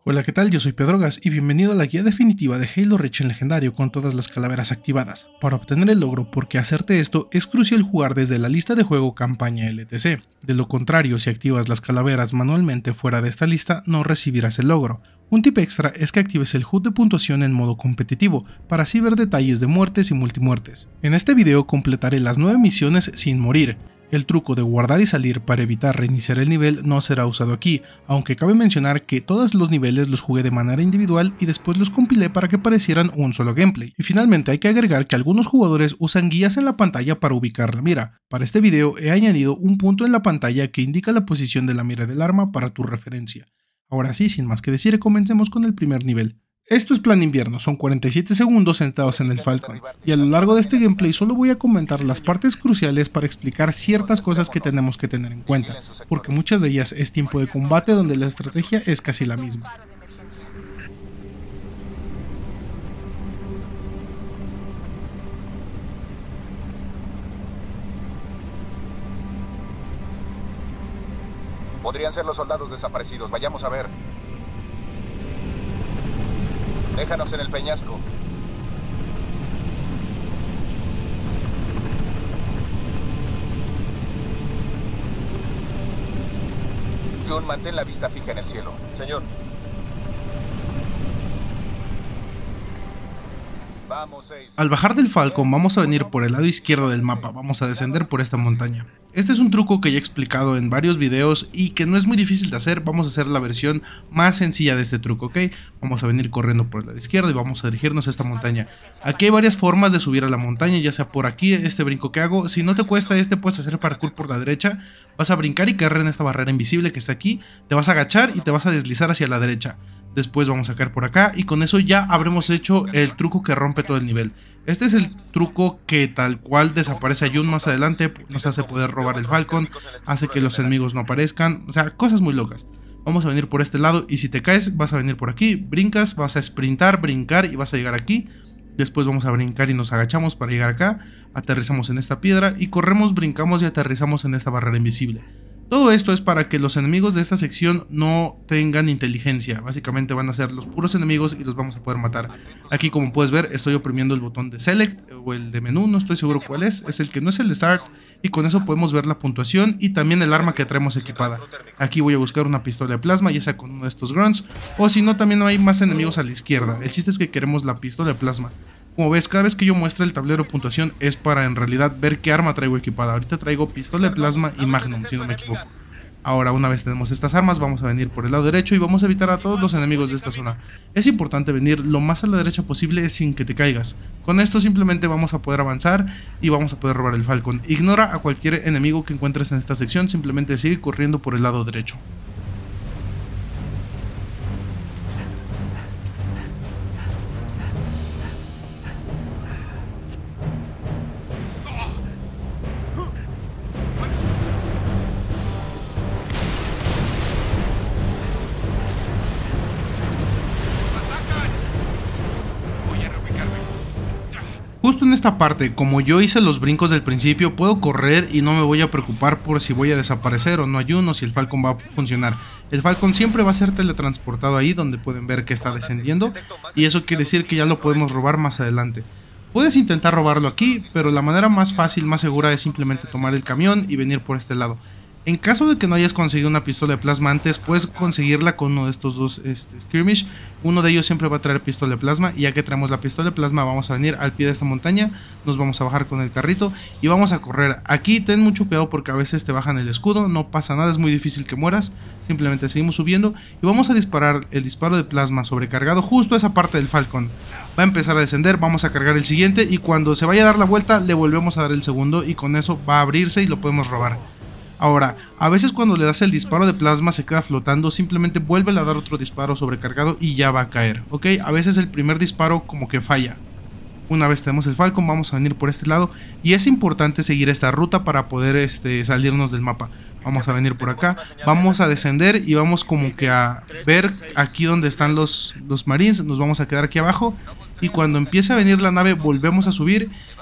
Hola, ¿qué tal? Yo soy Pedrogas y bienvenido a la guía definitiva de Halo Reach en legendario con todas las calaveras activadas. Para obtener el logro, porque hacerte esto es crucial jugar desde la lista de juego campaña LTC. De lo contrario, si activas las calaveras manualmente fuera de esta lista, no recibirás el logro. Un tip extra es que actives el HUD de puntuación en modo competitivo, para así ver detalles de muertes y multimuertes. En este video completaré las 9 misiones sin morir. El truco de guardar y salir para evitar reiniciar el nivel no será usado aquí, aunque cabe mencionar que todos los niveles los jugué de manera individual y después los compilé para que parecieran un solo gameplay. Y finalmente hay que agregar que algunos jugadores usan guías en la pantalla para ubicar la mira. Para este video he añadido un punto en la pantalla que indica la posición de la mira del arma para tu referencia. Ahora sí, sin más que decir, comencemos con el primer nivel. Esto es plan invierno, son 47 segundos sentados en el Falcon, y a lo largo de este gameplay solo voy a comentar las partes cruciales para explicar ciertas cosas que tenemos que tener en cuenta, porque muchas de ellas es tiempo de combate donde la estrategia es casi la misma. Podrían ser los soldados desaparecidos, vayamos a ver. Déjanos en el peñasco. John, mantén la vista fija en el cielo. Señor. Vamos, 6. Al bajar del Falcon vamos a venir por el lado izquierdo del mapa, vamos a descender por esta montaña. Este es un truco que ya he explicado en varios videos y que no es muy difícil de hacer, vamos a hacer la versión más sencilla de este truco, ¿ok? Vamos a venir corriendo por el lado izquierdo y vamos a dirigirnos a esta montaña. Aquí hay varias formas de subir a la montaña, ya sea por aquí, este brinco que hago. Si no te cuesta puedes hacer parkour por la derecha, vas a brincar y caer en esta barrera invisible que está aquí, te vas a agachar y te vas a deslizar hacia la derecha. Después vamos a caer por acá y con eso ya habremos hecho el truco que rompe todo el nivel. Este es el truco que tal cual desaparece a Jun más adelante, nos hace poder robar el Falcon, hace que los enemigos no aparezcan, o sea, cosas muy locas. Vamos a venir por este lado y si te caes vas a venir por aquí, brincas, vas a sprintar, brincar y vas a llegar aquí. Después vamos a brincar y nos agachamos para llegar acá, aterrizamos en esta piedra y corremos, brincamos y aterrizamos en esta barrera invisible. Todo esto es para que los enemigos de esta sección no tengan inteligencia, básicamente van a ser los puros enemigos y los vamos a poder matar. Aquí como puedes ver estoy oprimiendo el botón de Select o el de menú, no estoy seguro cuál es el que no es el de Start y con eso podemos ver la puntuación y también el arma que traemos equipada. Aquí voy a buscar una pistola de plasma, ya sea con uno de estos grunts o si no también hay más enemigos a la izquierda, el chiste es que queremos la pistola de plasma. Como ves, cada vez que yo muestre el tablero de puntuación es para en realidad ver qué arma traigo equipada. Ahorita traigo pistola de plasma y magnum, si no me equivoco. Ahora, una vez tenemos estas armas, vamos a venir por el lado derecho y vamos a evitar a todos los enemigos de esta zona. Es importante venir lo más a la derecha posible sin que te caigas. Con esto simplemente vamos a poder avanzar y vamos a poder robar el Falcon. Ignora a cualquier enemigo que encuentres en esta sección, simplemente sigue corriendo por el lado derecho. Justo en esta parte, como yo hice los brincos del principio, puedo correr y no me voy a preocupar por si voy a desaparecer o no hay uno, si el Falcon va a funcionar. El Falcon siempre va a ser teletransportado ahí donde pueden ver que está descendiendo y eso quiere decir que ya lo podemos robar más adelante. Puedes intentar robarlo aquí, pero la manera más fácil, más segura es simplemente tomar el camión y venir por este lado. En caso de que no hayas conseguido una pistola de plasma antes, puedes conseguirla con uno de estos dos skirmish. Uno de ellos siempre va a traer pistola de plasma y ya que traemos la pistola de plasma vamos a venir al pie de esta montaña, nos vamos a bajar con el carrito y vamos a correr. Aquí ten mucho cuidado porque a veces te bajan el escudo, no pasa nada, es muy difícil que mueras, simplemente seguimos subiendo y vamos a disparar el disparo de plasma sobrecargado justo a esa parte del Falcon. Va a empezar a descender, vamos a cargar el siguiente y cuando se vaya a dar la vuelta le volvemos a dar el segundo y con eso va a abrirse y lo podemos robar. Ahora, a veces cuando le das el disparo de plasma se queda flotando, simplemente vuelve a dar otro disparo sobrecargado y ya va a caer, ¿ok? A veces el primer disparo como que falla. Una vez tenemos el Falcon vamos a venir por este lado y es importante seguir esta ruta para poder salirnos del mapa. Vamos a venir por acá, vamos a descender y vamos como que a ver aquí donde están los marines, nos vamos a quedar aquí abajo y cuando empiece a venir la nave volvemos a subir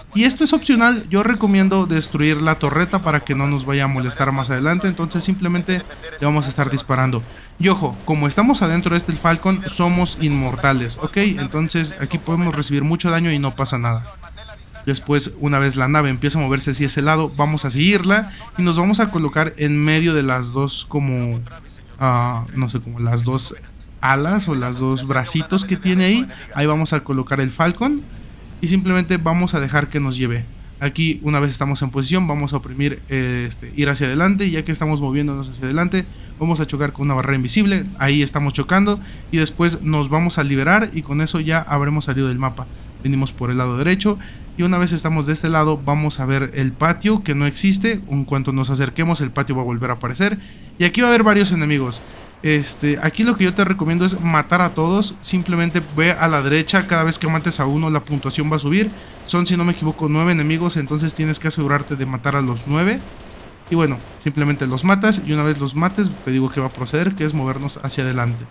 Y esto es opcional, yo recomiendo destruir la torreta para que no nos vaya a molestar más adelante, entonces simplemente le vamos a estar disparando. Y ojo, como estamos adentro de este Falcon, somos inmortales, ¿ok? Entonces aquí podemos recibir mucho daño y no pasa nada. Después, una vez la nave empieza a moverse hacia ese lado, vamos a seguirla y nos vamos a colocar en medio de las dos como, no sé, como las dos alas o las dos bracitos que tiene ahí. Ahí vamos a colocar el Falcon y simplemente vamos a dejar que nos lleve. Aquí, una vez estamos en posición, vamos a oprimir ir hacia adelante. Y ya que estamos moviéndonos hacia adelante, vamos a chocar con una barrera invisible. Ahí estamos chocando y después nos vamos a liberar y con eso ya habremos salido del mapa. Venimos por el lado derecho y una vez estamos de este lado vamos a ver el patio que no existe. En cuanto nos acerquemos el patio va a volver a aparecer y aquí va a haber varios enemigos. Aquí lo que yo te recomiendo es matar a todos. Simplemente ve a la derecha, cada vez que mates a uno la puntuación va a subir. Son, si no me equivoco, 9 enemigos, entonces tienes que asegurarte de matar a los 9. Y bueno, simplemente los matas y una vez los mates te digo que va a proceder, que es movernos hacia adelante.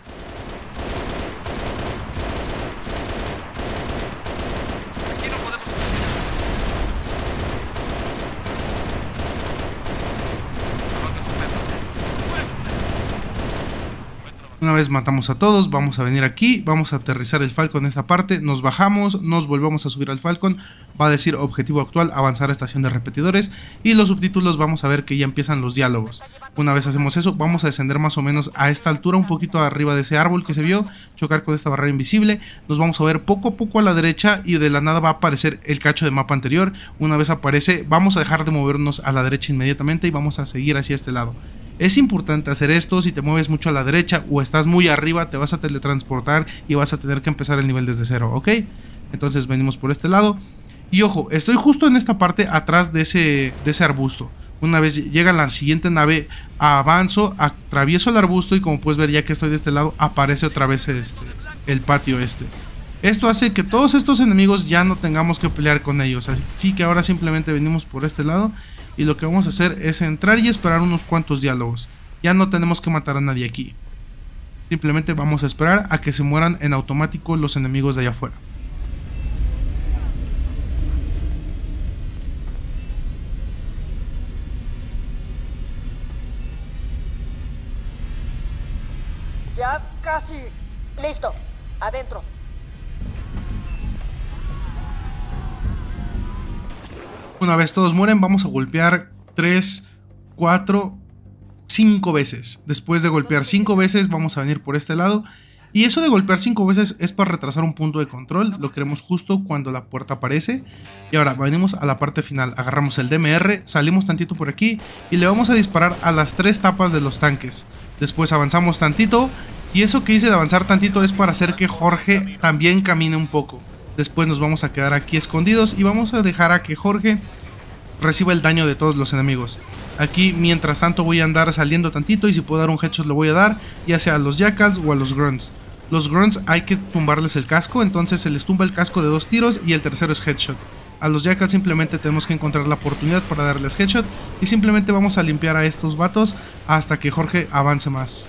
Una vez matamos a todos, vamos a venir aquí, vamos a aterrizar el Falcon en esta parte, nos bajamos, nos volvemos a subir al Falcon, va a decir objetivo actual, avanzar a estación de repetidores y los subtítulos vamos a ver que ya empiezan los diálogos. Una vez hacemos eso, vamos a descender más o menos a esta altura, un poquito arriba de ese árbol que se vio, chocar con esta barrera invisible, nos vamos a ver poco a poco a la derecha y de la nada va a aparecer el cacho de mapa anterior. Una vez aparece, vamos a dejar de movernos a la derecha inmediatamente y vamos a seguir hacia este lado. Es importante hacer esto, si te mueves mucho a la derecha o estás muy arriba te vas a teletransportar y vas a tener que empezar el nivel desde cero, ¿ok? Entonces venimos por este lado y ojo, estoy justo en esta parte atrás de ese arbusto. Una vez llega la siguiente nave, avanzo, atravieso el arbusto y como puedes ver ya que estoy de este lado aparece otra vez el patio Esto hace que todos estos enemigos ya no tengamos que pelear con ellos, así que ahora simplemente venimos por este lado. Y lo que vamos a hacer es entrar y esperar unos cuantos diálogos. Ya no tenemos que matar a nadie aquí. Simplemente vamos a esperar a que se mueran en automático los enemigos de allá afuera. Ya casi. Listo. Adentro. Una vez todos mueren, vamos a golpear 3, 4, 5 veces. Después de golpear 5 veces, vamos a venir por este lado. Y eso de golpear 5 veces es para retrasar un punto de control. Lo queremos justo cuando la puerta aparece. Y ahora venimos a la parte final. Agarramos el DMR, salimos tantito por aquí y le vamos a disparar a las 3 tapas de los tanques. Después avanzamos tantito. Y eso que hice de avanzar tantito es para hacer que Jorge también camine un poco. Después nos vamos a quedar aquí escondidos y vamos a dejar a que Jorge reciba el daño de todos los enemigos. Aquí mientras tanto voy a andar saliendo tantito y si puedo dar un headshot lo voy a dar, ya sea a los Jackals o a los Grunts. Los Grunts hay que tumbarles el casco, entonces se les tumba el casco de 2 tiros y el tercero es headshot. A los Jackals simplemente tenemos que encontrar la oportunidad para darles headshot y simplemente vamos a limpiar a estos vatos hasta que Jorge avance más.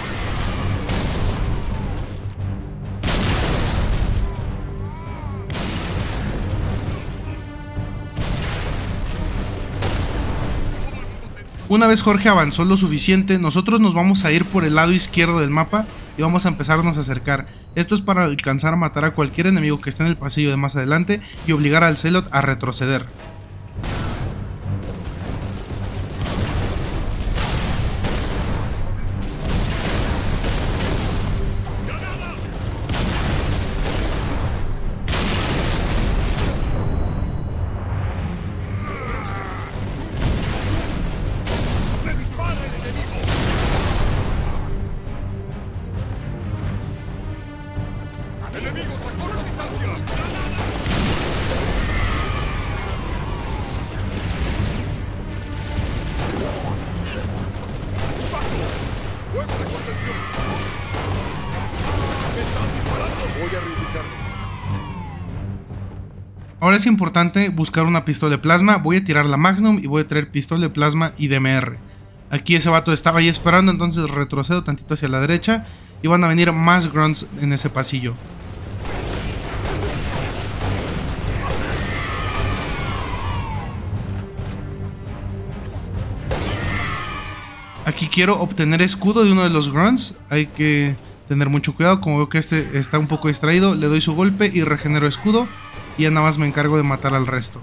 Una vez Jorge avanzó lo suficiente, nosotros nos vamos a ir por el lado izquierdo del mapa y vamos a empezarnos a acercar. Esto es para alcanzar a matar a cualquier enemigo que esté en el pasillo de más adelante y obligar al Zealot a retroceder. Ahora es importante buscar una pistola de plasma. Voy a tirar la Magnum y voy a traer pistola de plasma y DMR. Aquí ese vato estaba ahí esperando, entonces retrocedo tantito hacia la derecha y van a venir más grunts en ese pasillo. Aquí quiero obtener escudo de uno de los grunts. Hay que tener mucho cuidado. Como veo que este está un poco distraído, le doy su golpe y regenero escudo. Y ya nada más me encargo de matar al resto.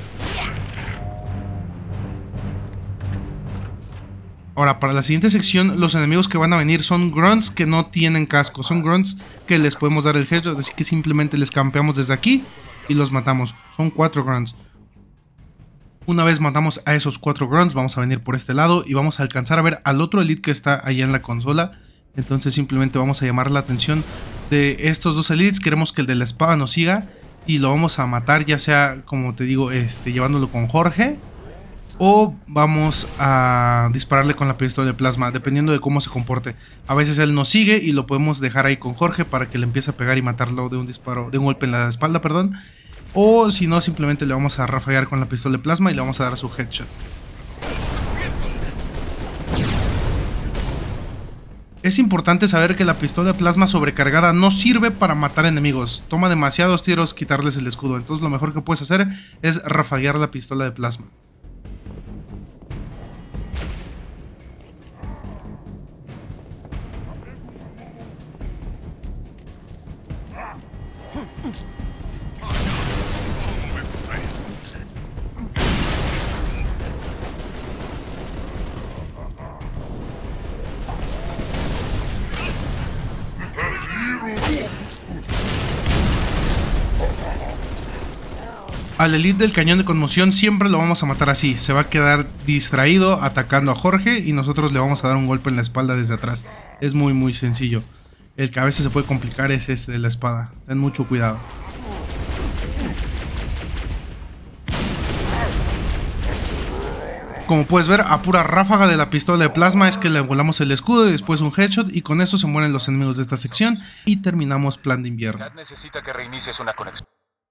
Ahora, para la siguiente sección, los enemigos que van a venir son grunts que no tienen casco. Son grunts que les podemos dar el headshot, así que simplemente les campeamos desde aquí y los matamos. Son 4 grunts. Una vez matamos a esos 4 grunts, vamos a venir por este lado y vamos a alcanzar a ver al otro elite que está allá en la consola. Entonces simplemente vamos a llamar la atención de estos 2 elites. Queremos que el de la espada nos siga y lo vamos a matar, ya sea, como te digo, llevándolo con Jorge, o vamos a dispararle con la pistola de plasma, dependiendo de cómo se comporte. A veces él nos sigue y lo podemos dejar ahí con Jorge para que le empiece a pegar y matarlo de un disparo, de un golpe en la espalda, perdón. O si no, simplemente le vamos a rafaguear con la pistola de plasma y le vamos a dar su headshot. Es importante saber que la pistola de plasma sobrecargada no sirve para matar enemigos. Toma demasiados tiros quitarles el escudo. Entonces lo mejor que puedes hacer es rafaguear la pistola de plasma. Al elite del cañón de conmoción siempre lo vamos a matar así. Se va a quedar distraído atacando a Jorge y nosotros le vamos a dar un golpe en la espalda desde atrás. Es muy sencillo. El que a veces se puede complicar es este de la espada. Ten mucho cuidado. Como puedes ver, a pura ráfaga de la pistola de plasma es que le volamos el escudo y después un headshot, y con eso se mueren los enemigos de esta sección y terminamos plan de invierno. Necesita que reinicies una conexión.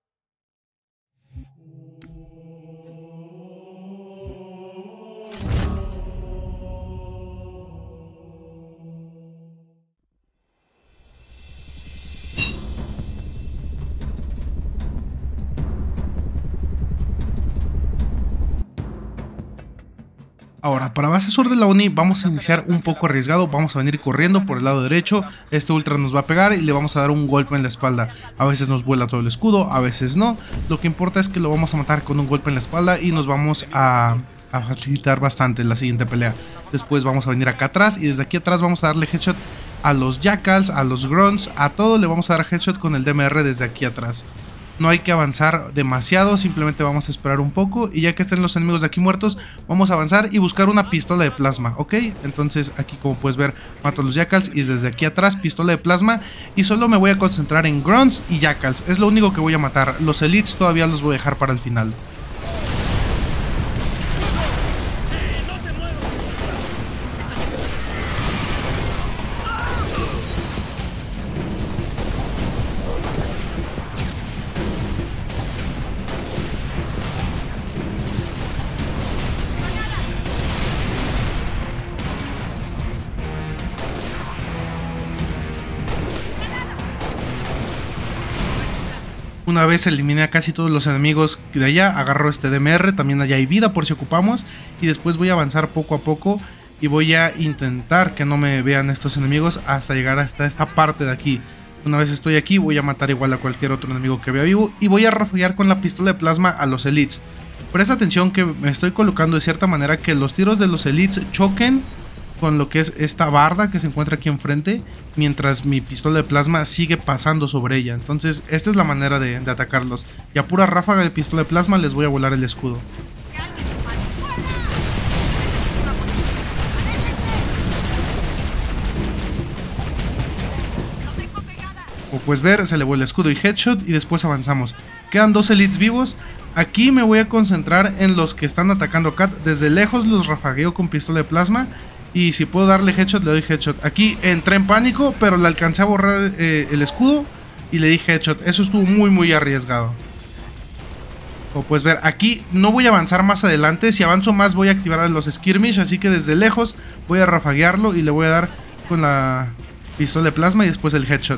Ahora, para base sur de la Uni vamos a iniciar un poco arriesgado, vamos a venir corriendo por el lado derecho, este ultra nos va a pegar y le vamos a dar un golpe en la espalda. A veces nos vuela todo el escudo, a veces no, lo que importa es que lo vamos a matar con un golpe en la espalda y nos vamos a facilitar bastante la siguiente pelea. Después vamos a venir acá atrás y desde aquí atrás vamos a darle headshot a los jackals, a los grunts, a todo le vamos a dar headshot con el DMR desde aquí atrás. No hay que avanzar demasiado, simplemente vamos a esperar un poco y ya que estén los enemigos de aquí muertos, vamos a avanzar y buscar una pistola de plasma, ¿ok? Entonces aquí, como puedes ver, mato a los jackals y desde aquí atrás pistola de plasma y solo me voy a concentrar en grunts y jackals, es lo único que voy a matar. Los elites todavía los voy a dejar para el final. Una vez eliminé a casi todos los enemigos de allá, agarro este DMR, también allá hay vida por si ocupamos. Y después voy a avanzar poco a poco y voy a intentar que no me vean estos enemigos hasta llegar hasta esta parte de aquí. Una vez estoy aquí voy a matar igual a cualquier otro enemigo que vea vivo y voy a rafaguear con la pistola de plasma a los elites. Presta atención que me estoy colocando de cierta manera que los tiros de los elites choquen con lo que es esta barda que se encuentra aquí enfrente, mientras mi pistola de plasma sigue pasando sobre ella. Entonces esta es la manera de atacarlos. Y a pura ráfaga de pistola de plasma les voy a volar el escudo. Como puedes ver, se le vuela el escudo y headshot y después avanzamos. Quedan 2 elites vivos. Aquí me voy a concentrar en los que están atacando a Kat. Desde lejos los rafagueo con pistola de plasma. Y si puedo darle headshot, le doy headshot. Aquí entré en pánico, pero le alcancé a borrar el escudo y le di headshot. Eso estuvo muy arriesgado. Como puedes ver, aquí no voy a avanzar más adelante. Si avanzo más voy a activar los skirmish. Así que desde lejos voy a rafaguearlo y le voy a dar con la pistola de plasma y después el headshot.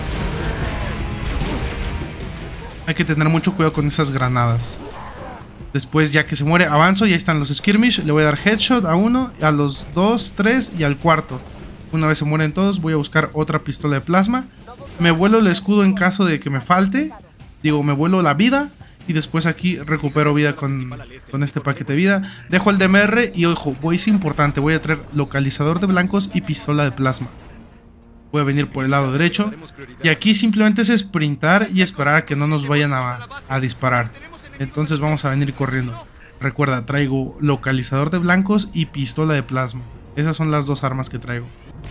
Hay que tener mucho cuidado con esas granadas. Después, ya que se muere, avanzo y ahí están los skirmish. Le voy a dar headshot a uno, a los 2, 3 y al cuarto. Una vez se mueren todos, voy a buscar otra pistola de plasma. Me vuelo el escudo en caso de que me falte. Digo, me vuelo la vida. Y después aquí recupero vida con este paquete de vida. Dejo el DMR y ojo, es importante. Voy a traer localizador de blancos y pistola de plasma. Voy a venir por el lado derecho. Y aquí simplemente es sprintar y esperar a que no nos vayan a disparar. Entonces vamos a venir corriendo. Recuerda, traigo localizador de blancos y pistola de plasma. Esas son las dos armas que traigo.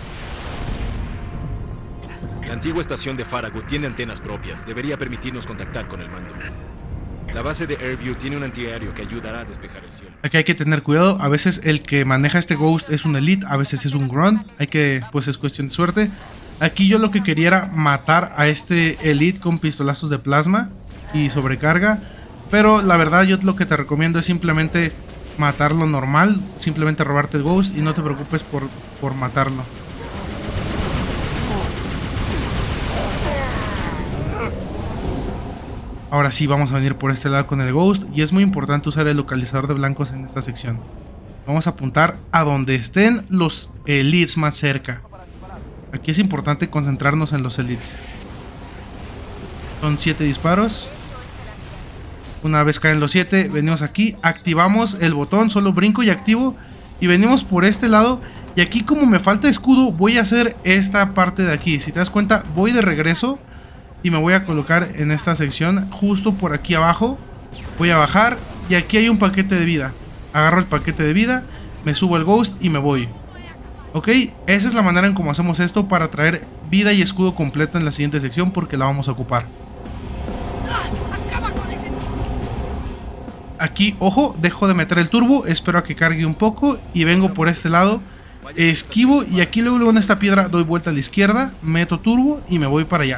La antigua estación de Farragut tiene antenas propias. Debería permitirnos contactar con el mando. La base de Airview tiene un antiaéreo que ayudará a despejar el cielo. Aquí hay que tener cuidado. A veces el que maneja este Ghost es un Elite, a veces es un Grunt. Pues es cuestión de suerte. Aquí yo lo que quería era matar a este Elite con pistolazos de plasma y sobrecarga. Pero la verdad yo lo que te recomiendo es simplemente matarlo normal. Simplemente robarte el Ghost y no te preocupes por matarlo. Ahora sí, vamos a venir por este lado con el Ghost. Y es muy importante usar el localizador de blancos en esta sección. Vamos a apuntar a donde estén los Elites más cerca. Aquí es importante concentrarnos en los Elites. Son 7 disparos. Una vez caen los 7, venimos aquí. Activamos el botón, solo brinco y activo. Y venimos por este lado. Y aquí como me falta escudo, voy a hacer esta parte de aquí. Si te das cuenta, voy de regreso. Y me voy a colocar en esta sección, justo por aquí abajo. Voy a bajar y aquí hay un paquete de vida. Agarro el paquete de vida, me subo al Ghost y me voy. Ok, esa es la manera en cómo hacemos esto para traer vida y escudo completo en la siguiente sección porque la vamos a ocupar. Aquí, ojo, dejo de meter el turbo, espero a que cargue un poco y vengo por este lado. Esquivo y aquí luego en esta piedra doy vuelta a la izquierda, meto turbo y me voy para allá.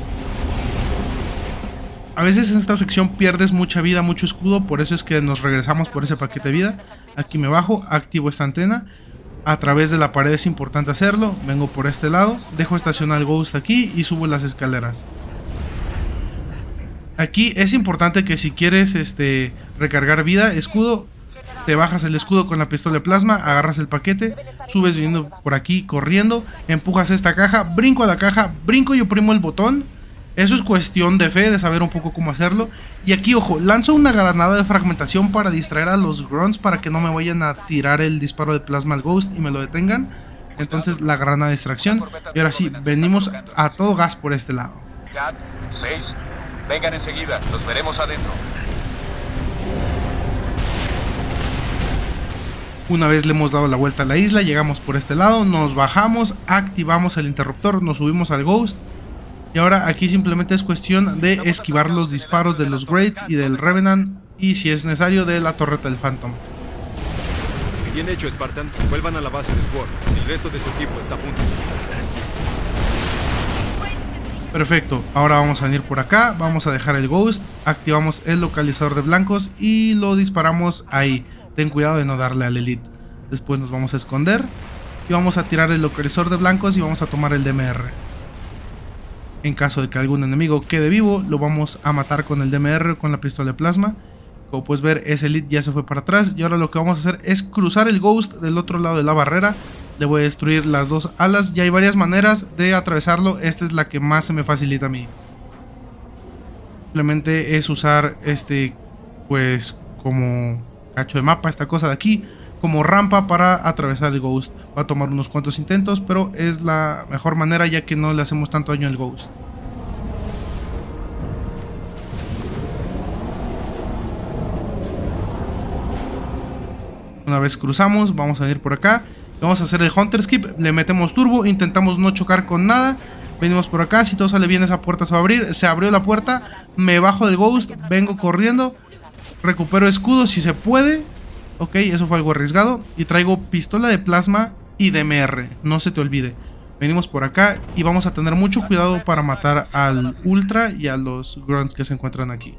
A veces en esta sección pierdes mucha vida, mucho escudo, por eso es que nos regresamos por ese paquete de vida. Aquí me bajo, activo esta antena. A través de la pared es importante hacerlo. Vengo por este lado, dejo estacionar el Ghost aquí y subo las escaleras. Aquí es importante que si quieres recargar vida, escudo, te bajas el escudo con la pistola de plasma, agarras el paquete, subes viniendo por aquí corriendo, empujas esta caja, brinco a la caja, brinco y oprimo el botón. Eso es cuestión de fe, de saber un poco cómo hacerlo. Y aquí, ojo, lanzo una granada de fragmentación para distraer a los Grunts para que no me vayan a tirar el disparo de plasma al Ghost y me lo detengan. Entonces la granada de distracción. Y ahora sí, venimos a todo gas por este lado. Cat, 6, vengan enseguida, los veremos adentro. Una vez le hemos dado la vuelta a la isla, llegamos por este lado, nos bajamos, activamos el interruptor, nos subimos al Ghost. Y ahora aquí simplemente es cuestión de esquivar los disparos de los Greats y del Revenant. Y si es necesario, de la torreta del Phantom. Bien hecho, Spartan. Vuelvan a la base de Spore. El resto de su equipo está a punto. Perfecto, ahora vamos a venir por acá. Vamos a dejar el Ghost. Activamos el localizador de blancos y lo disparamos ahí. Ten cuidado de no darle al Elite. Después nos vamos a esconder. Y vamos a tirar el localizador de blancos y vamos a tomar el DMR. En caso de que algún enemigo quede vivo, lo vamos a matar con el DMR, con la pistola de plasma. Como puedes ver, ese Elite ya se fue para atrás. Y ahora lo que vamos a hacer es cruzar el Ghost del otro lado de la barrera. Le voy a destruir las dos alas. Ya hay varias maneras de atravesarlo. Esta es la que más se me facilita a mí. Simplemente es usar pues como cacho de mapa, esta cosa de aquí, como rampa para atravesar el Ghost. Va a tomar unos cuantos intentos, pero es la mejor manera ya que no le hacemos tanto daño al Ghost. Una vez cruzamos, vamos a venir por acá. Vamos a hacer el Hunter Skip, le metemos turbo, intentamos no chocar con nada. Venimos por acá, si todo sale bien esa puerta se va a abrir. Se abrió la puerta, me bajo del Ghost, vengo corriendo. Recupero escudo si se puede. Ok, eso fue algo arriesgado. Y traigo pistola de plasma y DMR, no se te olvide. Venimos por acá y vamos a tener mucho cuidado para matar al Ultra y a los Grunts que se encuentran aquí.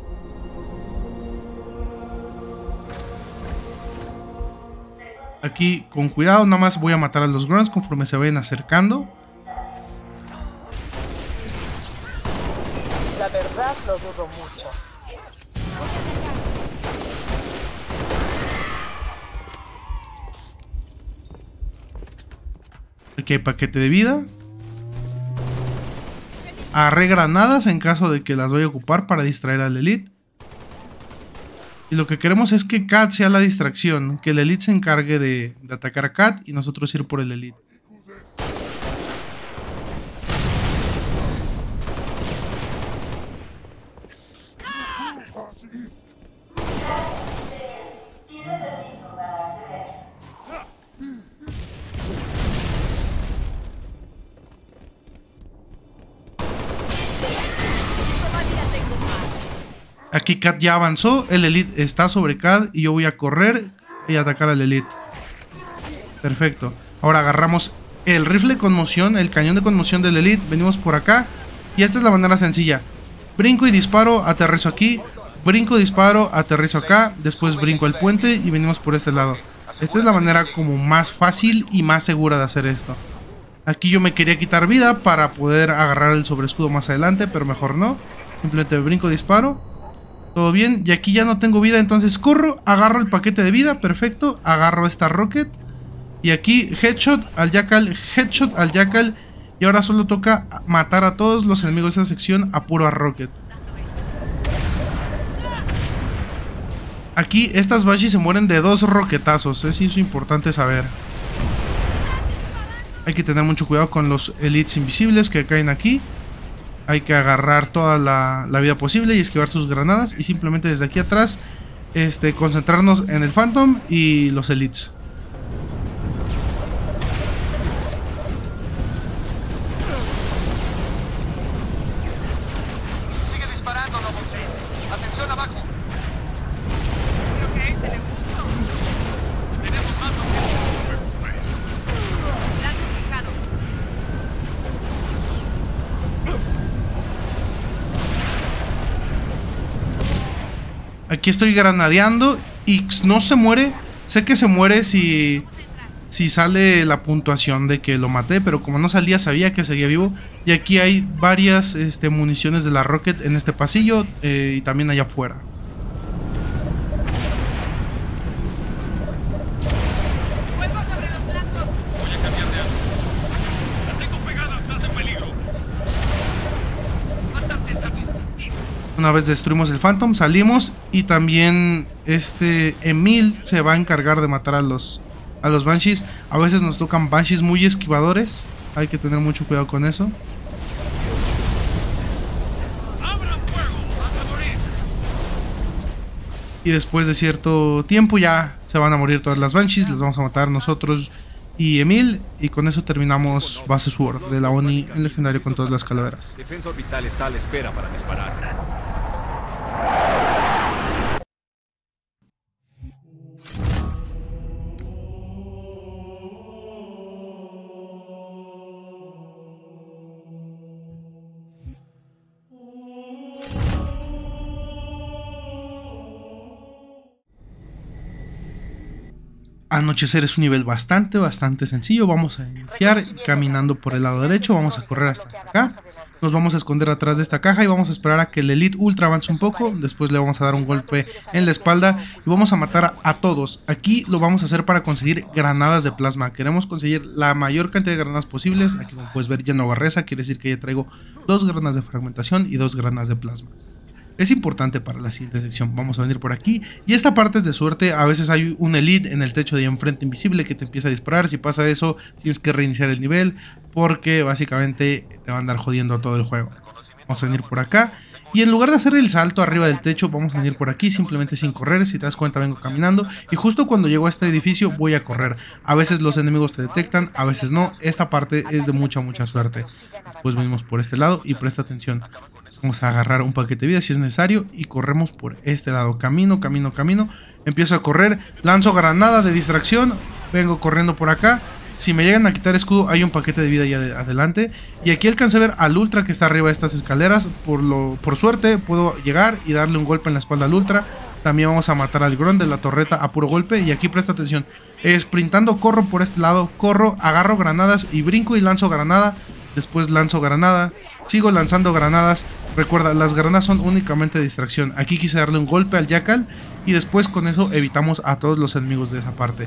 Aquí con cuidado, nada más voy a matar a los Grunts conforme se vayan acercando. La verdad lo dudo mucho. Aquí hay paquete de vida. Agarré granadas en caso de que las vaya a ocupar para distraer al Elite. Y lo que queremos es que Kat sea la distracción. Que el Elite se encargue de atacar a Kat y nosotros ir por el Elite. Aquí Kat ya avanzó, el Elite está sobre Kat y yo voy a correr y atacar al Elite. Perfecto. Ahora agarramos el rifle de conmoción, el cañón de conmoción del Elite, venimos por acá y esta es la manera sencilla. Brinco y disparo, aterrizo aquí, brinco, disparo, aterrizo acá, después brinco el puente y venimos por este lado. Esta es la manera como más fácil y más segura de hacer esto. Aquí yo me quería quitar vida para poder agarrar el sobreescudo más adelante, pero mejor no. Simplemente brinco, disparo. Todo bien, y aquí ya no tengo vida, entonces corro, agarro el paquete de vida, perfecto, agarro esta rocket. Y aquí headshot al Jackal, y ahora solo toca matar a todos los enemigos de esta sección a puro rocket. Aquí estas Banshees se mueren de 2 roquetazos, eso es importante saber. Hay que tener mucho cuidado con los Elites invisibles que caen aquí. Hay que agarrar toda la vida posible y esquivar sus granadas. Y simplemente desde aquí atrás concentrarnos en el Phantom y los Elites. Sigue disparando, Lobo. Atención abajo. Creo que a este le gustó. Tenemos más objetivos. Me gusta eso. Blanco fijado. Aquí estoy granadeando y no se muere. Sé que se muere si sale la puntuación de que lo maté, pero como no salía sabía que seguía vivo. Y aquí hay varias municiones de la Rocket en este pasillo y también allá afuera. ¡Vuelvo sobre los blancos! Voy a cambiar de arma. ¡La tengo pegada! ¡Estás en peligro! ¡Bastante sabes! Una vez destruimos el Phantom, salimos y también Emil se va a encargar de matar a los Banshees. A veces nos tocan Banshees muy esquivadores, hay que tener mucho cuidado con eso. ¡Abran fuego! ¡Vas a morir! Y después de cierto tiempo ya se van a morir todas las Banshees, las vamos a matar nosotros y Emil. Y con eso terminamos Base Sword de la ONI, el legendario con todas las calaveras. Defensa orbital está a la espera para disparar. Anochecer es un nivel bastante sencillo. Vamos a iniciar caminando por el lado derecho. Vamos a correr hasta acá. Nos vamos a esconder atrás de esta caja y vamos a esperar a que el Elite Ultra avance un poco. Después le vamos a dar un golpe en la espalda y vamos a matar a todos. Aquí lo vamos a hacer para conseguir granadas de plasma. Queremos conseguir la mayor cantidad de granadas posibles. Aquí como puedes ver ya no agarreza, quiere decir que ya traigo 2 granadas de fragmentación y 2 granadas de plasma. Es importante para la siguiente sección. Vamos a venir por aquí. Y esta parte es de suerte. A veces hay un Elite en el techo de ahí enfrente invisible que te empieza a disparar. Si pasa eso, tienes que reiniciar el nivel, porque básicamente te va a andar jodiendo todo el juego. Vamos a venir por acá. Y en lugar de hacer el salto arriba del techo, vamos a venir por aquí simplemente sin correr. Si te das cuenta, vengo caminando. Y justo cuando llego a este edificio voy a correr. A veces los enemigos te detectan, a veces no. Esta parte es de mucha suerte. Después venimos por este lado y presta atención. Vamos a agarrar un paquete de vida si es necesario y corremos por este lado. Camino. Empiezo a correr. Lanzo granada de distracción. Vengo corriendo por acá. Si me llegan a quitar escudo, hay un paquete de vida ya adelante. Y aquí alcancé a ver al Ultra que está arriba de estas escaleras. Por suerte puedo llegar y darle un golpe en la espalda al Ultra. También vamos a matar al Grunt de la torreta a puro golpe. Y aquí presta atención. Sprintando corro por este lado. Corro, agarro granadas y brinco y lanzo granada. Después lanzo granada. Sigo lanzando granadas. Recuerda, las granadas son únicamente de distracción. Aquí quise darle un golpe al Jackal y después con eso evitamos a todos los enemigos de esa parte.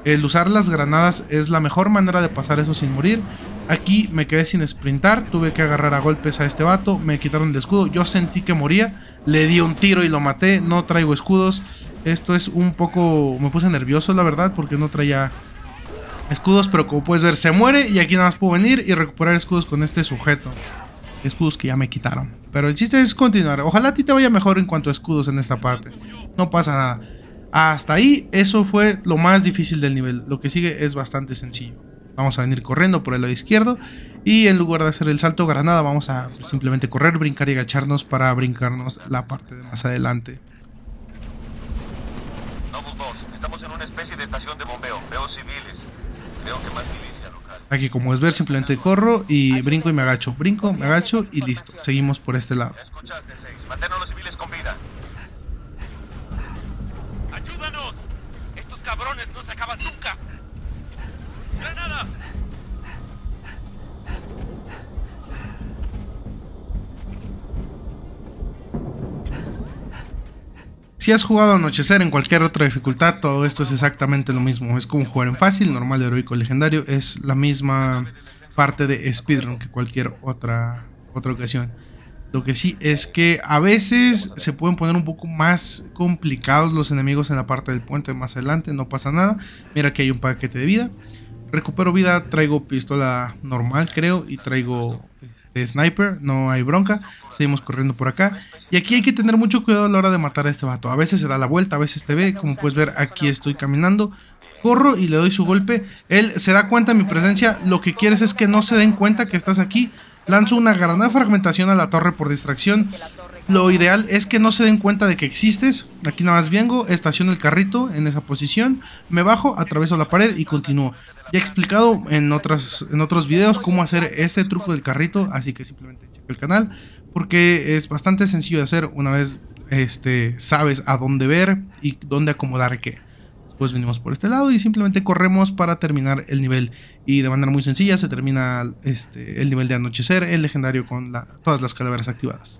El usar las granadas es la mejor manera de pasar eso sin morir. Aquí me quedé sin sprintar, tuve que agarrar a golpes a este vato, me quitaron el escudo, yo sentí que moría, le di un tiro y lo maté, no traigo escudos. Esto es un poco... me puse nervioso la verdad porque no traía escudos, pero como puedes ver se muere y aquí nada más puedo venir y recuperar escudos con este sujeto. Escudos que ya me quitaron. Pero el chiste es continuar, ojalá a ti te vaya mejor en cuanto a escudos en esta parte, no pasa nada. Hasta ahí eso fue lo más difícil del nivel, lo que sigue es bastante sencillo. Vamos a venir corriendo por el lado izquierdo y en lugar de hacer el salto granada vamos a simplemente correr, brincar y agacharnos para brincarnos la parte de más adelante. Noble 2, estamos en una especie de estación de bombeo. Veo civiles. Creo que más milicia local. Aquí como es ver simplemente corro y brinco y me agacho. Brinco, me agacho y listo. Seguimos por este lado. Ya escuchaste, 6. Mantén a los civiles con vida. ¡Ayúdanos! ¡Estos cabrones no se acaban nunca! ¡Granada! Si has jugado Anochecer en cualquier otra dificultad, todo esto es exactamente lo mismo. Es como jugar en fácil, normal, heroico, legendario. Es la misma parte de speedrun que cualquier otra ocasión. Lo que sí es que a veces se pueden poner un poco más complicados los enemigos en la parte del puente más adelante. No pasa nada. Mira que hay un paquete de vida. Recupero vida, traigo pistola normal creo y traigo sniper, no hay bronca. Seguimos corriendo por acá. Y aquí hay que tener mucho cuidado a la hora de matar a este vato. A veces se da la vuelta, a veces te ve. Como puedes ver aquí estoy caminando. Corro y le doy su golpe. Él se da cuenta de mi presencia. Lo que quieres es que no se den cuenta que estás aquí. Lanzo una granada de fragmentación a la torre por distracción. Lo ideal es que no se den cuenta de que existes. Aquí nada más vengo, estaciono el carrito en esa posición, me bajo, atraveso la pared y continúo. Ya he explicado en otros videos cómo hacer este truco del carrito, así que simplemente checa el canal porque es bastante sencillo de hacer una vez sabes a dónde ver y dónde acomodar qué. Después venimos por este lado y simplemente corremos para terminar el nivel. Y de manera muy sencilla se termina el nivel de Anochecer, el legendario con todas las calaveras activadas.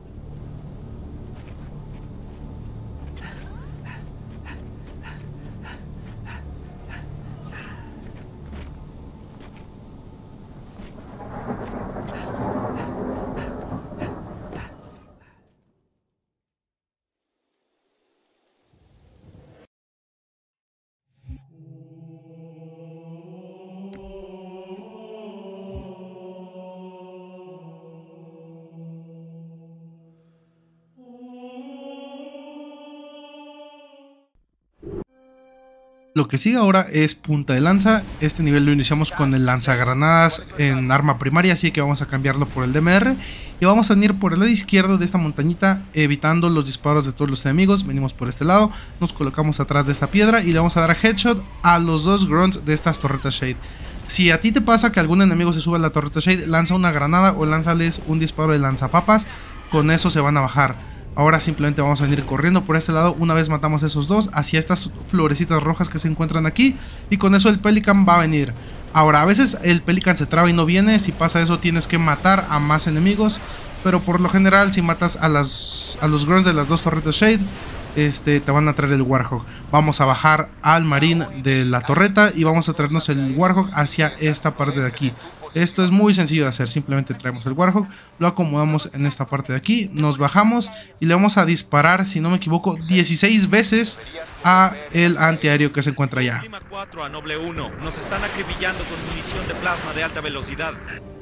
Lo que sigue ahora es punta de lanza. Este nivel lo iniciamos con el lanzagranadas en arma primaria, así que vamos a cambiarlo por el DMR. Y vamos a venir por el lado izquierdo de esta montañita, evitando los disparos de todos los enemigos. Venimos por este lado, nos colocamos atrás de esta piedra y le vamos a dar headshot a los dos grunts de estas torretas Shade. Si a ti te pasa que algún enemigo se sube a la torreta Shade, lanza una granada o lánzales un disparo de lanzapapas. Con eso se van a bajar. Ahora simplemente vamos a venir corriendo por este lado. Una vez matamos a esos dos, hacia estas florecitas rojas que se encuentran aquí. Y con eso el Pelican va a venir. Ahora, a veces el Pelican se traba y no viene. Si pasa eso tienes que matar a más enemigos. Pero por lo general si matas a los grunts de las dos torretas Shade, te van a traer el Warhog. Vamos a bajar al marín de la torreta y vamos a traernos el Warhog hacia esta parte de aquí. Esto es muy sencillo de hacer, simplemente traemos el Warhog, lo acomodamos en esta parte de aquí, nos bajamos y le vamos a disparar, si no me equivoco, 16 veces a el antiaéreo que se encuentra allá. Lima 4 a Noble 1, nos están acribillando con munición de plasma de alta velocidad.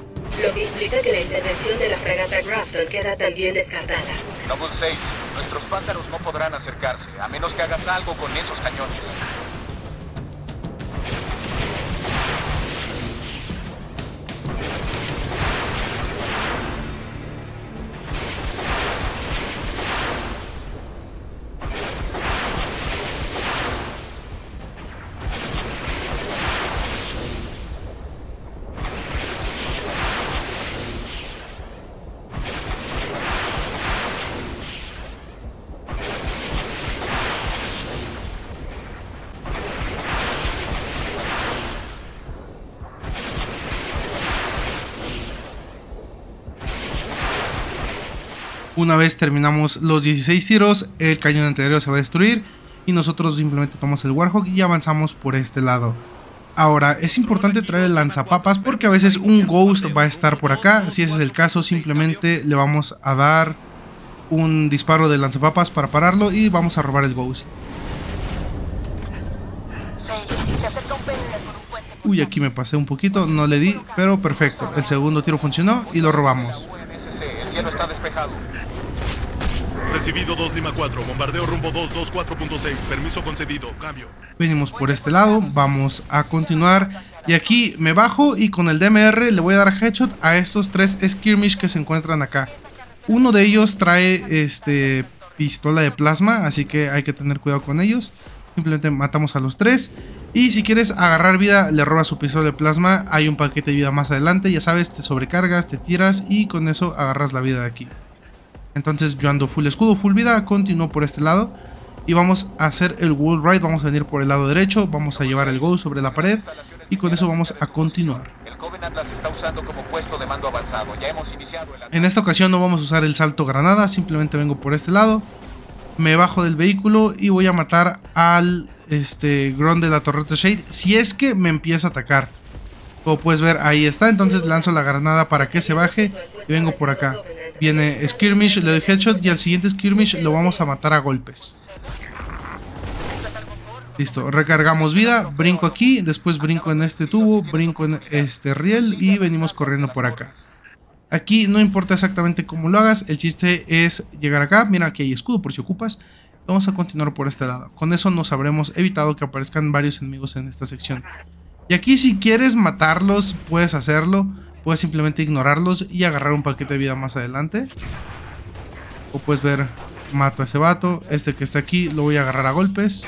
Lo que implica que la intervención de la fragata Grafton queda también descartada. Noble 6, nuestros pántanos no podrán acercarse, a menos que hagas algo con esos cañones. Una vez terminamos los 16 tiros, el cañón antiaéreo se va a destruir y nosotros simplemente tomamos el Warhawk y avanzamos por este lado. Ahora, es importante traer el lanzapapas porque a veces un Ghost va a estar por acá. Si ese es el caso, simplemente le vamos a dar un disparo de lanzapapas para pararlo y vamos a robar el Ghost. Uy, aquí me pasé un poquito, no le di, pero perfecto. El segundo tiro funcionó y lo robamos. El cielo está despejado. Recibido 2 Lima 4, bombardeo rumbo 224.6, permiso concedido, cambio. Venimos por este lado, vamos a continuar. Y aquí me bajo y con el DMR le voy a dar headshot a estos 3 skirmish que se encuentran acá. Uno de ellos trae pistola de plasma, así que hay que tener cuidado con ellos. Simplemente matamos a los 3. Y si quieres agarrar vida, le robas su pistola de plasma. Hay un paquete de vida más adelante, ya sabes, te sobrecargas, te tiras y con eso agarras la vida de aquí. Entonces yo ando full escudo, full vida, continúo por este lado. Y vamos a hacer el wall ride, vamos a venir por el lado derecho, vamos a llevar el Ghost sobre la pared. Y con eso vamos a continuar. El Covenant las está usando como puesto de mando avanzado. Ya hemos iniciado el ataque. En esta ocasión no vamos a usar el salto granada, simplemente vengo por este lado. Me bajo del vehículo y voy a matar al Grunt de la torreta Shade si es que me empieza a atacar. Como puedes ver, ahí está. Entonces lanzo la granada para que se baje y vengo por acá. Viene Skirmish, le doy headshot y al siguiente Skirmish lo vamos a matar a golpes. Listo, recargamos vida, brinco aquí, después brinco en este tubo, brinco en este riel y venimos corriendo por acá. Aquí no importa exactamente cómo lo hagas, el chiste es llegar acá. Mira, aquí hay escudo por si ocupas. Vamos a continuar por este lado. Con eso nos habremos evitado que aparezcan varios enemigos en esta sección. Y aquí si quieres matarlos, puedes hacerlo. Puedes simplemente ignorarlos y agarrar un paquete de vida más adelante. O puedes ver, mato a ese vato. Este que está aquí lo voy a agarrar a golpes.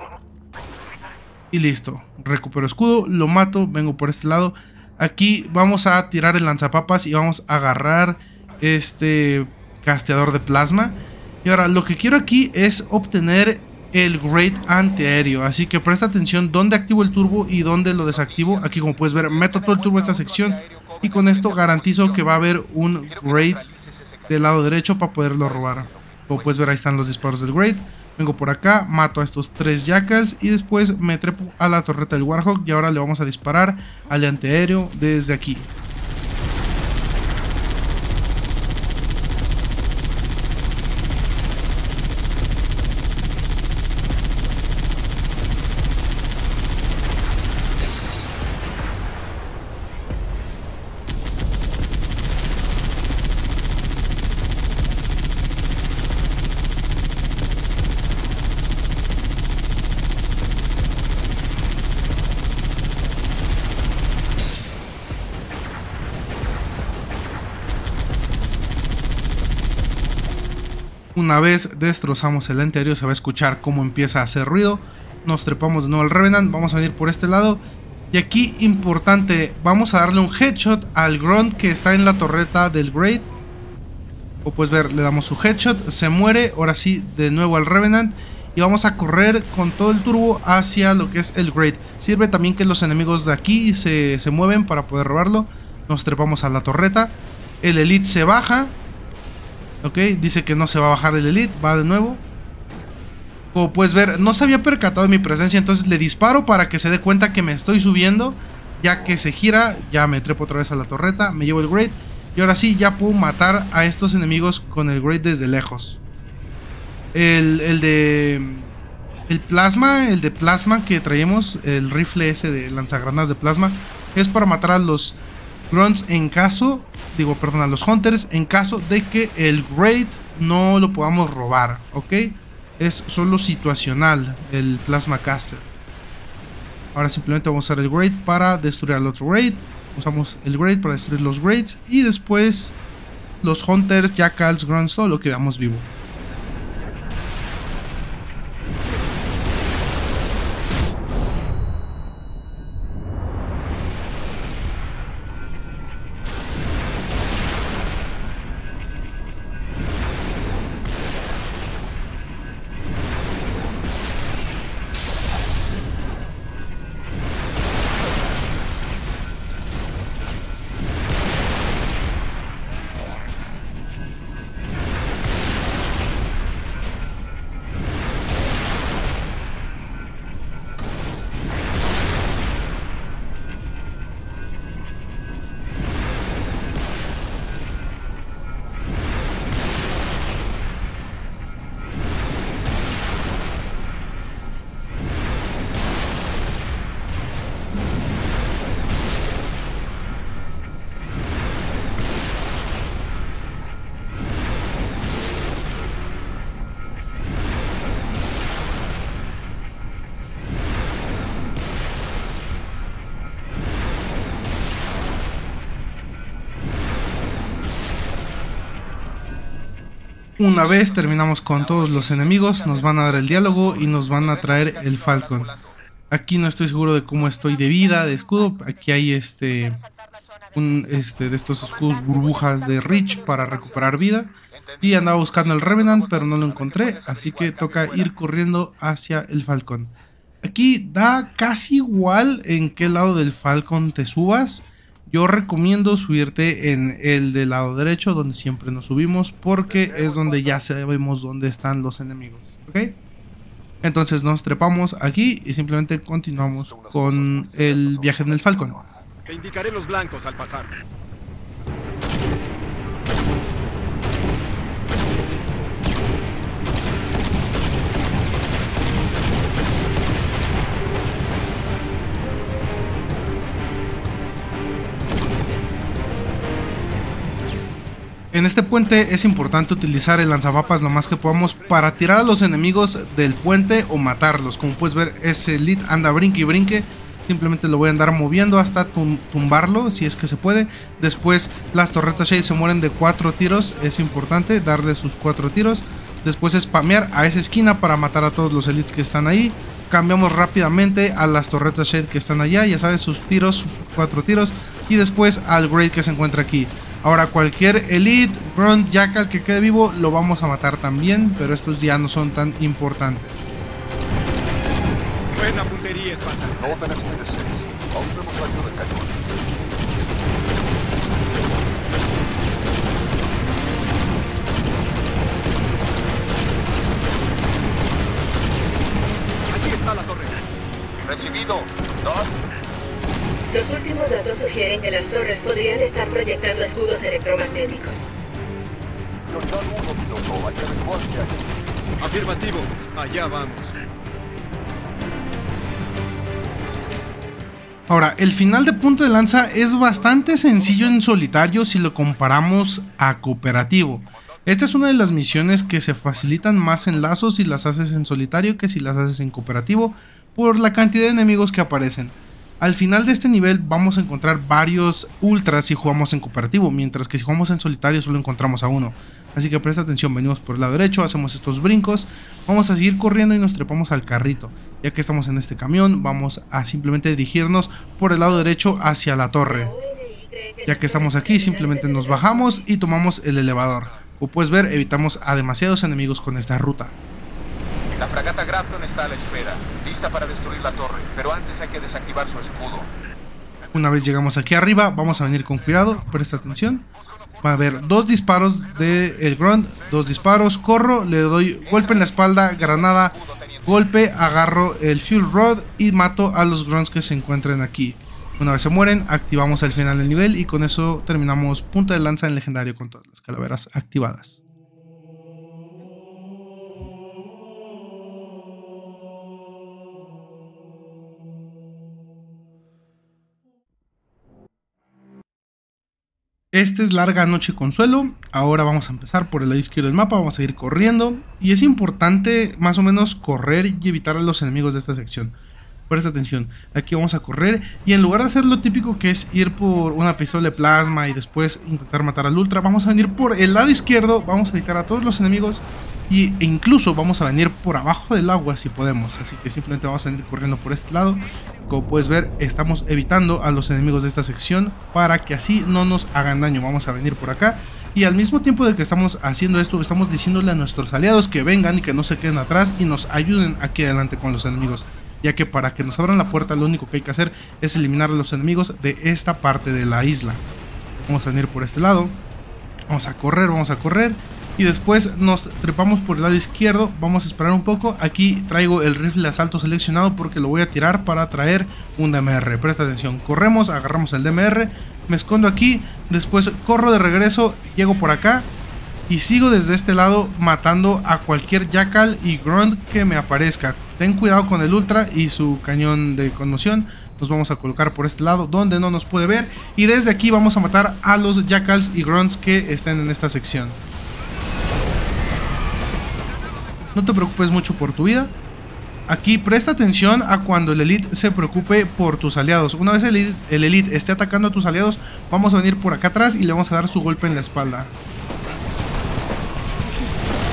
Y listo, recupero escudo, lo mato, vengo por este lado. Aquí vamos a tirar el lanzapapas y vamos a agarrar este casteador de plasma. Y ahora lo que quiero aquí es obtener el Great antiaéreo. Así que presta atención dónde activo el turbo y dónde lo desactivo. Aquí como puedes ver meto todo el turbo en esta sección. Y con esto garantizo que va a haber un Great del lado derecho para poderlo robar. Como puedes ver ahí están los disparos del Great. Vengo por acá, mato a estos 3 Jackals y después me trepo a la torreta del Warhawk y ahora le vamos a disparar al antiaéreo desde aquí. Una vez destrozamos el antiaéreo se va a escuchar cómo empieza a hacer ruido. Nos trepamos de nuevo al Revenant, vamos a venir por este lado. Y aquí, importante, vamos a darle un headshot al Grunt que está en la torreta del Great. Como puedes ver, le damos su headshot, se muere, ahora sí, de nuevo al Revenant. Y vamos a correr con todo el turbo hacia lo que es el Great. Sirve también que los enemigos de aquí se mueven para poder robarlo. Nos trepamos a la torreta. El Elite se baja. Ok, dice que no se va a bajar el Elite, va de nuevo. Como puedes ver, no se había percatado de mi presencia, entonces le disparo para que se dé cuenta que me estoy subiendo. Ya que se gira, ya me trepo otra vez a la torreta, me llevo el Great. Y ahora sí, ya puedo matar a estos enemigos con el Great desde lejos. El de plasma que traemos, el rifle ese de lanzagranadas de plasma, es para matar a los Grunts en caso... a los Hunters en caso de que el Great no lo podamos robar, ¿ok? Es solo situacional el Plasma Caster. Ahora simplemente vamos a usar el Great para destruir al otro Great. Usamos el Great para destruir los Greats y después los Hunters, Jackals, Grunts, todo lo que veamos vivo. Una vez terminamos con todos los enemigos, nos van a dar el diálogo y nos van a traer el Falcon. Aquí no estoy seguro de cómo estoy de vida, de escudo. Aquí hay de estos escudos burbujas de Reach para recuperar vida. Y andaba buscando el Revenant, pero no lo encontré, así que toca ir corriendo hacia el Falcon. Aquí da casi igual en qué lado del Falcon te subas. Yo recomiendo subirte en el del lado derecho, donde siempre nos subimos, porque es donde ya sabemos dónde están los enemigos, ¿ok? Entonces nos trepamos aquí y simplemente continuamos con el viaje en el Falcon. Te indicaré los blancos al pasar. En este puente es importante utilizar el lanzapapas lo más que podamos para tirar a los enemigos del puente o matarlos. Como puedes ver, ese elite anda brinque y brinque. Simplemente lo voy a andar moviendo hasta tumbarlo, si es que se puede. Después las torretas Shade se mueren de 4 tiros. Es importante darle sus 4 tiros. Después spamear a esa esquina para matar a todos los elites que están ahí. Cambiamos rápidamente a las torretas Shade que están allá. Ya sabes, sus tiros, sus 4 tiros. Y después al Great que se encuentra aquí. Ahora cualquier Elite, Grunt, Jackal que quede vivo lo vamos a matar también, pero estos ya no son tan importantes. Buena puntería, Esparta. No tenemos mercedes. Aún no hemos salido del cañón. Allí está la torre. Recibido. 2. Los últimos datos sugieren que las torres podrían estar proyectando escudos electromagnéticos. Prioridad 1, piloto. Hay que averiguar qué hay. Afirmativo. Allá vamos. Ahora, el final de punto de lanza es bastante sencillo en solitario si lo comparamos a cooperativo. Esta es una de las misiones que se facilitan más en lazos si las haces en solitario que si las haces en cooperativo, por la cantidad de enemigos que aparecen. Al final de este nivel vamos a encontrar varios ultras si jugamos en cooperativo, mientras que si jugamos en solitario solo encontramos a uno. Así que presta atención, venimos por el lado derecho, hacemos estos brincos, vamos a seguir corriendo y nos trepamos al carrito. Ya que estamos en este camión, vamos a simplemente dirigirnos por el lado derecho hacia la torre. Ya que estamos aquí, simplemente nos bajamos y tomamos el elevador. Como puedes ver, evitamos a demasiados enemigos con esta ruta. La fragata Grafton está a la espera, lista para destruir la torre, pero antes hay que desactivar su escudo. Una vez llegamos aquí arriba, vamos a venir con cuidado, presta atención. Va a haber 2 disparos del Grunt, 2 disparos, corro, le doy golpe en la espalda, granada, golpe, agarro el Fuel Rod y mato a los Grunts que se encuentren aquí. Una vez se mueren, activamos el final del nivel y con eso terminamos punta de lanza en legendario con todas las calaveras activadas. Esta es Larga Noche Consuelo. Ahora vamos a empezar por el lado izquierdo del mapa, vamos a ir corriendo. Y es importante más o menos correr y evitar a los enemigos de esta sección. Presta atención, aquí vamos a correr y en lugar de hacer lo típico que es ir por una pistola de plasma y después intentar matar al ultra, vamos a venir por el lado izquierdo, vamos a evitar a todos los enemigos e incluso vamos a venir por abajo del agua si podemos. Así que simplemente vamos a venir corriendo por este lado. Como puedes ver, estamos evitando a los enemigos de esta sección para que así no nos hagan daño. Vamos a venir por acá y al mismo tiempo de que estamos haciendo esto, estamos diciéndole a nuestros aliados que vengan y que no se queden atrás y nos ayuden aquí adelante con los enemigos, ya que para que nos abran la puerta lo único que hay que hacer es eliminar a los enemigos de esta parte de la isla. Vamos a venir por este lado, vamos a correr y después nos trepamos por el lado izquierdo. Vamos a esperar un poco, aquí traigo el rifle de asalto seleccionado porque lo voy a tirar para traer un DMR. Presta atención, corremos, agarramos el DMR, me escondo aquí, después corro de regreso, llego por acá y sigo desde este lado matando a cualquier Jackal y Grunt que me aparezca. Ten cuidado con el ultra y su cañón de conmoción. Nos vamos a colocar por este lado donde no nos puede ver y desde aquí vamos a matar a los Jackals y Grunts que estén en esta sección. No te preocupes mucho por tu vida. Aquí presta atención a cuando el Elite se preocupe por tus aliados. Una vez el Elite esté atacando a tus aliados, vamos a venir por acá atrás y le vamos a dar su golpe en la espalda.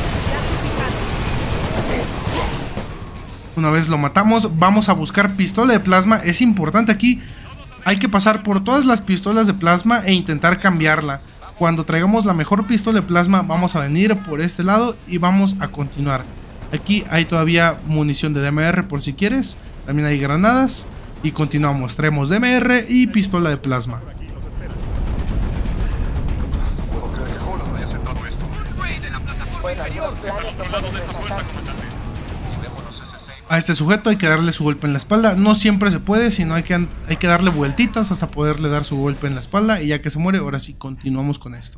Una vez lo matamos, vamos a buscar pistola de plasma. Es importante aquí, hay que pasar por todas las pistolas de plasma e intentar cambiarla. Cuando traigamos la mejor pistola de plasma, vamos a venir por este lado y vamos a continuar. Aquí hay todavía munición de DMR por si quieres. También hay granadas. Y continuamos, traemos DMR y pistola de plasma. A este sujeto hay que darle su golpe en la espalda. No siempre se puede, sino hay que darle vueltitas hasta poderle dar su golpe en la espalda. Y ya que se muere, ahora sí continuamos con esto.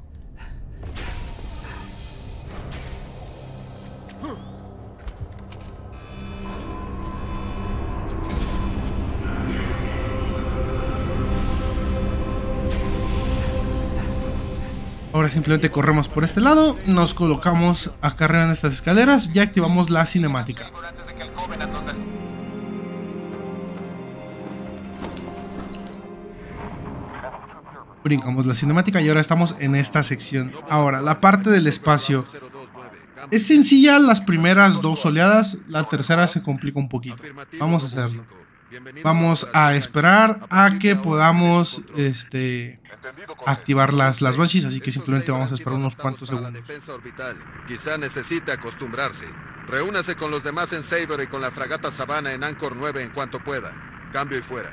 Ahora simplemente corremos por este lado, nos colocamos acá arriba en estas escaleras y activamos la cinemática. Brincamos la cinemática y ahora estamos en esta sección. Ahora, la parte del espacio. Es sencilla las primeras 2 oleadas, la tercera se complica un poquito. Vamos a hacerlo. Vamos a esperar a que podamos activar las Banshees, así que simplemente vamos a esperar unos cuantos segundos. Quizá necesite acostumbrarse. Reúnase con los demás en Saber y con la fragata Savannah en Anchor 9 en cuanto pueda. Cambio y fuera.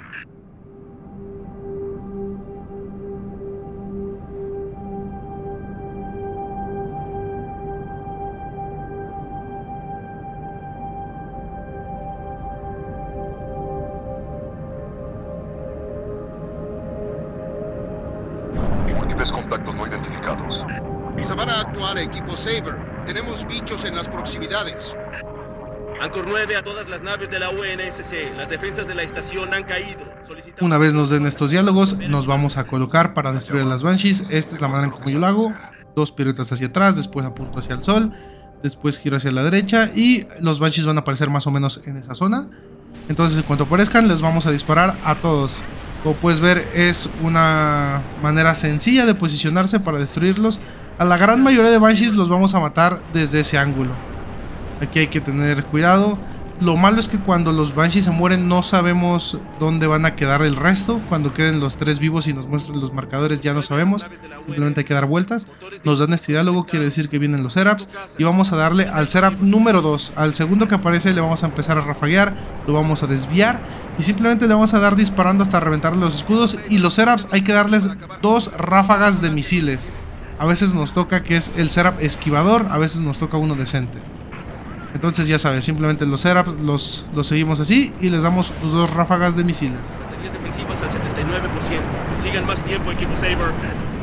Contactos no identificados. Savannah actual, equipo Saber. Tenemos bichos en las proximidades. Anchor 9 a todas las naves de la UNSC. Las defensas de la estación han caído. Una vez nos den estos diálogos, nos vamos a colocar para destruir las Banshees. Esta es la manera en como yo lo hago. 2 piruetas hacia atrás, después apunto hacia el sol, después giro hacia la derecha y los Banshees van a aparecer más o menos en esa zona. Entonces en cuanto aparezcan les vamos a disparar a todos. Como puedes ver, es una manera sencilla de posicionarse para destruirlos. A la gran mayoría de Banshees los vamos a matar desde ese ángulo. Aquí hay que tener cuidado. Lo malo es que cuando los Banshees se mueren no sabemos dónde van a quedar el resto. Cuando queden los 3 vivos y nos muestren los marcadores ya no sabemos. Simplemente hay que dar vueltas. Nos dan este diálogo, quiere decir que vienen los Seraphs. Y vamos a darle al Seraph número 2. Al segundo que aparece le vamos a empezar a rafaguear. Lo vamos a desviar. Y simplemente le vamos a dar disparando hasta reventar los escudos. Y los Seraphs hay que darles 2 ráfagas de misiles. A veces nos toca que es el Seraph esquivador. A veces nos toca uno decente. Entonces ya sabes, simplemente los Seraphs los seguimos así y les damos sus 2 ráfagas de misiles. Baterías defensivas al 79%. Sigan más tiempo, equipo Saber.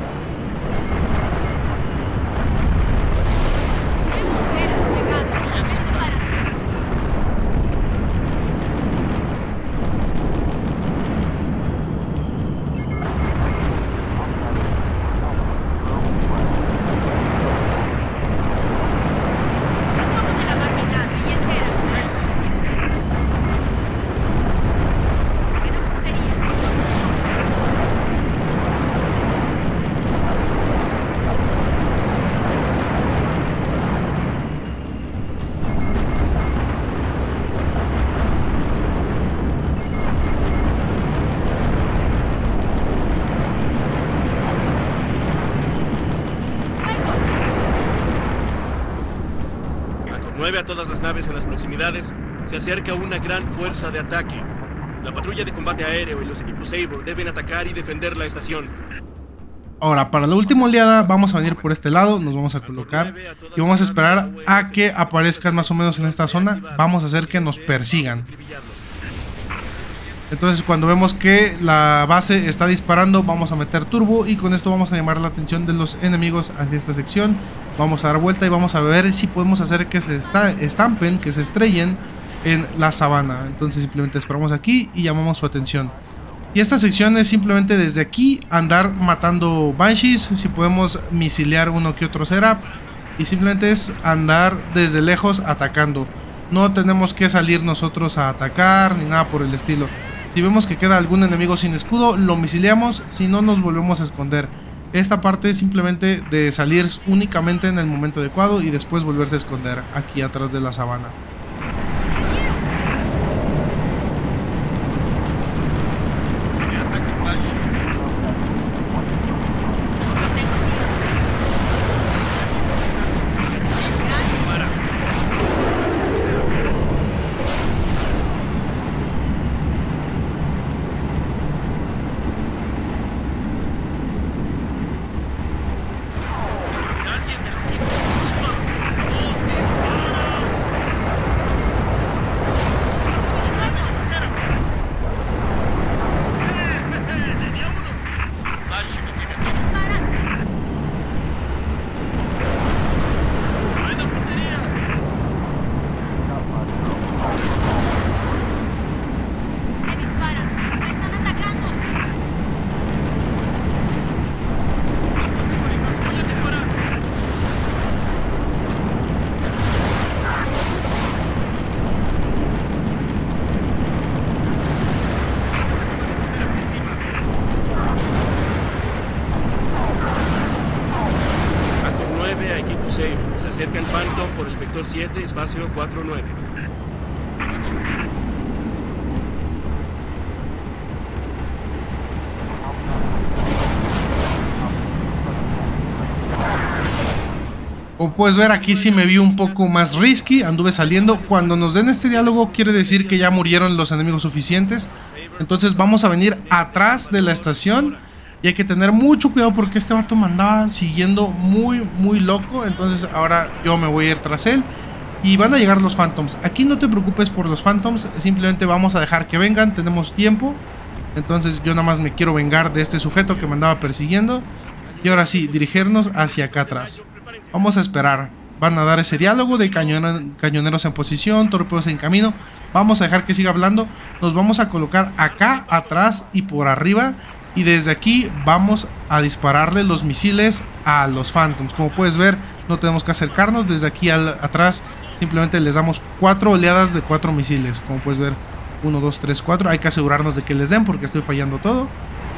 A todas las naves en las proximidades, se acerca una gran fuerza de ataque. La patrulla de combate aéreo y los equipos Saber deben atacar y defender la estación. Ahora, para la última oleada vamos a venir por este lado, nos vamos a colocar y vamos a esperar a que aparezcan más o menos en esta zona. Vamos a hacer que nos persigan. Entonces cuando vemos que la base está disparando vamos a meter turbo y con esto vamos a llamar la atención de los enemigos hacia esta sección. Vamos a dar vuelta y vamos a ver si podemos hacer que se estampen, que se estrellen en la Savannah. Entonces simplemente esperamos aquí y llamamos su atención. Y esta sección es simplemente desde aquí andar matando Banshees, si podemos misilear uno que otro Seraph. Y simplemente es andar desde lejos atacando. No tenemos que salir nosotros a atacar ni nada por el estilo. Si vemos que queda algún enemigo sin escudo, lo misileamos, si no nos volvemos a esconder. Esta parte es simplemente de salir únicamente en el momento adecuado y después volverse a esconder aquí atrás de la Savannah. sector 7, espacio 49. Como puedes ver, aquí sí me vi un poco más risky, anduve saliendo. Cuando nos den este diálogo quiere decir que ya murieron los enemigos suficientes. Entonces vamos a venir atrás de la estación y hay que tener mucho cuidado porque este vato me andaba siguiendo muy loco. Entonces ahora yo me voy a ir tras él y van a llegar los Phantoms. Aquí no te preocupes por los Phantoms, simplemente vamos a dejar que vengan, tenemos tiempo. Entonces yo nada más me quiero vengar de este sujeto que me andaba persiguiendo. Y ahora sí, dirigirnos hacia acá atrás. Vamos a esperar. Van a dar ese diálogo de cañoneros en posición, torpedos en camino. Vamos a dejar que siga hablando. Nos vamos a colocar acá atrás y por arriba. Y desde aquí vamos a dispararle los misiles a los Phantoms. Como puedes ver, no tenemos que acercarnos. Desde aquí atrás simplemente les damos 4 oleadas de 4 misiles. Como puedes ver, 1, 2, 3, 4. Hay que asegurarnos de que les den porque estoy fallando todo.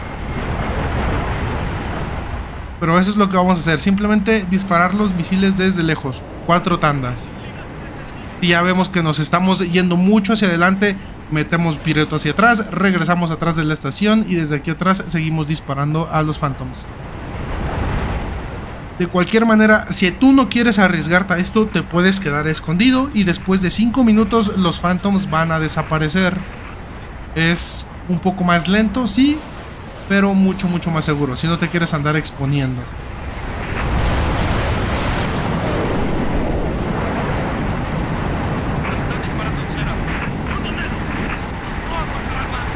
Pero eso es lo que vamos a hacer, simplemente disparar los misiles desde lejos, 4 tandas. Y ya vemos que nos estamos yendo mucho hacia adelante, metemos pirueto hacia atrás, regresamos atrás de la estación y desde aquí atrás seguimos disparando a los Phantoms. De cualquier manera, si tú no quieres arriesgarte a esto, te puedes quedar escondido y después de 5 minutos los Phantoms van a desaparecer. Es un poco más lento, sí, pero mucho más seguro, si no te quieres andar exponiendo. Están disparando en cera. ¡No, no, no! ¡Los escudos no aguantarán más!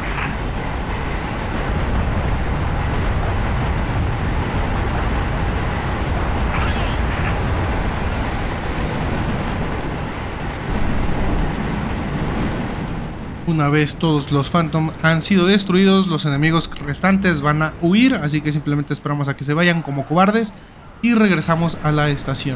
Una vez todos los Phantom han sido destruidos, los enemigos restantes van a huir, así que simplemente esperamos a que se vayan como cobardes y regresamos a la estación.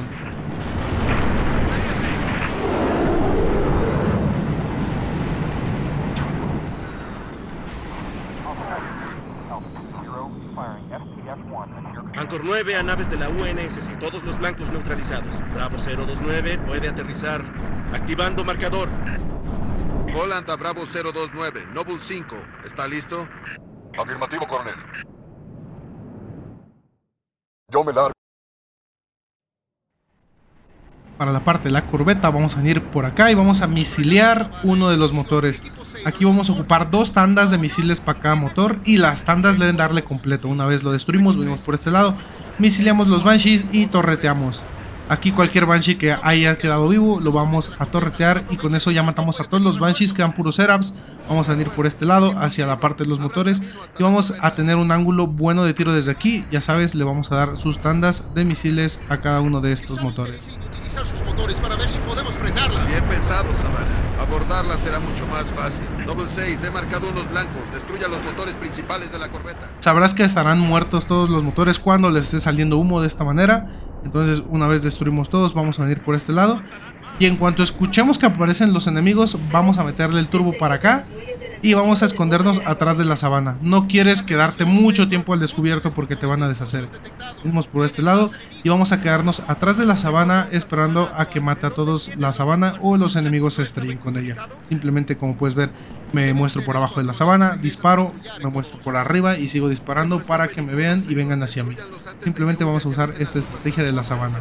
Anchor 9 a naves de la UNSC, todos los blancos neutralizados. Bravo 029 puede aterrizar. Activando marcador. Holland a Bravo 029, Noble 5, ¿está listo? Afirmativo, coronel. Yo me largo. Para la parte de la corbeta vamos a venir por acá y vamos a misilear uno de los motores. Aquí vamos a ocupar 2 tandas de misiles para cada motor y las tandas deben darle completo. Una vez lo destruimos, venimos por este lado, misileamos los Banshees y torreteamos. Aquí cualquier Banshee que haya quedado vivo lo vamos a torretear y con eso ya matamos a todos los Banshees, quedan puros setups. Vamos a venir por este lado hacia la parte de los motores y vamos a tener un ángulo bueno de tiro desde aquí. Ya sabes, le vamos a dar sus tandas de misiles a cada uno de estos motores. Sus motores para ver si podemos frenarla. Bien pensado, Savannah. Abordarla será mucho más fácil. Noble 6, he marcado unos blancos. Destruya los motores principales de la corbeta. Sabrás que estarán muertos todos los motores cuando les esté saliendo humo de esta manera. Entonces, una vez destruimos todos, vamos a venir por este lado. Y en cuanto escuchemos que aparecen los enemigos, vamos a meterle el turbo para acá y vamos a escondernos atrás de la sabana. No quieres quedarte mucho tiempo al descubierto porque te van a deshacer. Vamos por este lado y vamos a quedarnos atrás de la sabana esperando a que mate a todos la sabana o los enemigos se estrellen con ella. Simplemente, como puedes ver, me muestro por abajo de la sabana, disparo, me muestro por arriba y sigo disparando para que me vean y vengan hacia mí. Simplemente vamos a usar esta estrategia de la sabana.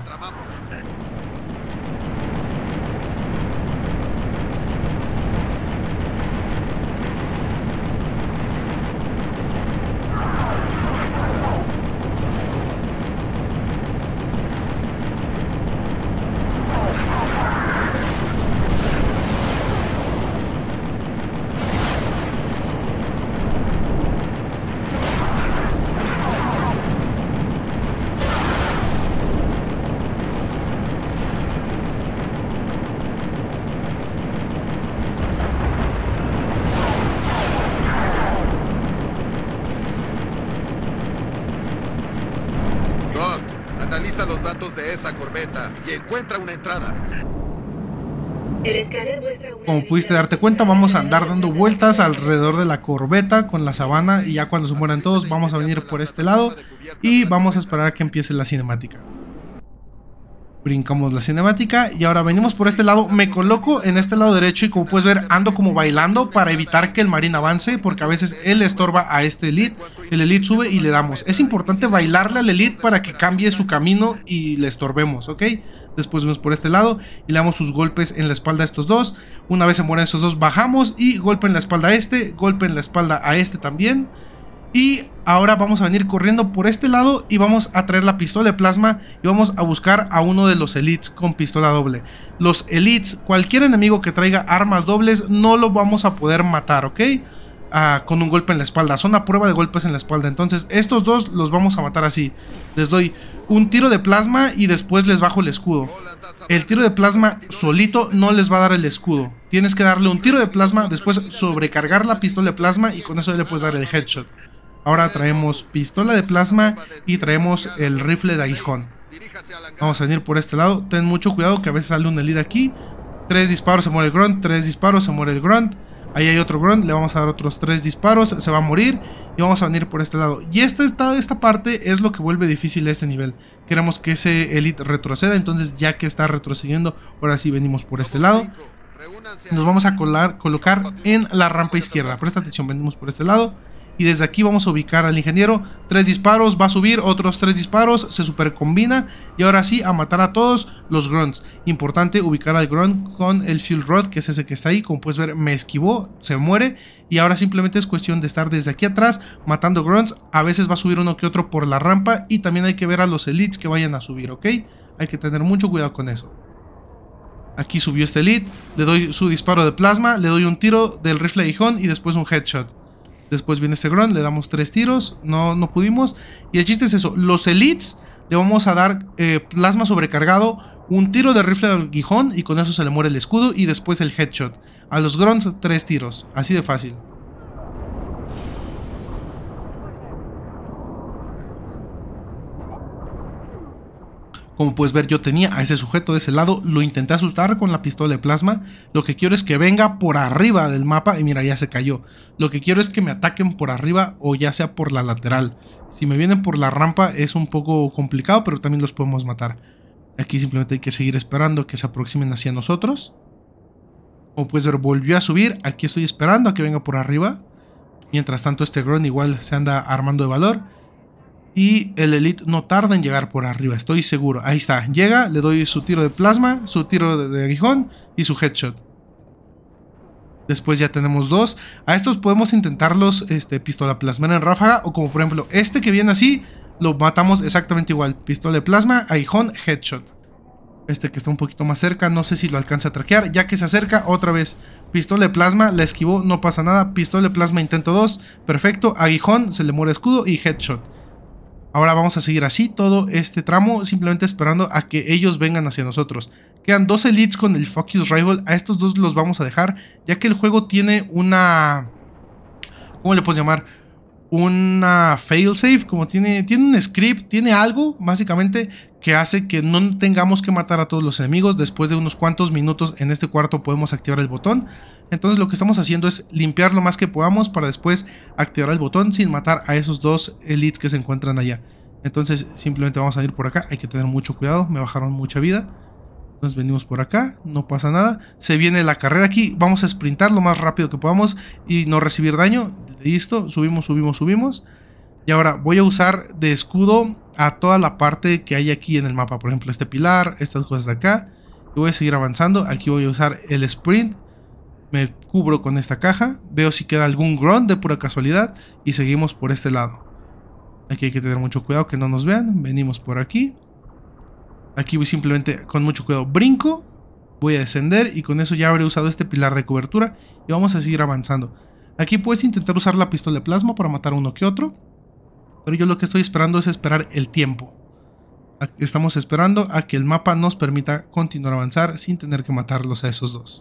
Analiza los datos de esa corbeta y encuentra una entrada. El escáner muestra una... Como pudiste darte cuenta, vamos a andar dando vueltas alrededor de la corbeta con la sabana y ya cuando se mueran todos vamos a venir por este lado y vamos a esperar a que empiece la cinemática. Brincamos la cinemática y ahora venimos por este lado. Me coloco en este lado derecho y como puedes ver ando como bailando para evitar que el Marine avance, porque a veces él estorba a este Elite. El Elite sube y le damos. Es importante bailarle al Elite para que cambie su camino y le estorbemos, ¿ok? Después vemos por este lado y le damos sus golpes en la espalda a estos dos. Una vez se mueren estos dos, bajamos y golpe en la espalda a este, golpe en la espalda a este también. Y ahora vamos a venir corriendo por este lado y vamos a traer la pistola de plasma y vamos a buscar a uno de los elites con pistola doble. Los elites, cualquier enemigo que traiga armas dobles no lo vamos a poder matar, ¿ok? Con un golpe en la espalda, son a prueba de golpes en la espalda. Entonces estos dos los vamos a matar así. Les doy un tiro de plasma y después les bajo el escudo. El tiro de plasma solito no les va a dar el escudo. Tienes que darle un tiro de plasma, después sobrecargar la pistola de plasma y con eso le puedes dar el headshot. Ahora traemos pistola de plasma y traemos el rifle de aguijón. Vamos a venir por este lado. Ten mucho cuidado que a veces sale un elite aquí. 3 disparos se muere el grunt, 3 disparos se muere el grunt. Ahí hay otro grunt, le vamos a dar otros 3 disparos, se va a morir. Y vamos a venir por este lado. Y esta parte es lo que vuelve difícil este nivel. Queremos que ese elite retroceda, entonces ya que está retrocediendo, ahora sí venimos por este lado. Nos vamos a colocar en la rampa izquierda. Presta atención, venimos por este lado. Y desde aquí vamos a ubicar al ingeniero. 3 disparos, va a subir, otros 3 disparos, se super combina. Y ahora sí, a matar a todos los grunts. Importante ubicar al grunt con el fuel rod, que es ese que está ahí. Como puedes ver, me esquivó, se muere. Y ahora simplemente es cuestión de estar desde aquí atrás matando grunts. A veces va a subir uno que otro por la rampa. Y también hay que ver a los elites que vayan a subir, ¿ok? Hay que tener mucho cuidado con eso. Aquí subió este elite, le doy su disparo de plasma, le doy un tiro del rifle de aguijón y después un headshot. Después viene este grunt, le damos 3 tiros, no pudimos. Y el chiste es eso, los elites le vamos a dar plasma sobrecargado, un tiro de rifle de aguijón y con eso se le muere el escudo y después el headshot. A los grunts 3 tiros, así de fácil. Como puedes ver, yo tenía a ese sujeto de ese lado, lo intenté asustar con la pistola de plasma. Lo que quiero es que venga por arriba del mapa y mira, ya se cayó. Lo que quiero es que me ataquen por arriba o ya sea por la lateral. Si me vienen por la rampa es un poco complicado, pero también los podemos matar. Aquí simplemente hay que seguir esperando que se aproximen hacia nosotros. Como puedes ver, volvió a subir. Aquí estoy esperando a que venga por arriba. Mientras tanto, este grunt igual se anda armando de valor. Y el elite no tarda en llegar por arriba, estoy seguro. Ahí está, llega, le doy su tiro de plasma, su tiro de aguijón y su headshot. Después ya tenemos 2. A estos podemos intentarlos pistola plasmera en ráfaga. O como por ejemplo este que viene así, lo matamos exactamente igual. Pistola de plasma, aguijón, headshot. Este que está un poquito más cerca, no sé si lo alcanza a traquear. Ya que se acerca, otra vez pistola de plasma, la esquivó, no pasa nada. Pistola de plasma, intento 2, perfecto. Aguijón, se le muere escudo y headshot. Ahora vamos a seguir así todo este tramo, simplemente esperando a que ellos vengan hacia nosotros. Quedan 2 elites con el Focus Rifle, a estos 2 los vamos a dejar, ya que el juego tiene una... ¿Cómo le puedes llamar? Una failsafe, como tiene un script, tiene algo, básicamente, que hace que no tengamos que matar a todos los enemigos. Después de unos cuantos minutos en este cuarto podemos activar el botón. Entonces lo que estamos haciendo es limpiar lo más que podamos para después activar el botón sin matar a esos 2 elites que se encuentran allá. Entonces simplemente vamos a ir por acá, hay que tener mucho cuidado, me bajaron mucha vida. Entonces venimos por acá, no pasa nada. Se viene la carrera aquí, vamos a sprintar lo más rápido que podamos y no recibir daño. Listo, subimos. Y ahora voy a usar de escudo a toda la parte que hay aquí en el mapa. Por ejemplo, este pilar, estas cosas de acá. Y voy a seguir avanzando, aquí voy a usar el sprint. Me cubro con esta caja, veo si queda algún grunt de pura casualidad y seguimos por este lado. Aquí hay que tener mucho cuidado que no nos vean, venimos por aquí. Aquí voy simplemente con mucho cuidado, brinco, voy a descender y con eso ya habré usado este pilar de cobertura y vamos a seguir avanzando. Aquí puedes intentar usar la pistola de plasma para matar uno que otro, pero yo lo que estoy esperando es esperar el tiempo. Estamos esperando a que el mapa nos permita continuar a avanzar sin tener que matarlos a esos 2.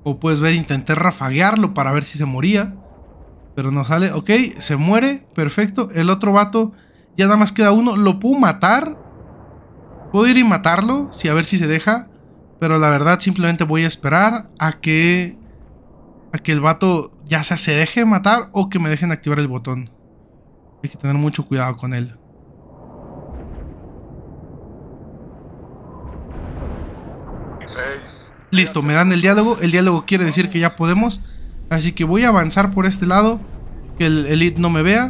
Como puedes ver, intenté rafaguearlo para ver si se moría, pero no sale. Ok, se muere, perfecto. El otro vato, ya nada más queda uno. Lo puedo matar. Puedo ir y matarlo, sí, a ver si se deja. Pero la verdad simplemente voy a esperar a que el vato ya sea se deje matar o que me dejen activar el botón. Hay que tener mucho cuidado con él. Listo, me dan el diálogo. El diálogo quiere decir que ya podemos. Así que voy a avanzar por este lado, que el Elite no me vea.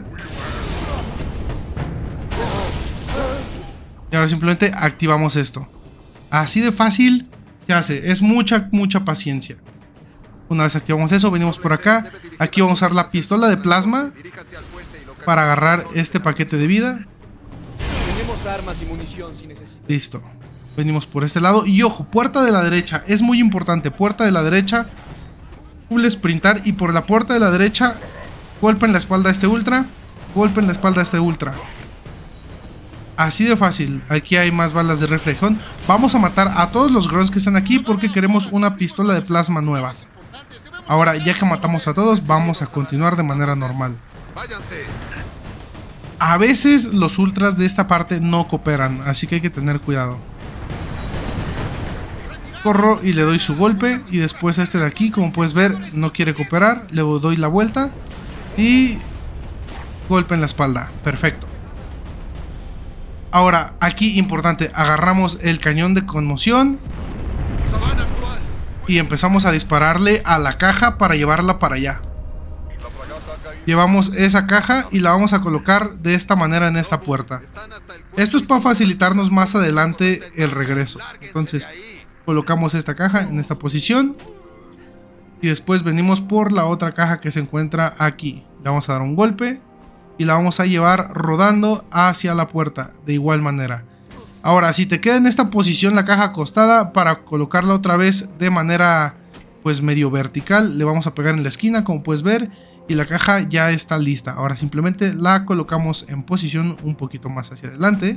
Y ahora simplemente activamos esto. Así de fácil se hace. Es mucha paciencia. Una vez activamos eso, venimos por acá. Aquí vamos a usar la pistola de plasma para agarrar este paquete de vida. Tenemos armas y munición si necesitas. Listo. Venimos por este lado. Y ojo, puerta de la derecha. Es muy importante. Puerta de la derecha. Full sprintar. Y por la puerta de la derecha, golpe en la espalda a este ultra. Golpe en la espalda a este ultra. Así de fácil. Aquí hay más balas de rifle de aguijón. Vamos a matar a todos los grunts que están aquí porque queremos una pistola de plasma nueva. Ahora, ya que matamos a todos, vamos a continuar de manera normal. A veces los ultras de esta parte no cooperan, así que hay que tener cuidado. Corro y le doy su golpe. Y después este de aquí, como puedes ver, no quiere cooperar. Le doy la vuelta y golpe en la espalda. Perfecto. Ahora, aquí importante, agarramos el cañón de conmoción y empezamos a dispararle a la caja para llevarla para allá. Llevamos esa caja y la vamos a colocar de esta manera en esta puerta. Esto es para facilitarnos más adelante el regreso. Entonces, colocamos esta caja en esta posición y después venimos por la otra caja que se encuentra aquí. Le vamos a dar un golpe y la vamos a llevar rodando hacia la puerta de igual manera. Ahora, si te queda en esta posición la caja acostada, para colocarla otra vez de manera pues medio vertical, le vamos a pegar en la esquina, como puedes ver, y la caja ya está lista. Ahora simplemente la colocamos en posición un poquito más hacia adelante.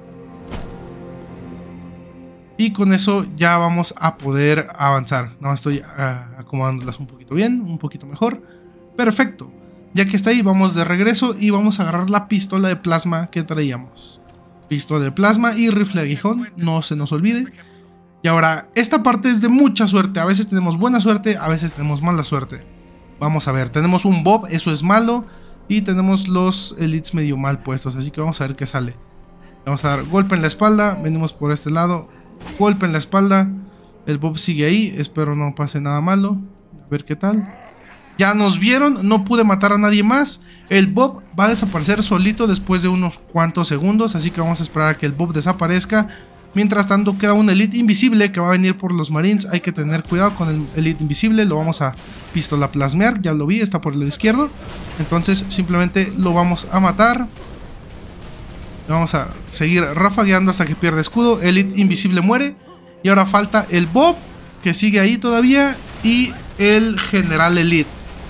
Y con eso ya vamos a poder avanzar. Nada más estoy acomodándolas un poquito bien, un poquito mejor. Perfecto. Ya que está ahí, vamos de regreso y vamos a agarrar la pistola de plasma que traíamos. Pistola de plasma y rifle de aguijón, no se nos olvide. Y ahora, esta parte es de mucha suerte. A veces tenemos buena suerte, a veces tenemos mala suerte. Vamos a ver, tenemos un Bob, eso es malo. Y tenemos los elites medio mal puestos, así que vamos a ver qué sale. Vamos a dar golpe en la espalda, venimos por este lado. Golpe en la espalda. El Bob sigue ahí, espero no pase nada malo. A ver qué tal. Ya nos vieron, no pude matar a nadie más. El Bob va a desaparecer solito después de unos cuantos segundos, así que vamos a esperar a que el Bob desaparezca. Mientras tanto queda un Elite invisible que va a venir por los Marines. Hay que tener cuidado con el Elite invisible. Lo vamos a pistola plasmear, ya lo vi, está por el lado izquierdo. Entonces simplemente lo vamos a matar. Vamos a seguir rafagueando hasta que pierda escudo. El Elite invisible muere. Y ahora falta el Bob, que sigue ahí todavía, y el General Elite.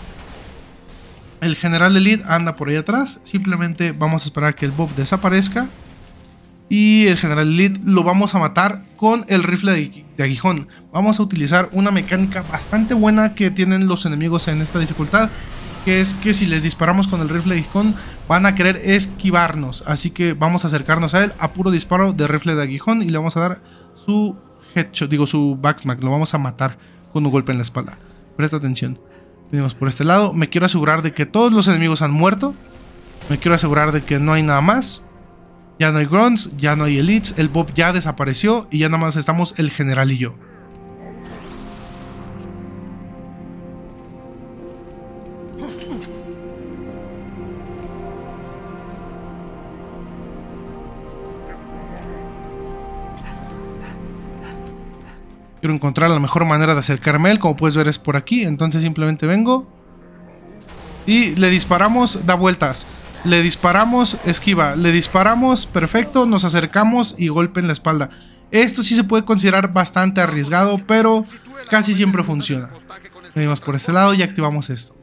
El General Elite anda por ahí atrás. Simplemente vamos a esperar que el Bob desaparezca. Y el General Elite lo vamos a matar con el rifle de aguijón. Vamos a utilizar una mecánica bastante buena que tienen los enemigos en esta dificultad, que es que si les disparamos con el rifle de aguijón van a querer esquivarnos. Así que vamos a acercarnos a él a puro disparo de rifle de aguijón y le vamos a dar su headshot, digo su backsmack. Lo vamos a matar con un golpe en la espalda. Presta atención. Venimos por este lado. Me quiero asegurar de que todos los enemigos han muerto. Me quiero asegurar de que no hay nada más. Ya no hay grunts, ya no hay elites. El Bob ya desapareció y ya nada más estamos el general y yo. Quiero encontrar la mejor manera de acercarme a él. Como puedes ver es por aquí. Entonces simplemente vengo y le disparamos, da vueltas. Le disparamos, esquiva. Le disparamos, perfecto. Nos acercamos y golpe en la espalda. Esto sí se puede considerar bastante arriesgado, pero casi siempre funciona. Venimos por este lado y activamos esto.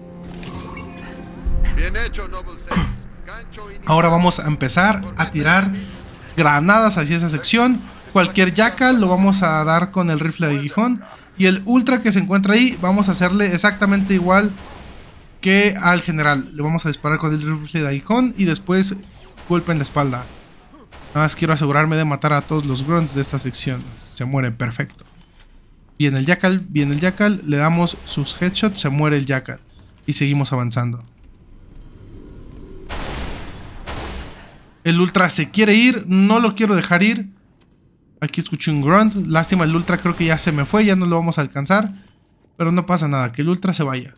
Ahora vamos a empezar a tirar granadas hacia esa sección. Cualquier jackal lo vamos a dar con el rifle de aguijón. Y el ultra que se encuentra ahí, vamos a hacerle exactamente igual que al general. Le vamos a disparar con el rifle de Icon y después golpe en la espalda. Nada más quiero asegurarme de matar a todos los grunts de esta sección. Se muere, perfecto. Viene el Jackal, le damos sus headshots, se muere el Jackal. Y seguimos avanzando. El ultra se quiere ir, no lo quiero dejar ir. Aquí escuché un grunt, lástima, el ultra creo que ya se me fue, ya no lo vamos a alcanzar. Pero no pasa nada, que el ultra se vaya.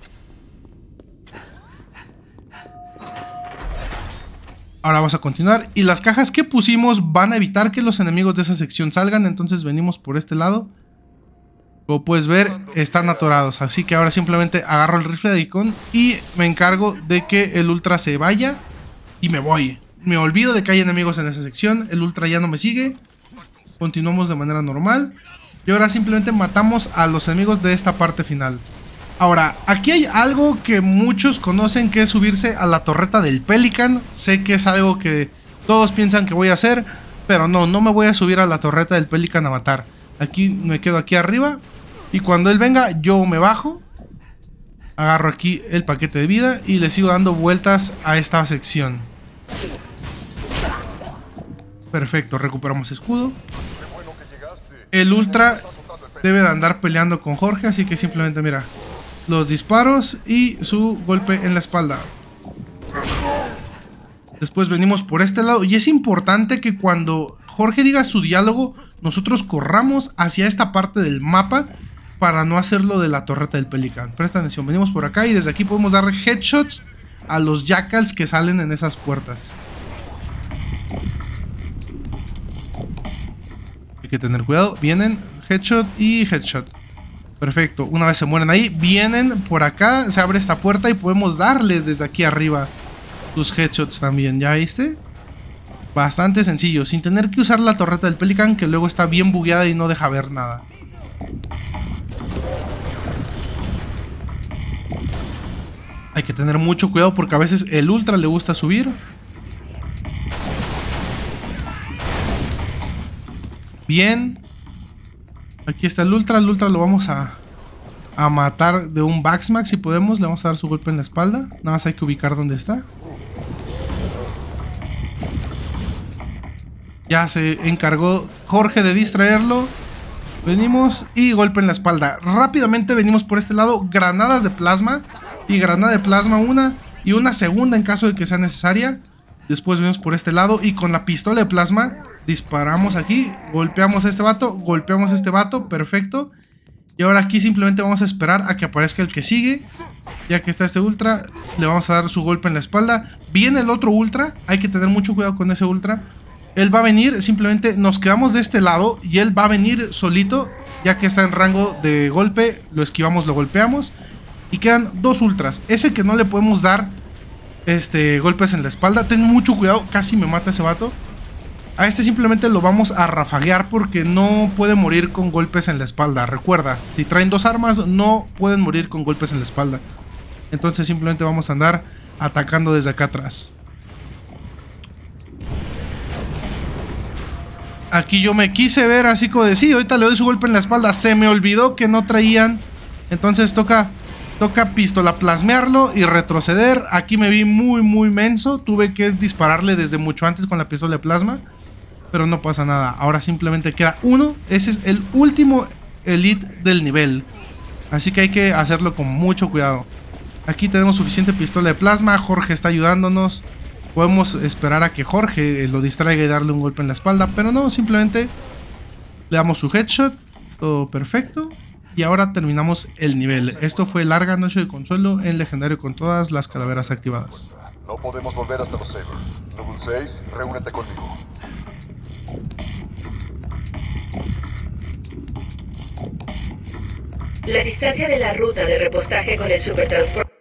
Ahora vamos a continuar. Y las cajas que pusimos van a evitar que los enemigos de esa sección salgan. Entonces venimos por este lado. Como puedes ver, están atorados. Así que ahora simplemente agarro el rifle de Icon y me encargo de que el ultra se vaya. Y me voy. Me olvido de que hay enemigos en esa sección. El ultra ya no me sigue. Continuamos de manera normal. Y ahora simplemente matamos a los enemigos de esta parte final. Ahora, aquí hay algo que muchos conocen, que es subirse a la torreta del Pelican. Sé que es algo que todos piensan que voy a hacer, pero no me voy a subir a la torreta del Pelican a matar. Aquí me quedo aquí arriba y cuando él venga yo me bajo. Agarro aquí el paquete de vida y le sigo dando vueltas a esta sección. Perfecto, recuperamos escudo. El ultra debe de andar peleando con Jorge, así que simplemente mira, los disparos y su golpe en la espalda. Después venimos por este lado y es importante que cuando Jorge diga su diálogo, nosotros corramos hacia esta parte del mapa para no hacerlo de la torreta del Pelican. Presta atención, venimos por acá y desde aquí podemos dar headshots a los jackals que salen en esas puertas. Hay que tener cuidado, vienen headshot y headshot. Perfecto, una vez se mueren ahí, vienen por acá, se abre esta puerta y podemos darles desde aquí arriba sus headshots también, ¿ya viste? Bastante sencillo, sin tener que usar la torreta del Pelican, que luego está bien bugueada y no deja ver nada. Hay que tener mucho cuidado porque a veces el ultra le gusta subir. Bien. Aquí está el ultra lo vamos a matar de un backsmack si podemos. Le vamos a dar su golpe en la espalda. Nada más hay que ubicar dónde está. Ya se encargó Jorge de distraerlo. Venimos y golpe en la espalda. Rápidamente venimos por este lado. Granadas de plasma. Y granada de plasma una. Y una segunda en caso de que sea necesaria. Después venimos por este lado. Y con la pistola de plasma disparamos aquí. Golpeamos a este vato. Golpeamos a este vato. Perfecto. Y ahora aquí simplemente vamos a esperar a que aparezca el que sigue. Ya que está este ultra, le vamos a dar su golpe en la espalda. Viene el otro ultra. Hay que tener mucho cuidado con ese ultra. Él va a venir, simplemente nos quedamos de este lado y él va a venir solito, ya que está en rango de golpe. Lo esquivamos, lo golpeamos. Y quedan dos ultras. Ese que no le podemos dar golpes en la espalda. Ten mucho cuidado, casi me mata ese vato. A este simplemente lo vamos a rafaguear porque no puede morir con golpes en la espalda. Recuerda, si traen dos armas no pueden morir con golpes en la espalda. Entonces simplemente vamos a andar atacando desde acá atrás. Aquí yo me quise ver así como de sí, ahorita le doy su golpe en la espalda. Se me olvidó que no traían. Entonces toca pistola plasmearlo y retroceder. Aquí me vi muy menso. Tuve que dispararle desde mucho antes con la pistola de plasma. Pero no pasa nada. Ahora simplemente queda uno. Ese es el último elite del nivel. Así que hay que hacerlo con mucho cuidado. Aquí tenemos suficiente pistola de plasma. Jorge está ayudándonos. Podemos esperar a que Jorge lo distraiga y darle un golpe en la espalda. Pero no, simplemente le damos su headshot. Todo perfecto. Y ahora terminamos el nivel. Esto fue Larga Noche de Consuelo en legendario con todas las calaveras activadas. No podemos volver hasta los Saber. Noble 6, reúnete conmigo. La distancia de la ruta de repostaje con el supertransporte.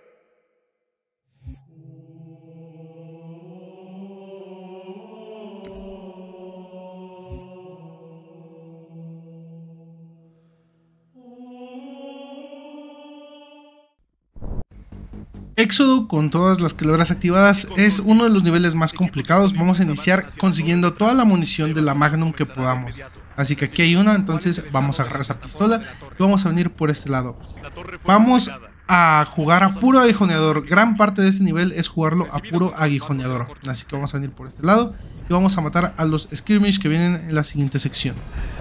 Éxodo con todas las calaveras activadas es uno de los niveles más complicados. Vamos a iniciar consiguiendo toda la munición de la Magnum que podamos. Así que aquí hay una, entonces vamos a agarrar esa pistola y vamos a venir por este lado. Vamos a jugar a puro aguijoneador. Gran parte de este nivel es jugarlo a puro aguijoneador. Así que vamos a venir por este lado y vamos a matar a los skirmish que vienen en la siguiente sección.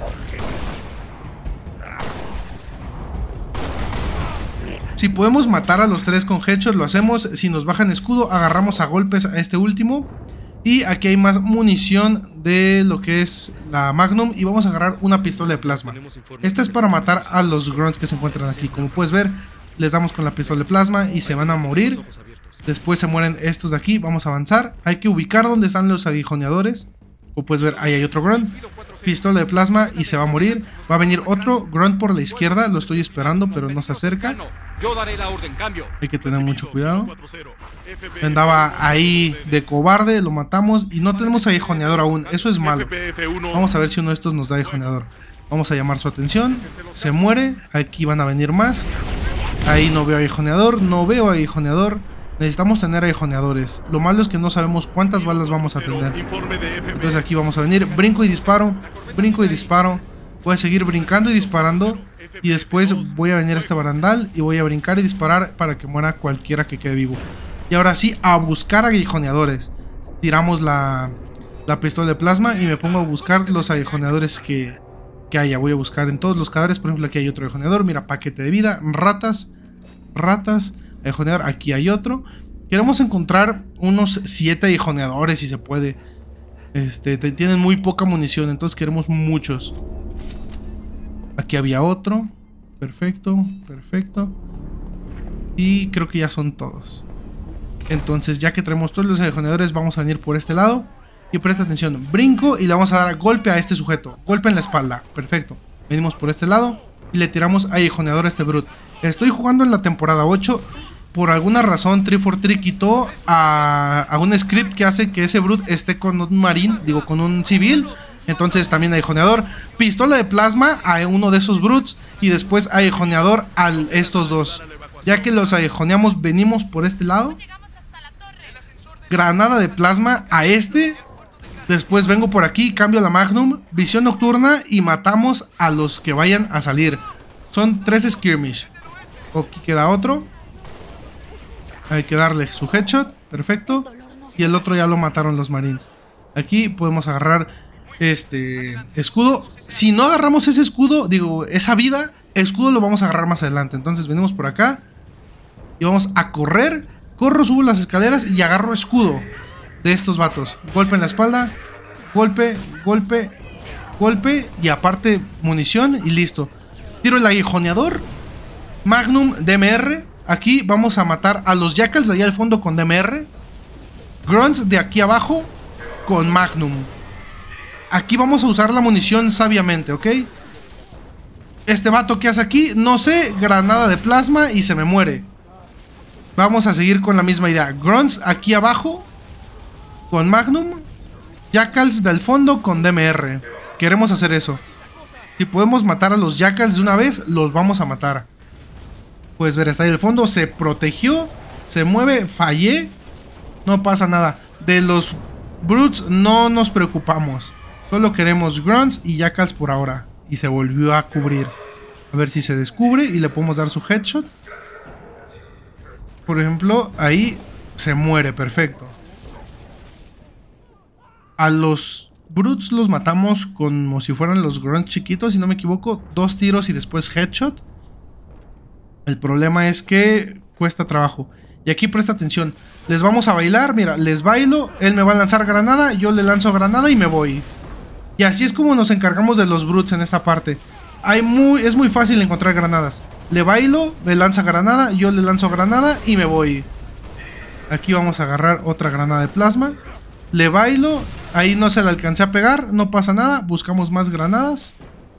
Si podemos matar a los 3 con headshot, lo hacemos. Si nos bajan escudo, agarramos a golpes a este último. Y aquí hay más munición de lo que es la Magnum. Y vamos a agarrar una pistola de plasma. Esta es para matar a los grunts que se encuentran aquí. Como puedes ver, les damos con la pistola de plasma y se van a morir. Después se mueren estos de aquí. Vamos a avanzar. Hay que ubicar dónde están los aguijoneadores. Como puedes ver, ahí hay otro grunt. Pistola de plasma y se va a morir. Va a venir otro grunt por la izquierda. Lo estoy esperando, pero no se acerca. Yo daré la orden, cambio. Hay que tener mucho cuidado. Andaba ahí de cobarde, lo matamos y no tenemos aguijoneador aún. Eso es malo. Vamos a ver si uno de estos nos da aguijoneador. Vamos a llamar su atención. Se muere. Aquí van a venir más. Ahí no veo aguijoneador. No veo aguijoneador. Necesitamos tener aguijoneadores. Lo malo es que no sabemos cuántas balas vamos a tener. Entonces aquí vamos a venir. Brinco y disparo. Brinco y disparo. Voy a seguir brincando y disparando. Y después voy a venir a este barandal y voy a brincar y disparar para que muera cualquiera que quede vivo. Y ahora sí, a buscar aguijoneadores. Tiramos la pistola de plasma y me pongo a buscar los aguijoneadores que haya. Voy a buscar en todos los cadáveres. Por ejemplo, aquí hay otro aguijoneador. Mira, paquete de vida, ratas, aguijoneador. Aquí hay otro. Queremos encontrar unos 7 aguijoneadores si se puede. Tienen muy poca munición, entonces queremos muchos. Aquí había otro. Perfecto, perfecto. Y creo que ya son todos. Entonces, ya que traemos todos los aguijoneadores, vamos a venir por este lado. Y presta atención, brinco y le vamos a dar golpe a este sujeto. Golpe en la espalda, perfecto. Venimos por este lado y le tiramos aguijoneador a este brute. Estoy jugando en la temporada 8. Por alguna razón 343 quitó a un script que hace que ese brute esté con un marín, digo, con un civil. Entonces también aguijoneador, pistola de plasma a uno de esos brutes y después aguijoneador a estos dos. Ya que los aguijoneamos, venimos por este lado. Granada de plasma a este. Después vengo por aquí, cambio la Magnum, visión nocturna y matamos a los que vayan a salir. Son 3 skirmish. Aquí queda otro. Hay que darle su headshot, perfecto. Y el otro ya lo mataron los marines. Aquí podemos agarrar escudo. Si no agarramos ese escudo, digo, esa vida, escudo lo vamos a agarrar más adelante. Entonces venimos por acá y vamos a correr. Corro, subo las escaleras y agarro escudo de estos vatos. Golpe en la espalda. Golpe, golpe, golpe. Y aparte munición y listo. Tiro el aguijoneador. Magnum, DMR. Aquí vamos a matar a los jackals de allá al fondo con DMR. Grunts de aquí abajo con Magnum. Aquí vamos a usar la munición sabiamente, ¿ok? Este vato que hace aquí, no sé, granada de plasma y se me muere. Vamos a seguir con la misma idea. Grunts aquí abajo con Magnum. Jackals del fondo con DMR. Queremos hacer eso. Si podemos matar a los jackals de una vez, los vamos a matar. Puedes ver, está ahí el fondo, se protegió, se mueve, fallé. No pasa nada. De los brutes no nos preocupamos. Solo queremos grunts y jackals por ahora. Y se volvió a cubrir. A ver si se descubre y le podemos dar su headshot. Por ejemplo, ahí se muere, perfecto. A los brutes los matamos como si fueran los grunts chiquitos, si no me equivoco. 2 tiros y después headshot. El problema es que cuesta trabajo. Y aquí presta atención. Les vamos a bailar, mira, les bailo. Él me va a lanzar granada, yo le lanzo granada y me voy. Y así es como nos encargamos de los brutes en esta parte. Es muy fácil encontrar granadas. Le bailo, me lanza granada, yo le lanzo granada y me voy. Aquí vamos a agarrar otra granada de plasma. Le bailo, ahí no se le alcancé a pegar, no pasa nada. Buscamos más granadas.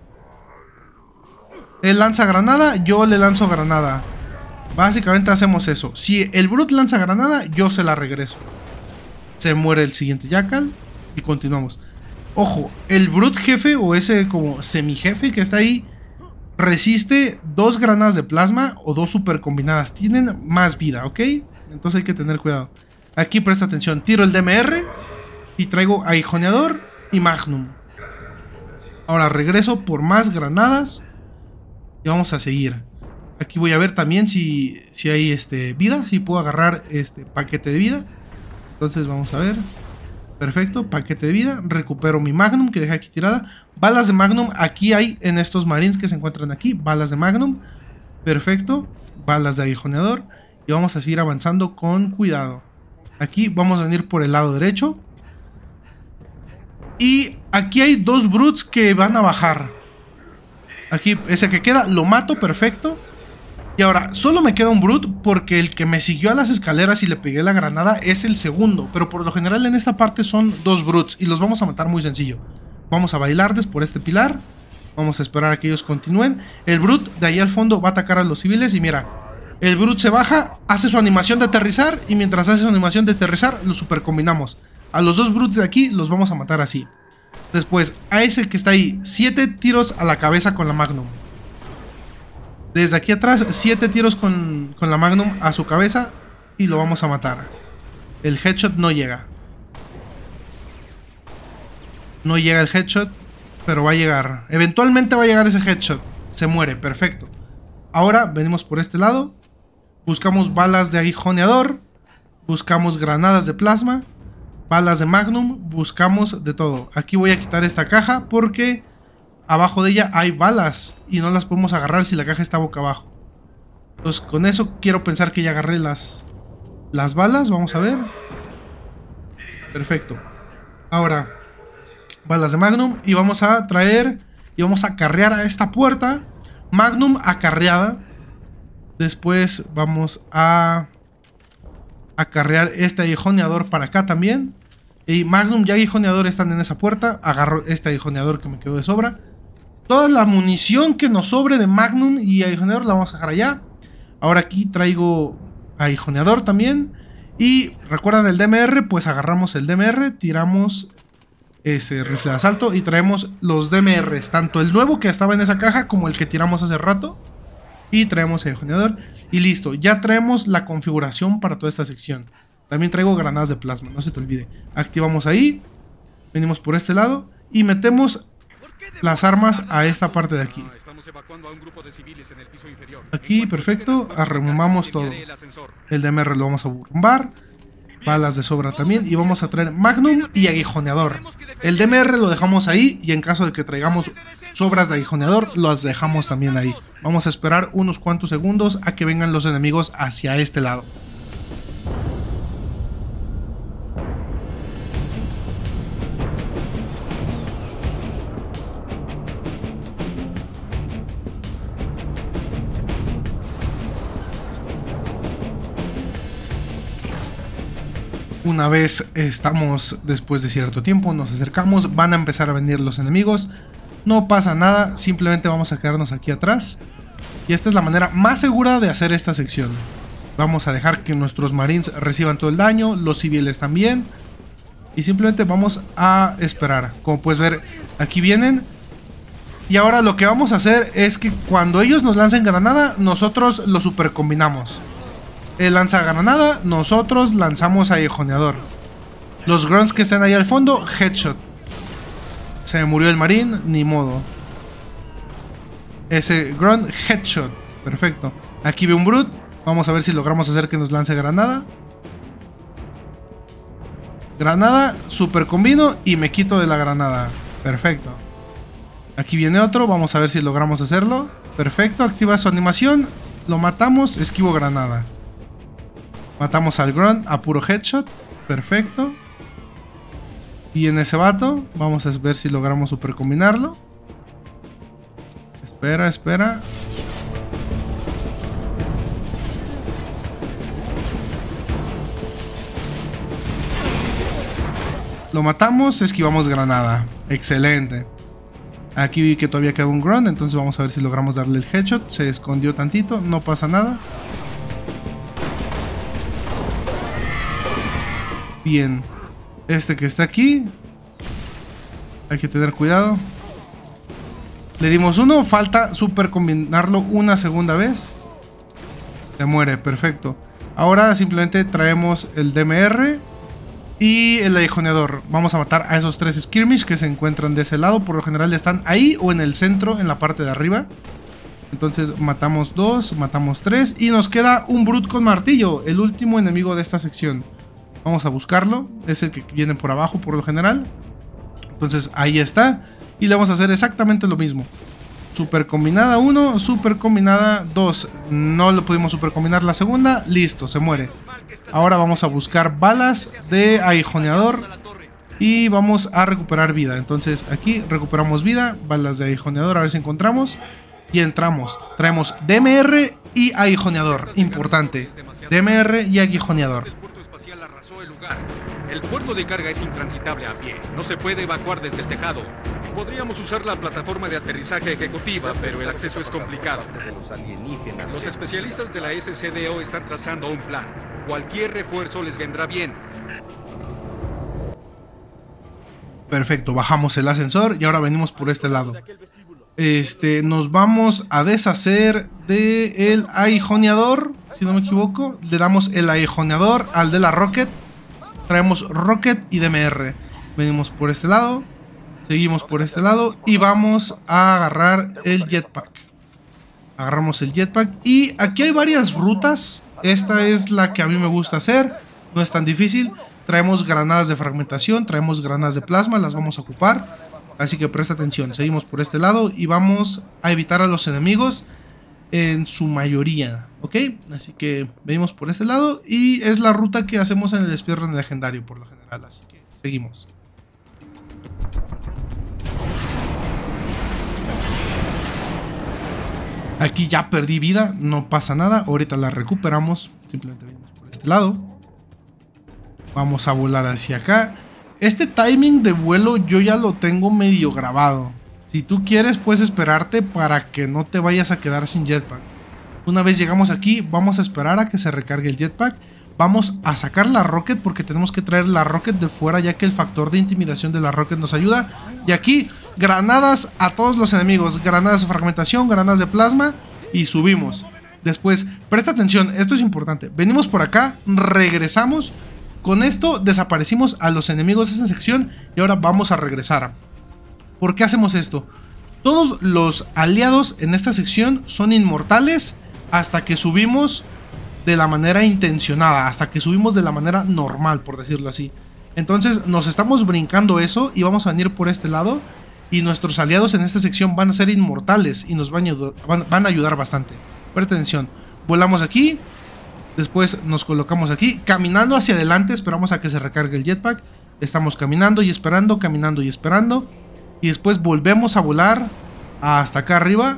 Él lanza granada, yo le lanzo granada. Básicamente hacemos eso. Si el brute lanza granada, yo se la regreso. Se muere el siguiente jackal y continuamos. Ojo, el brute jefe o ese como semi jefe que está ahí resiste 2 granadas de plasma o 2 super combinadas. Tienen más vida, ¿ok? Entonces hay que tener cuidado. Aquí presta atención, tiro el DMR y traigo aguijoneador y Magnum. Ahora regreso por más granadas. Y vamos a seguir. Aquí voy a ver también si hay vida. Si puedo agarrar paquete de vida. Entonces vamos a ver. Perfecto, paquete de vida. Recupero mi Magnum que dejé aquí tirada. Balas de Magnum, aquí hay en estos Marines que se encuentran aquí. Balas de Magnum. Perfecto. Balas de aguijoneador. Y vamos a seguir avanzando con cuidado. Aquí vamos a venir por el lado derecho. Y aquí hay 2 brutes que van a bajar. Aquí ese que queda lo mato, perfecto. Y ahora solo me queda un brute porque el que me siguió a las escaleras y le pegué la granada es el segundo. Pero por lo general en esta parte son 2 brutes y los vamos a matar muy sencillo. Vamos a bailarles por este pilar. Vamos a esperar a que ellos continúen. El brute de ahí al fondo va a atacar a los civiles y mira, el brute se baja, hace su animación de aterrizar y mientras hace su animación de aterrizar lo super combinamos. A los 2 brutes de aquí los vamos a matar así. Después a ese que está ahí, 7 tiros a la cabeza con la Magnum. Desde aquí atrás, 7 tiros con la Magnum a su cabeza y lo vamos a matar. El headshot no llega. No llega el headshot, pero va a llegar. Eventualmente va a llegar ese headshot. Se muere, perfecto. Ahora venimos por este lado. Buscamos balas de aguijoneador. Buscamos granadas de plasma. Balas de Magnum. Buscamos de todo. Aquí voy a quitar esta caja porque abajo de ella hay balas y no las podemos agarrar si la caja está boca abajo. Entonces con eso quiero pensar que ya agarré las balas. Vamos a ver. Perfecto. Ahora balas de Magnum y vamos a traer y vamos a acarrear a esta puerta. Magnum acarreada. Después vamos a acarrear este aguijoneador para acá también. Y Magnum y aguijoneador están en esa puerta. Agarro este aguijoneador que me quedó de sobra. Toda la munición que nos sobre de Magnum y aguijoneador la vamos a dejar allá. Ahora aquí traigo aguijoneador también. Y recuerdan el DMR, pues agarramos el DMR, tiramos ese rifle de asalto y traemos los DMRs, tanto el nuevo que estaba en esa caja como el que tiramos hace rato. Y traemos aguijoneador y listo, ya traemos la configuración para toda esta sección. También traigo granadas de plasma, no se te olvide. Activamos ahí, venimos por este lado y metemos las armas a esta parte de aquí. Aquí, perfecto, arremumamos todo. El DMR lo vamos a burumbar. Balas de sobra también. Y vamos a traer Magnum y aguijoneador. El DMR lo dejamos ahí. Y en caso de que traigamos sobras de aguijoneador, los dejamos también ahí. Vamos a esperar unos cuantos segundos a que vengan los enemigos hacia este lado. Una vez estamos, después de cierto tiempo, nos acercamos, van a empezar a venir los enemigos. No pasa nada, simplemente vamos a quedarnos aquí atrás. Y esta es la manera más segura de hacer esta sección. Vamos a dejar que nuestros marines reciban todo el daño, los civiles también. Y simplemente vamos a esperar. Como puedes ver, aquí vienen. Y ahora lo que vamos a hacer es que cuando ellos nos lancen granada, nosotros lo super combinamos. Él lanza granada, nosotros lanzamos aguijoneador. Los grunts que están ahí al fondo, headshot. Se me murió el marín, ni modo. Ese grunt, headshot. Perfecto. Aquí ve un brute. Vamos a ver si logramos hacer que nos lance granada. Granada, super combino y me quito de la granada. Perfecto. Aquí viene otro, vamos a ver si logramos hacerlo. Perfecto, activa su animación. Lo matamos, esquivo granada. Matamos al grunt a puro headshot. Perfecto. Y en ese vato, vamos a ver si logramos super combinarlo. Espera, espera. Lo matamos, esquivamos granada. Excelente. Aquí vi que todavía queda un grunt, entonces vamos a ver si logramos darle el headshot. Se escondió tantito, no pasa nada. Bien. Este que está aquí, hay que tener cuidado. Le dimos uno, falta super combinarlo una segunda vez. Se muere, perfecto. Ahora simplemente traemos el DMR y el aguijoneador. Vamos a matar a esos 3 skirmish que se encuentran de ese lado. Por lo general están ahí o en el centro, en la parte de arriba. Entonces matamos 2, matamos 3 y nos queda un brute con martillo, el último enemigo de esta sección. Vamos a buscarlo, es el que viene por abajo por lo general. Entonces ahí está. Y le vamos a hacer exactamente lo mismo. Super combinada 1, super combinada 2. No lo pudimos super combinar la segunda. Listo, se muere. Ahora vamos a buscar balas de aguijoneador y vamos a recuperar vida. Entonces aquí recuperamos vida, balas de aguijoneador, a ver si encontramos. Y entramos. Traemos DMR y aguijoneador. Importante. DMR y aguijoneador. El puerto de carga es intransitable a pie. No se puede evacuar desde el tejado. Podríamos usar la plataforma de aterrizaje ejecutiva, pero el acceso es complicado. Los especialistas de la SCDO están trazando un plan. Cualquier refuerzo les vendrá bien. Perfecto, bajamos el ascensor y ahora venimos por este lado. Nos vamos a deshacer del aguijoneador, si no me equivoco. Le damos el aguijoneador al de la Rocket. Traemos Rocket y DMR. Venimos por este lado. Seguimos por este lado. Y vamos a agarrar el jetpack. Agarramos el jetpack. Y aquí hay varias rutas. Esta es la que a mí me gusta hacer. No es tan difícil. Traemos granadas de fragmentación. Traemos granadas de plasma. Las vamos a ocupar. Así que presta atención. Seguimos por este lado. Y vamos a evitar a los enemigos. En su mayoría. ¿Ok? Así que venimos por este lado. Y es la ruta que hacemos en el speedrun legendario por lo general. Así que seguimos. Aquí ya perdí vida. No pasa nada. Ahorita la recuperamos. Simplemente venimos por este lado. Vamos a volar hacia acá. Este timing de vuelo yo ya lo tengo medio grabado. Si tú quieres puedes esperarte para que no te vayas a quedar sin jetpack. Una vez llegamos aquí vamos a esperar a que se recargue el jetpack. Vamos a sacar la Rocket porque tenemos que traer la Rocket de fuera, ya que el factor de intimidación de la Rocket nos ayuda. Y aquí granadas a todos los enemigos. Granadas de fragmentación, granadas de plasma. Y subimos. Después, presta atención, esto es importante. Venimos por acá, regresamos. Con esto desaparecimos a los enemigos de esta sección. Y ahora vamos a regresar. ¿Por qué hacemos esto? Todos los aliados en esta sección son inmortales hasta que subimos de la manera intencionada, hasta que subimos de la manera normal, por decirlo así. Entonces nos estamos brincando eso y vamos a venir por este lado. Y nuestros aliados en esta sección van a ser inmortales y nos van a ayudar bastante. Presta atención, volamos aquí. Después nos colocamos aquí, caminando hacia adelante, esperamos a que se recargue el jetpack. Estamos caminando y esperando, caminando y esperando. Y después volvemos a volar hasta acá arriba.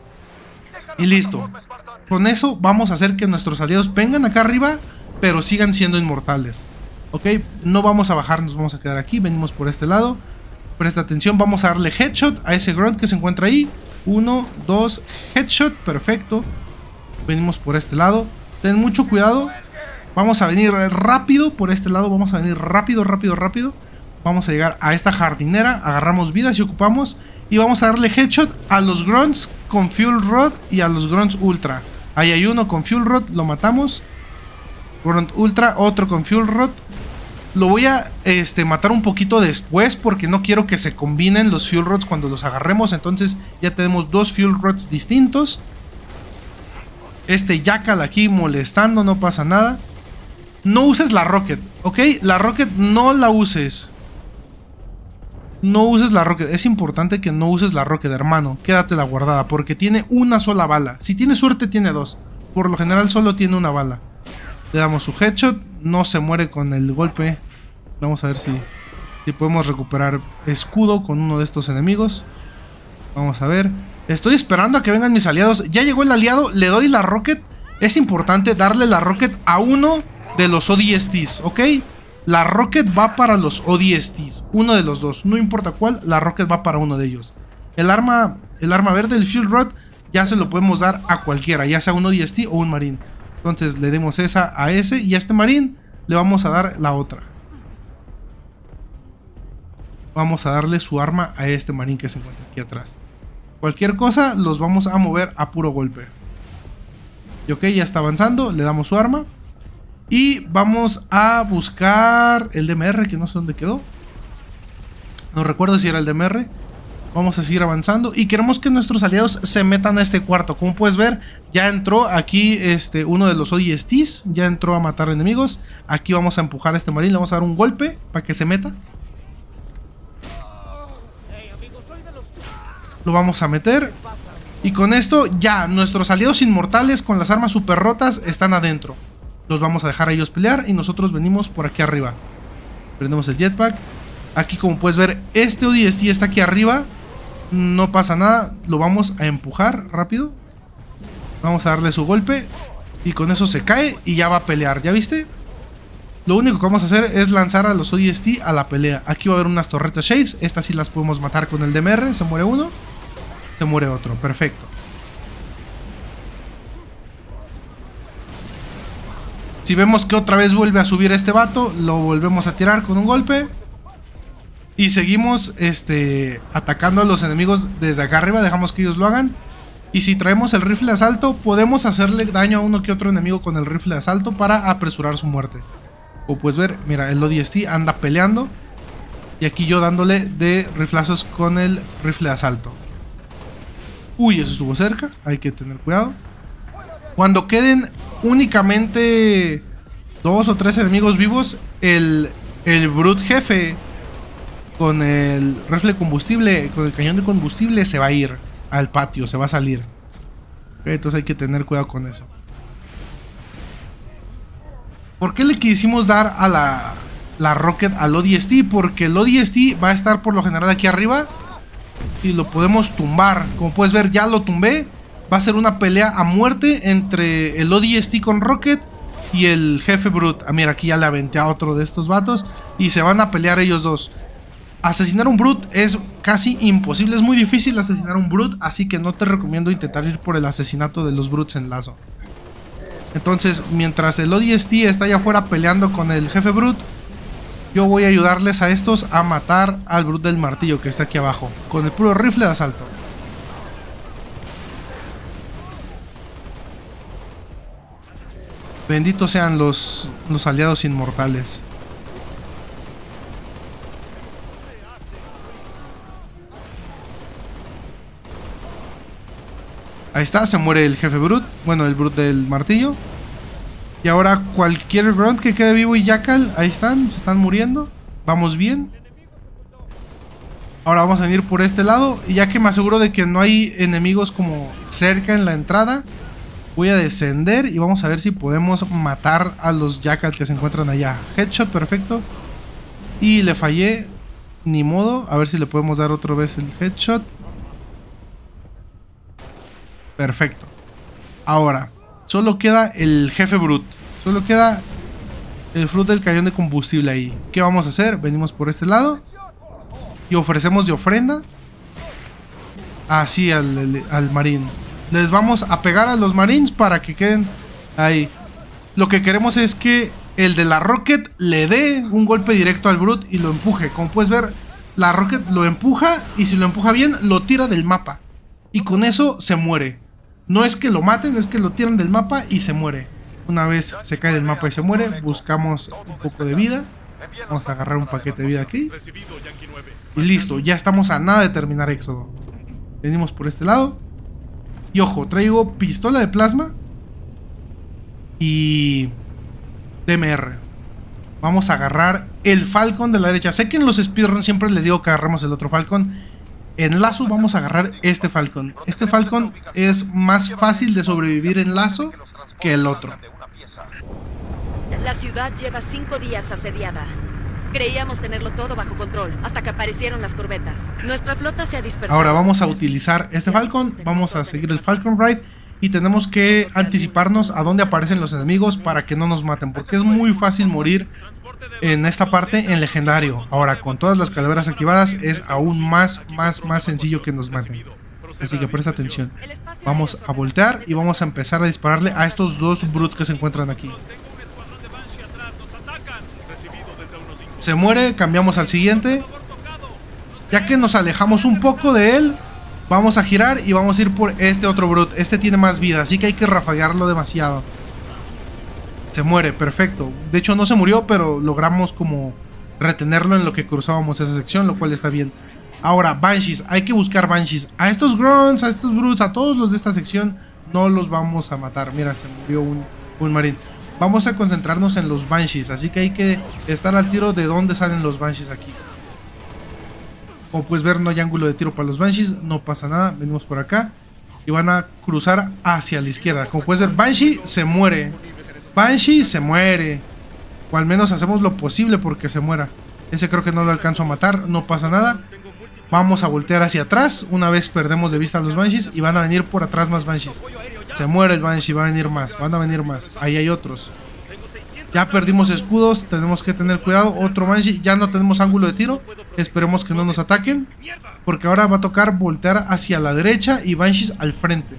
Y listo. Con eso vamos a hacer que nuestros aliados vengan acá arriba, pero sigan siendo inmortales. Ok, no vamos a bajar, nos vamos a quedar aquí. Venimos por este lado. Presta atención, vamos a darle headshot a ese grunt que se encuentra ahí. 1, 2, headshot, perfecto. Venimos por este lado. Ten mucho cuidado. Vamos a venir rápido por este lado. Vamos a venir rápido, rápido, rápido. Vamos a llegar a esta jardinera. Agarramos vidas y ocupamos. Y vamos a darle headshot a los grunts con Fuel Rod y a los grunts ultra. Ahí hay uno con Fuel Rod, lo matamos. Grunt ultra, otro con Fuel Rod. Lo voy a matar un poquito después porque no quiero que se combinen los Fuel Rods cuando los agarremos. Entonces ya tenemos 2 Fuel Rods distintos. Este Jackal aquí molestando, no pasa nada. No uses la Rocket, ¿ok? La Rocket no la uses. No uses la Rocket, es importante que no uses la Rocket, hermano. Quédatela guardada porque tiene una sola bala. Si tiene suerte tiene 2. Por lo general solo tiene una bala. Le damos su headshot, no se muere con el golpe. Vamos a ver si podemos recuperar escudo con uno de estos enemigos. Vamos a ver. Estoy esperando a que vengan mis aliados. Ya llegó el aliado, le doy la Rocket. Es importante darle la Rocket a uno de los ODSTs, ¿ok? La Rocket va para los ODSTs, uno de los dos, no importa cuál, la Rocket va para uno de ellos. El arma verde, el Fuel Rod, ya se lo podemos dar a cualquiera, ya sea un ODST o un Marine. Entonces le demos esa a ese y a este Marine le vamos a dar la otra. Vamos a darle su arma a este Marine que se encuentra aquí atrás. Cualquier cosa los vamos a mover a puro golpe. Y ok, ya está avanzando, le damos su arma. Y vamos a buscar el DMR, que no sé dónde quedó. No recuerdo si era el DMR. Vamos a seguir avanzando y queremos que nuestros aliados se metan a este cuarto. Como puedes ver, ya entró aquí uno de los ODSTs. Ya entró a matar enemigos. Aquí vamos a empujar a este marín. Le vamos a dar un golpe para que se meta. Lo vamos a meter. Y con esto ya nuestros aliados inmortales con las armas super rotas están adentro. Los vamos a dejar a ellos pelear y nosotros venimos por aquí arriba. Prendemos el jetpack. Aquí como puedes ver, este ODST está aquí arriba. No pasa nada, lo vamos a empujar rápido. Vamos a darle su golpe. Y con eso se cae y ya va a pelear, ¿ya viste? Lo único que vamos a hacer es lanzar a los ODST a la pelea. Aquí va a haber unas torretas Shades. Estas sí las podemos matar con el DMR. Se muere uno, se muere otro, perfecto. Si vemos que otra vez vuelve a subir este vato, lo volvemos a tirar con un golpe. Y seguimos atacando a los enemigos desde acá arriba. Dejamos que ellos lo hagan. Y si traemos el rifle de asalto, podemos hacerle daño a uno que otro enemigo con el rifle de asalto para apresurar su muerte. Como puedes ver, mira, el ODST anda peleando. Y aquí yo dándole de riflazos con el rifle de asalto. Uy, eso estuvo cerca. Hay que tener cuidado. Cuando queden únicamente 2 o 3 enemigos vivos, el Brute jefe con el rifle de combustible, con el cañón de combustible, se va a ir al patio, se va a salir. Okay, entonces hay que tener cuidado con eso. ¿Por qué le quisimos dar a la Rocket al ODST? Porque el ODST va a estar por lo general aquí arriba y lo podemos tumbar. Como puedes ver, ya lo tumbé. Va a ser una pelea a muerte entre el ODST con Rocket y el jefe Brute. Ah, mira, aquí ya le aventé a otro de estos vatos y se van a pelear ellos dos. Asesinar un Brute es casi imposible, es muy difícil asesinar un Brute, así que no te recomiendo intentar ir por el asesinato de los Brutes en lazo. Entonces, mientras el ODST está allá afuera peleando con el jefe Brute, yo voy a ayudarles a estos a matar al Brute del martillo que está aquí abajo, con el puro rifle de asalto. Benditos sean los aliados inmortales. Ahí está, se muere el jefe Brute. Bueno, el Brute del martillo. Y ahora cualquier Grunt que quede vivo y Jackal, ahí están, se están muriendo. Vamos bien. Ahora vamos a venir por este lado. Y ya que me aseguro de que no hay enemigos como cerca en la entrada, voy a descender y vamos a ver si podemos matar a los Jackal que se encuentran allá. Headshot, perfecto. Y le fallé. Ni modo, a ver si le podemos dar otra vez el headshot. Perfecto. Ahora, solo queda el jefe Brute. Solo queda el Brute del cañón de combustible ahí. ¿Qué vamos a hacer? Venimos por este lado y ofrecemos de ofrenda así al marín. Les vamos a pegar a los marines para que queden ahí. Lo que queremos es que el de la Rocket le dé un golpe directo al Brute y lo empuje. Como puedes ver, la Rocket lo empuja y si lo empuja bien, lo tira del mapa. Y con eso se muere. No es que lo maten, es que lo tiran del mapa y se muere. Una vez se cae del mapa y se muere, buscamos un poco de vida. Vamos a agarrar un paquete de vida aquí. Y listo, ya estamos a nada de terminar Éxodo. Venimos por este lado. Y ojo, traigo pistola de plasma y DMR. Vamos a agarrar el Falcon de la derecha. Sé que en los speedruns siempre les digo que agarremos el otro Falcon. En lazo vamos a agarrar este Falcon. Este Falcon es más fácil de sobrevivir en lazo que el otro. La ciudad lleva 5 días asediada. Creíamos tenerlo todo bajo control hasta que aparecieron las corbetas. Nuestra flota se ha dispersado. Ahora vamos a utilizar este Falcon. Vamos a seguir el Falcon Ride. Y tenemos que anticiparnos a dónde aparecen los enemigos para que no nos maten. Porque es muy fácil morir en esta parte en legendario. Ahora con todas las calaveras activadas es aún más sencillo que nos maten. Así que presta atención. Vamos a voltear y vamos a empezar a dispararle a estos dos Brutes que se encuentran aquí. Se muere, cambiamos al siguiente. Ya que nos alejamos un poco de él, vamos a girar y vamos a ir por este otro Brute. Este tiene más vida, así que hay que rafaguearlo demasiado. Se muere, perfecto. De hecho no se murió, pero logramos como retenerlo en lo que cruzábamos esa sección, lo cual está bien. Ahora, Banshees, hay que buscar Banshees. A estos Grunts, a estos Brutes, a todos los de esta sección no los vamos a matar. Mira, se murió un Marine. Vamos a concentrarnos en los Banshees, así que hay que estar al tiro de dónde salen los Banshees aquí. Como puedes ver, no hay ángulo de tiro para los Banshees, no pasa nada. Venimos por acá y van a cruzar hacia la izquierda. Como puedes ver, Banshee se muere. Banshee se muere. O al menos hacemos lo posible porque se muera. Ese creo que no lo alcanzo a matar, no pasa nada. Vamos a voltear hacia atrás. Una vez perdemos de vista a los Banshees y van a venir por atrás más Banshees. Se muere el Banshee, va a venir más, van a venir más. Ahí hay otros. Ya perdimos escudos, tenemos que tener cuidado. Otro Banshee, ya no tenemos ángulo de tiro. Esperemos que no nos ataquen, porque ahora va a tocar voltear hacia la derecha y Banshees al frente.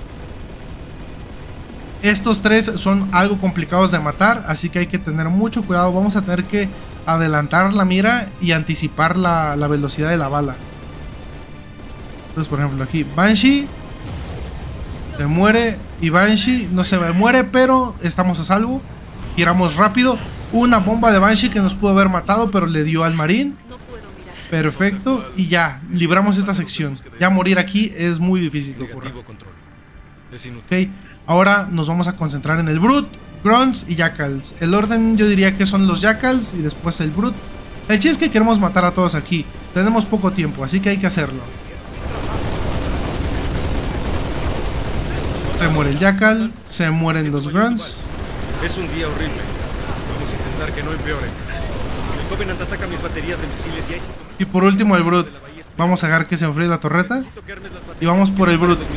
Estos tres son algo complicados de matar, así que hay que tener mucho cuidado. Vamos a tener que adelantar la mira y anticipar la velocidad de la bala. Entonces, por ejemplo, aquí Banshee se muere y Banshee no se muere, pero estamos a salvo. Giramos rápido. Una bomba de Banshee que nos pudo haber matado, pero le dio al Marine. Perfecto. Y ya, libramos esta sección. Ya morir aquí es muy difícil. Ok, ahora nos vamos a concentrar en el Brute, Grunts y Jackals. El orden yo diría que son los Jackals y después el Brute. El chiste es que queremos matar a todos aquí. Tenemos poco tiempo, así que hay que hacerlo. Se muere el Jackal, se mueren los Grunts. Es un día horrible. Vamos a intentar que no empeore. El Covenant ataca mis baterías de misiles y hay... Y por último el Brute. Vamos a dejar que se enfríe la torreta. Y vamos por el Brute.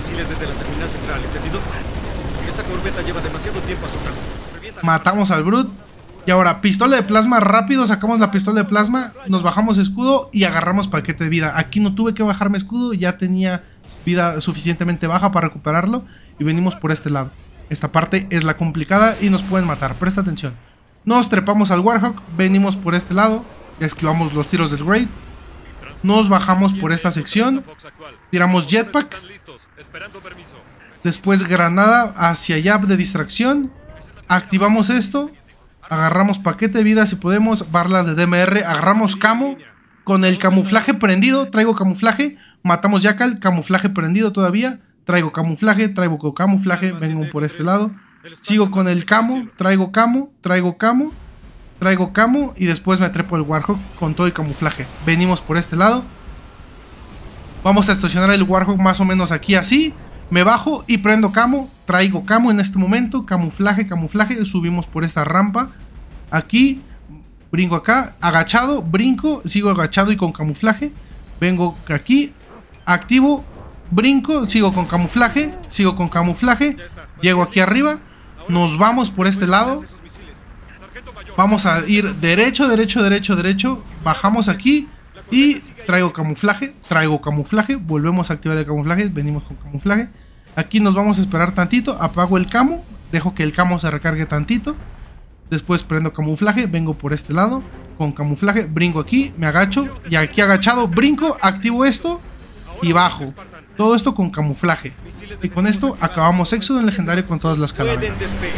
Esa corbeta lleva demasiado tiempo azotando. Matamos al Brute. Y ahora, pistola de plasma rápido. Sacamos la pistola de plasma. Nos bajamos escudo y agarramos paquete de vida. Aquí no tuve que bajarme escudo. Ya tenía vida suficientemente baja para recuperarlo. Y venimos por este lado. Esta parte es la complicada y nos pueden matar. Presta atención. Nos trepamos al Warhawk. Venimos por este lado. Esquivamos los tiros del Raid. Nos bajamos por esta sección. Tiramos jetpack. Después granada hacia allá de distracción. Activamos esto. Agarramos paquete de vida si podemos. Barlas de DMR. Agarramos camo. Con el camuflaje prendido. Traigo camuflaje. Matamos Jackal. Camuflaje prendido todavía. Traigo camuflaje. Traigo camuflaje. Vengo por este lado. Sigo con el camo. Traigo camo. Traigo camo. Traigo camo. Y después me trepo el Warhawk con todo el camuflaje. Venimos por este lado. Vamos a estacionar el Warhawk más o menos aquí así. Me bajo y prendo camo. Traigo camo en este momento. Camuflaje, camuflaje. Subimos por esta rampa. Aquí. Brinco acá. Agachado. Brinco. Sigo agachado y con camuflaje. Vengo aquí. Activo. Brinco. Sigo con camuflaje. Sigo con camuflaje. Llego aquí arriba. Nos vamos por este lado. Vamos a ir derecho, derecho, derecho, derecho. Bajamos aquí. Y traigo camuflaje. Traigo camuflaje. Volvemos a activar el camuflaje. Venimos con camuflaje. Aquí nos vamos a esperar tantito. Apago el camo. Dejo que el camo se recargue tantito. Después prendo camuflaje. Vengo por este lado. Con camuflaje. Brinco aquí. Me agacho. Y aquí agachado. Brinco. Activo esto. Y bajo. Todo esto con camuflaje. Y con esto acabamos Éxodo en legendario con todas las calaveras.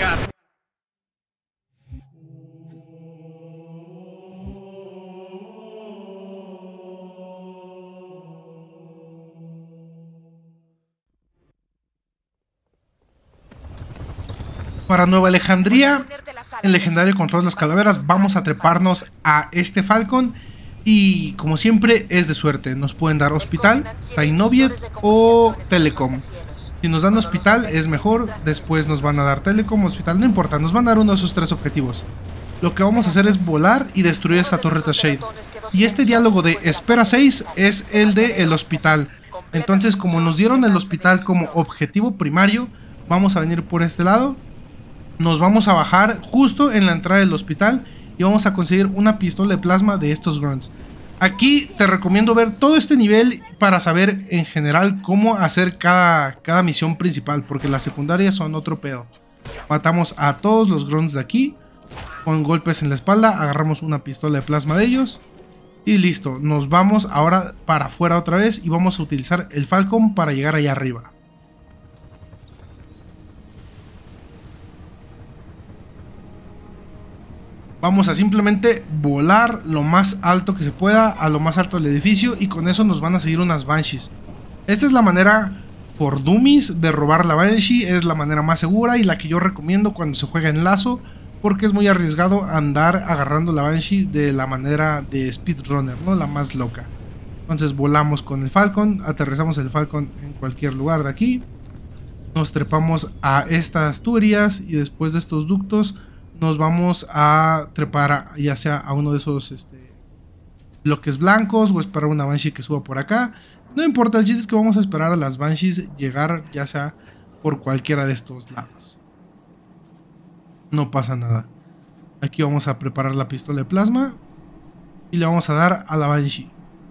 Para Nueva Alejandría, en legendario con todas las calaveras, vamos a treparnos a este Falcon. Y como siempre es de suerte. Nos pueden dar Hospital, Sainoviet o Telecom. Si nos dan Hospital es mejor. Después nos van a dar Telecom, Hospital, no importa. Nos van a dar uno de esos tres objetivos. Lo que vamos a hacer es volar y destruir esta torreta Shade. Y este diálogo de Espera 6 es el de el Hospital. Entonces, como nos dieron el Hospital como objetivo primario, vamos a venir por este lado. Nos vamos a bajar justo en la entrada del hospital y vamos a conseguir una pistola de plasma de estos Grunts. Aquí te recomiendo ver todo este nivel para saber en general cómo hacer cada misión principal, porque las secundarias son otro pedo. Matamos a todos los Grunts de aquí con golpes en la espalda, agarramos una pistola de plasma de ellos y listo. Nos vamos ahora para afuera otra vez y vamos a utilizar el Falcon para llegar allá arriba. Vamos a simplemente volar lo más alto que se pueda, a lo más alto del edificio, y con eso nos van a seguir unas Banshees. Esta es la manera for dummies de robar la Banshee, es la manera más segura y la que yo recomiendo cuando se juega en lazo, porque es muy arriesgado andar agarrando la Banshee de la manera de speedrunner, ¿no? La más loca. Entonces volamos con el Falcon, aterrizamos el Falcon en cualquier lugar de aquí, nos trepamos a estas tuberías y después de estos ductos nos vamos a trepar ya sea a uno de esos bloques blancos o esperar una Banshee que suba por acá. No importa, el chiste es que vamos a esperar a las Banshees llegar ya sea por cualquiera de estos lados. No pasa nada. Aquí vamos a preparar la pistola de plasma y le vamos a dar a la Banshee.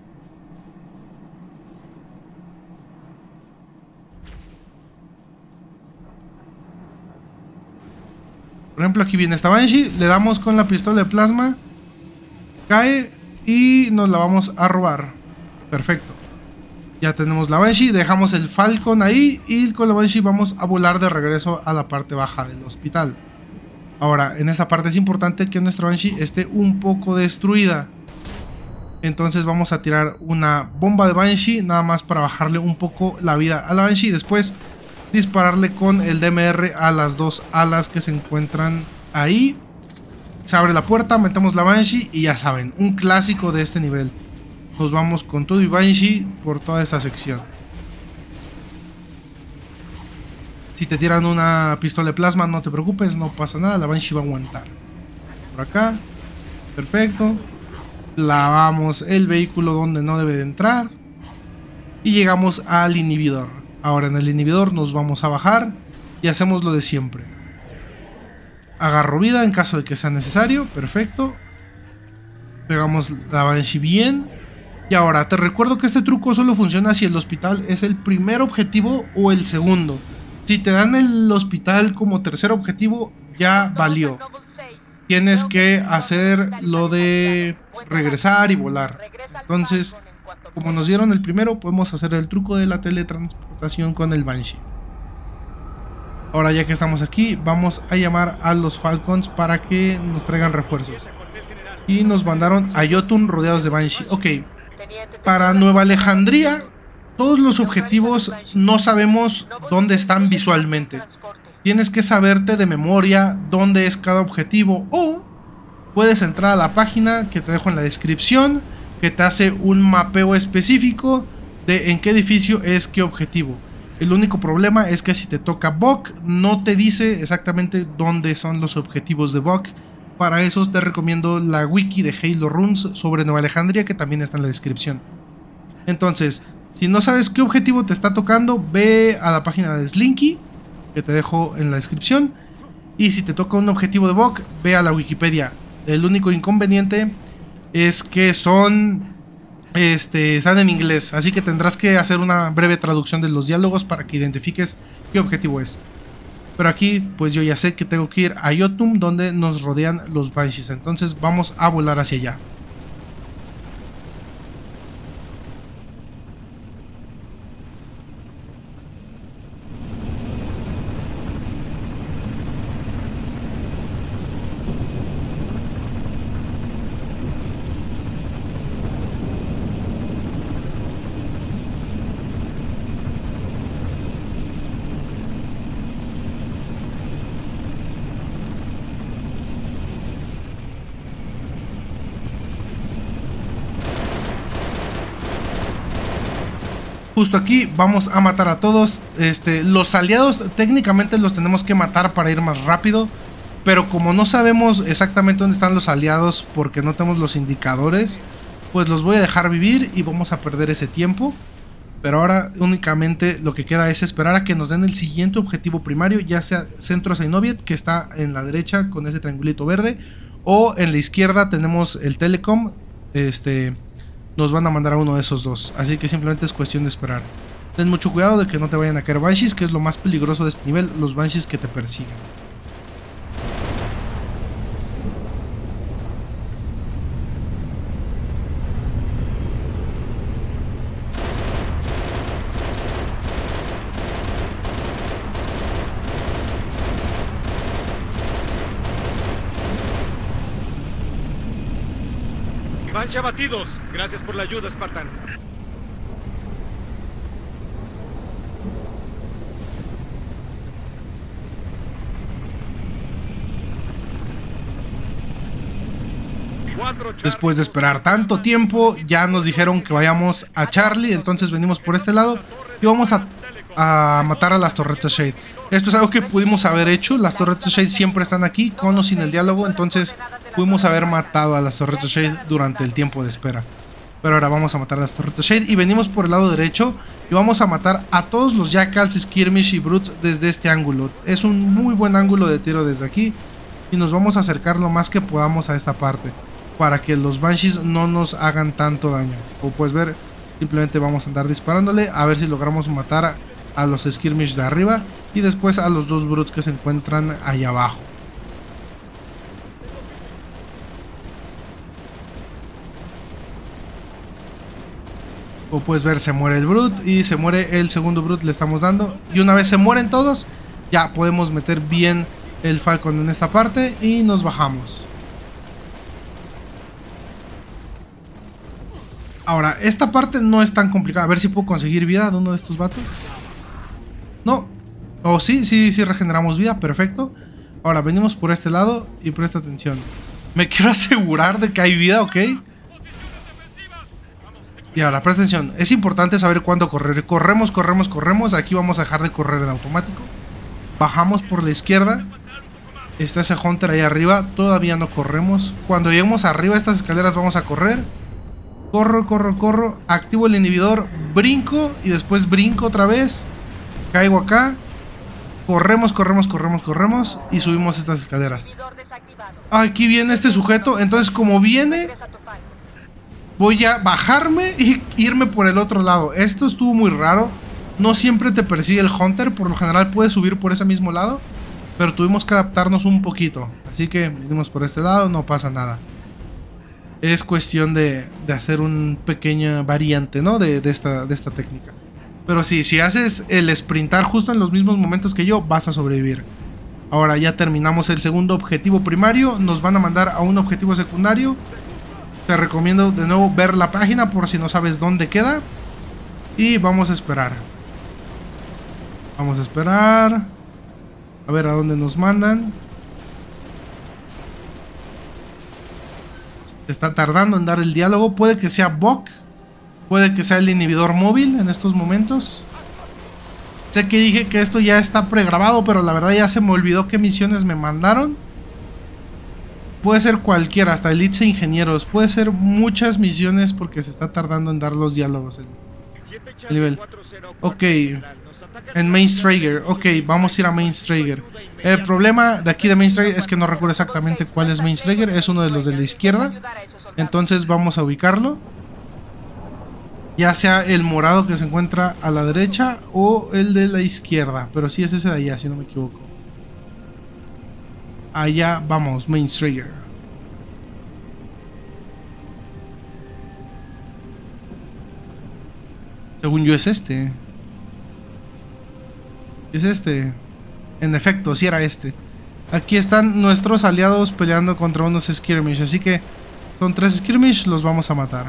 Por ejemplo, aquí viene esta Banshee, le damos con la pistola de plasma, cae y nos la vamos a robar. Perfecto. Ya tenemos la Banshee, dejamos el Falcon ahí y con la Banshee vamos a volar de regreso a la parte baja del hospital. Ahora, en esta parte es importante que nuestra Banshee esté un poco destruida. Entonces vamos a tirar una bomba de Banshee, nada más para bajarle un poco la vida a la Banshee. Después dispararle con el DMR a las dos alas que se encuentran ahí. Se abre la puerta, metemos la Banshee y ya saben, un clásico de este nivel. Nos vamos con todo y Banshee por toda esta sección. Si te tiran una pistola de plasma, no te preocupes, no pasa nada, la Banshee va a aguantar. Por acá, perfecto. Lavamos el vehículo donde no debe de entrar y llegamos al inhibidor. Ahora en el inhibidor nos vamos a bajar y hacemos lo de siempre. Agarro vida en caso de que sea necesario, perfecto. Pegamos la Banshee bien. Y ahora te recuerdo que este truco solo funciona si el hospital es el primer objetivo o el segundo. Si te dan el hospital como tercer objetivo, ya valió. Tienes que hacer lo de regresar y volar. Entonces, como nos dieron el primero, podemos hacer el truco de la teletransportación con el Banshee. Ahora ya que estamos aquí, vamos a llamar a los Falcons para que nos traigan refuerzos. Y nos mandaron a Jotun rodeados de Banshee. Ok, para Nueva Alejandría, todos los objetivos no sabemos dónde están visualmente. Tienes que saberte de memoria dónde es cada objetivo, o puedes entrar a la página que te dejo en la descripción, que te hace un mapeo específico de en qué edificio es qué objetivo. El único problema es que si te toca Buck, no te dice exactamente dónde son los objetivos de Buck. Para eso te recomiendo la wiki de Halo Runes sobre Nueva Alejandría, que también está en la descripción. Entonces, si no sabes qué objetivo te está tocando, ve a la página de Slinky, que te dejo en la descripción. Y si te toca un objetivo de Buck, ve a la Wikipedia. El único inconveniente es que están en inglés, así que tendrás que hacer una breve traducción de los diálogos para que identifiques qué objetivo es. Pero aquí pues yo ya sé que tengo que ir a Jotun, donde nos rodean los Banshees. Entonces vamos a volar hacia allá. Justo aquí vamos a matar a todos. Los aliados técnicamente los tenemos que matar para ir más rápido, pero como no sabemos exactamente dónde están los aliados porque no tenemos los indicadores, pues los voy a dejar vivir y vamos a perder ese tiempo. Pero ahora únicamente lo que queda es esperar a que nos den el siguiente objetivo primario, ya sea Centro Zainoviet, que está en la derecha con ese triangulito verde, o en la izquierda tenemos el Telecom. Nos van a mandar a uno de esos dos, así que simplemente es cuestión de esperar. Ten mucho cuidado de que no te vayan a caer Banshees, que es lo más peligroso de este nivel, los Banshees que te persiguen. Banshee abatidos. Gracias por la ayuda, Spartan. Después de esperar tanto tiempo, ya nos dijeron que vayamos a Charlie. Entonces venimos por este lado y vamos a matar a las torretas Shade. Esto es algo que pudimos haber hecho. Las torretas Shade siempre están aquí, con o sin el diálogo. Entonces pudimos haber matado a las torretas Shade durante el tiempo de espera. Pero ahora vamos a matar a las torretas Shade. Y venimos por el lado derecho y vamos a matar a todos los Jackals, Skirmish y Brutes desde este ángulo. Es un muy buen ángulo de tiro desde aquí. Y nos vamos a acercar lo más que podamos a esta parte, para que los Banshees no nos hagan tanto daño. Como puedes ver, simplemente vamos a andar disparándole a ver si logramos matar a los Skirmish de arriba y después a los dos Brutes que se encuentran allá abajo. Como puedes ver, se muere el Brute y se muere el segundo Brute, le estamos dando. Y una vez se mueren todos, ya podemos meter bien el Falcon en esta parte y nos bajamos. Ahora, esta parte no es tan complicada. A ver si puedo conseguir vida de uno de estos vatos. No. Oh, sí, regeneramos vida. Perfecto. Ahora, venimos por este lado y presta atención. Me quiero asegurar de que hay vida, ¿ok? Y ahora, presta atención. Es importante saber cuándo correr. Corremos. Aquí vamos a dejar de correr en automático. Bajamos por la izquierda. Está ese Hunter ahí arriba. Todavía no corremos. Cuando lleguemos arriba de estas escaleras vamos a correr. Corro, activo el inhibidor, brinco y después brinco otra vez, caigo acá, corremos y subimos estas escaleras. Aquí viene este sujeto, entonces como viene, voy a bajarme y irme por el otro lado. Esto estuvo muy raro, no siempre te persigue el Hunter, por lo general puedes subir por ese mismo lado, pero tuvimos que adaptarnos un poquito, así que venimos por este lado, no pasa nada. Es cuestión de hacer una pequeña variante, ¿no? de esta técnica. Pero sí, si haces el sprintar justo en los mismos momentos que yo, vas a sobrevivir. Ahora ya terminamos el segundo objetivo primario. Nos van a mandar a un objetivo secundario. Te recomiendo de nuevo ver la página por si no sabes dónde queda. Y vamos a esperar. A ver a dónde nos mandan. Está tardando en dar el diálogo. Puede que sea Buck, puede que sea el inhibidor móvil en estos momentos. Sé que dije que esto ya está pregrabado, pero la verdad ya se me olvidó qué misiones me mandaron. Puede ser cualquiera, hasta elites e ingenieros. Puede ser muchas misiones porque se está tardando en dar los diálogos el nivel. Ok, en Mainstrager. Ok, vamos a ir a Mainstrager. El problema de aquí de Mainstrager es que no recuerdo exactamente cuál es Mainstrager. Es uno de los de la izquierda. Entonces vamos a ubicarlo. Ya sea el morado que se encuentra a la derecha o el de la izquierda. Pero sí es ese de allá, si no me equivoco. Allá vamos, Mainstrager. Según yo es este. Es este. En efecto, sí era este. Aquí están nuestros aliados peleando contra unos Skirmish. Así que son 3 Skirmish, los vamos a matar.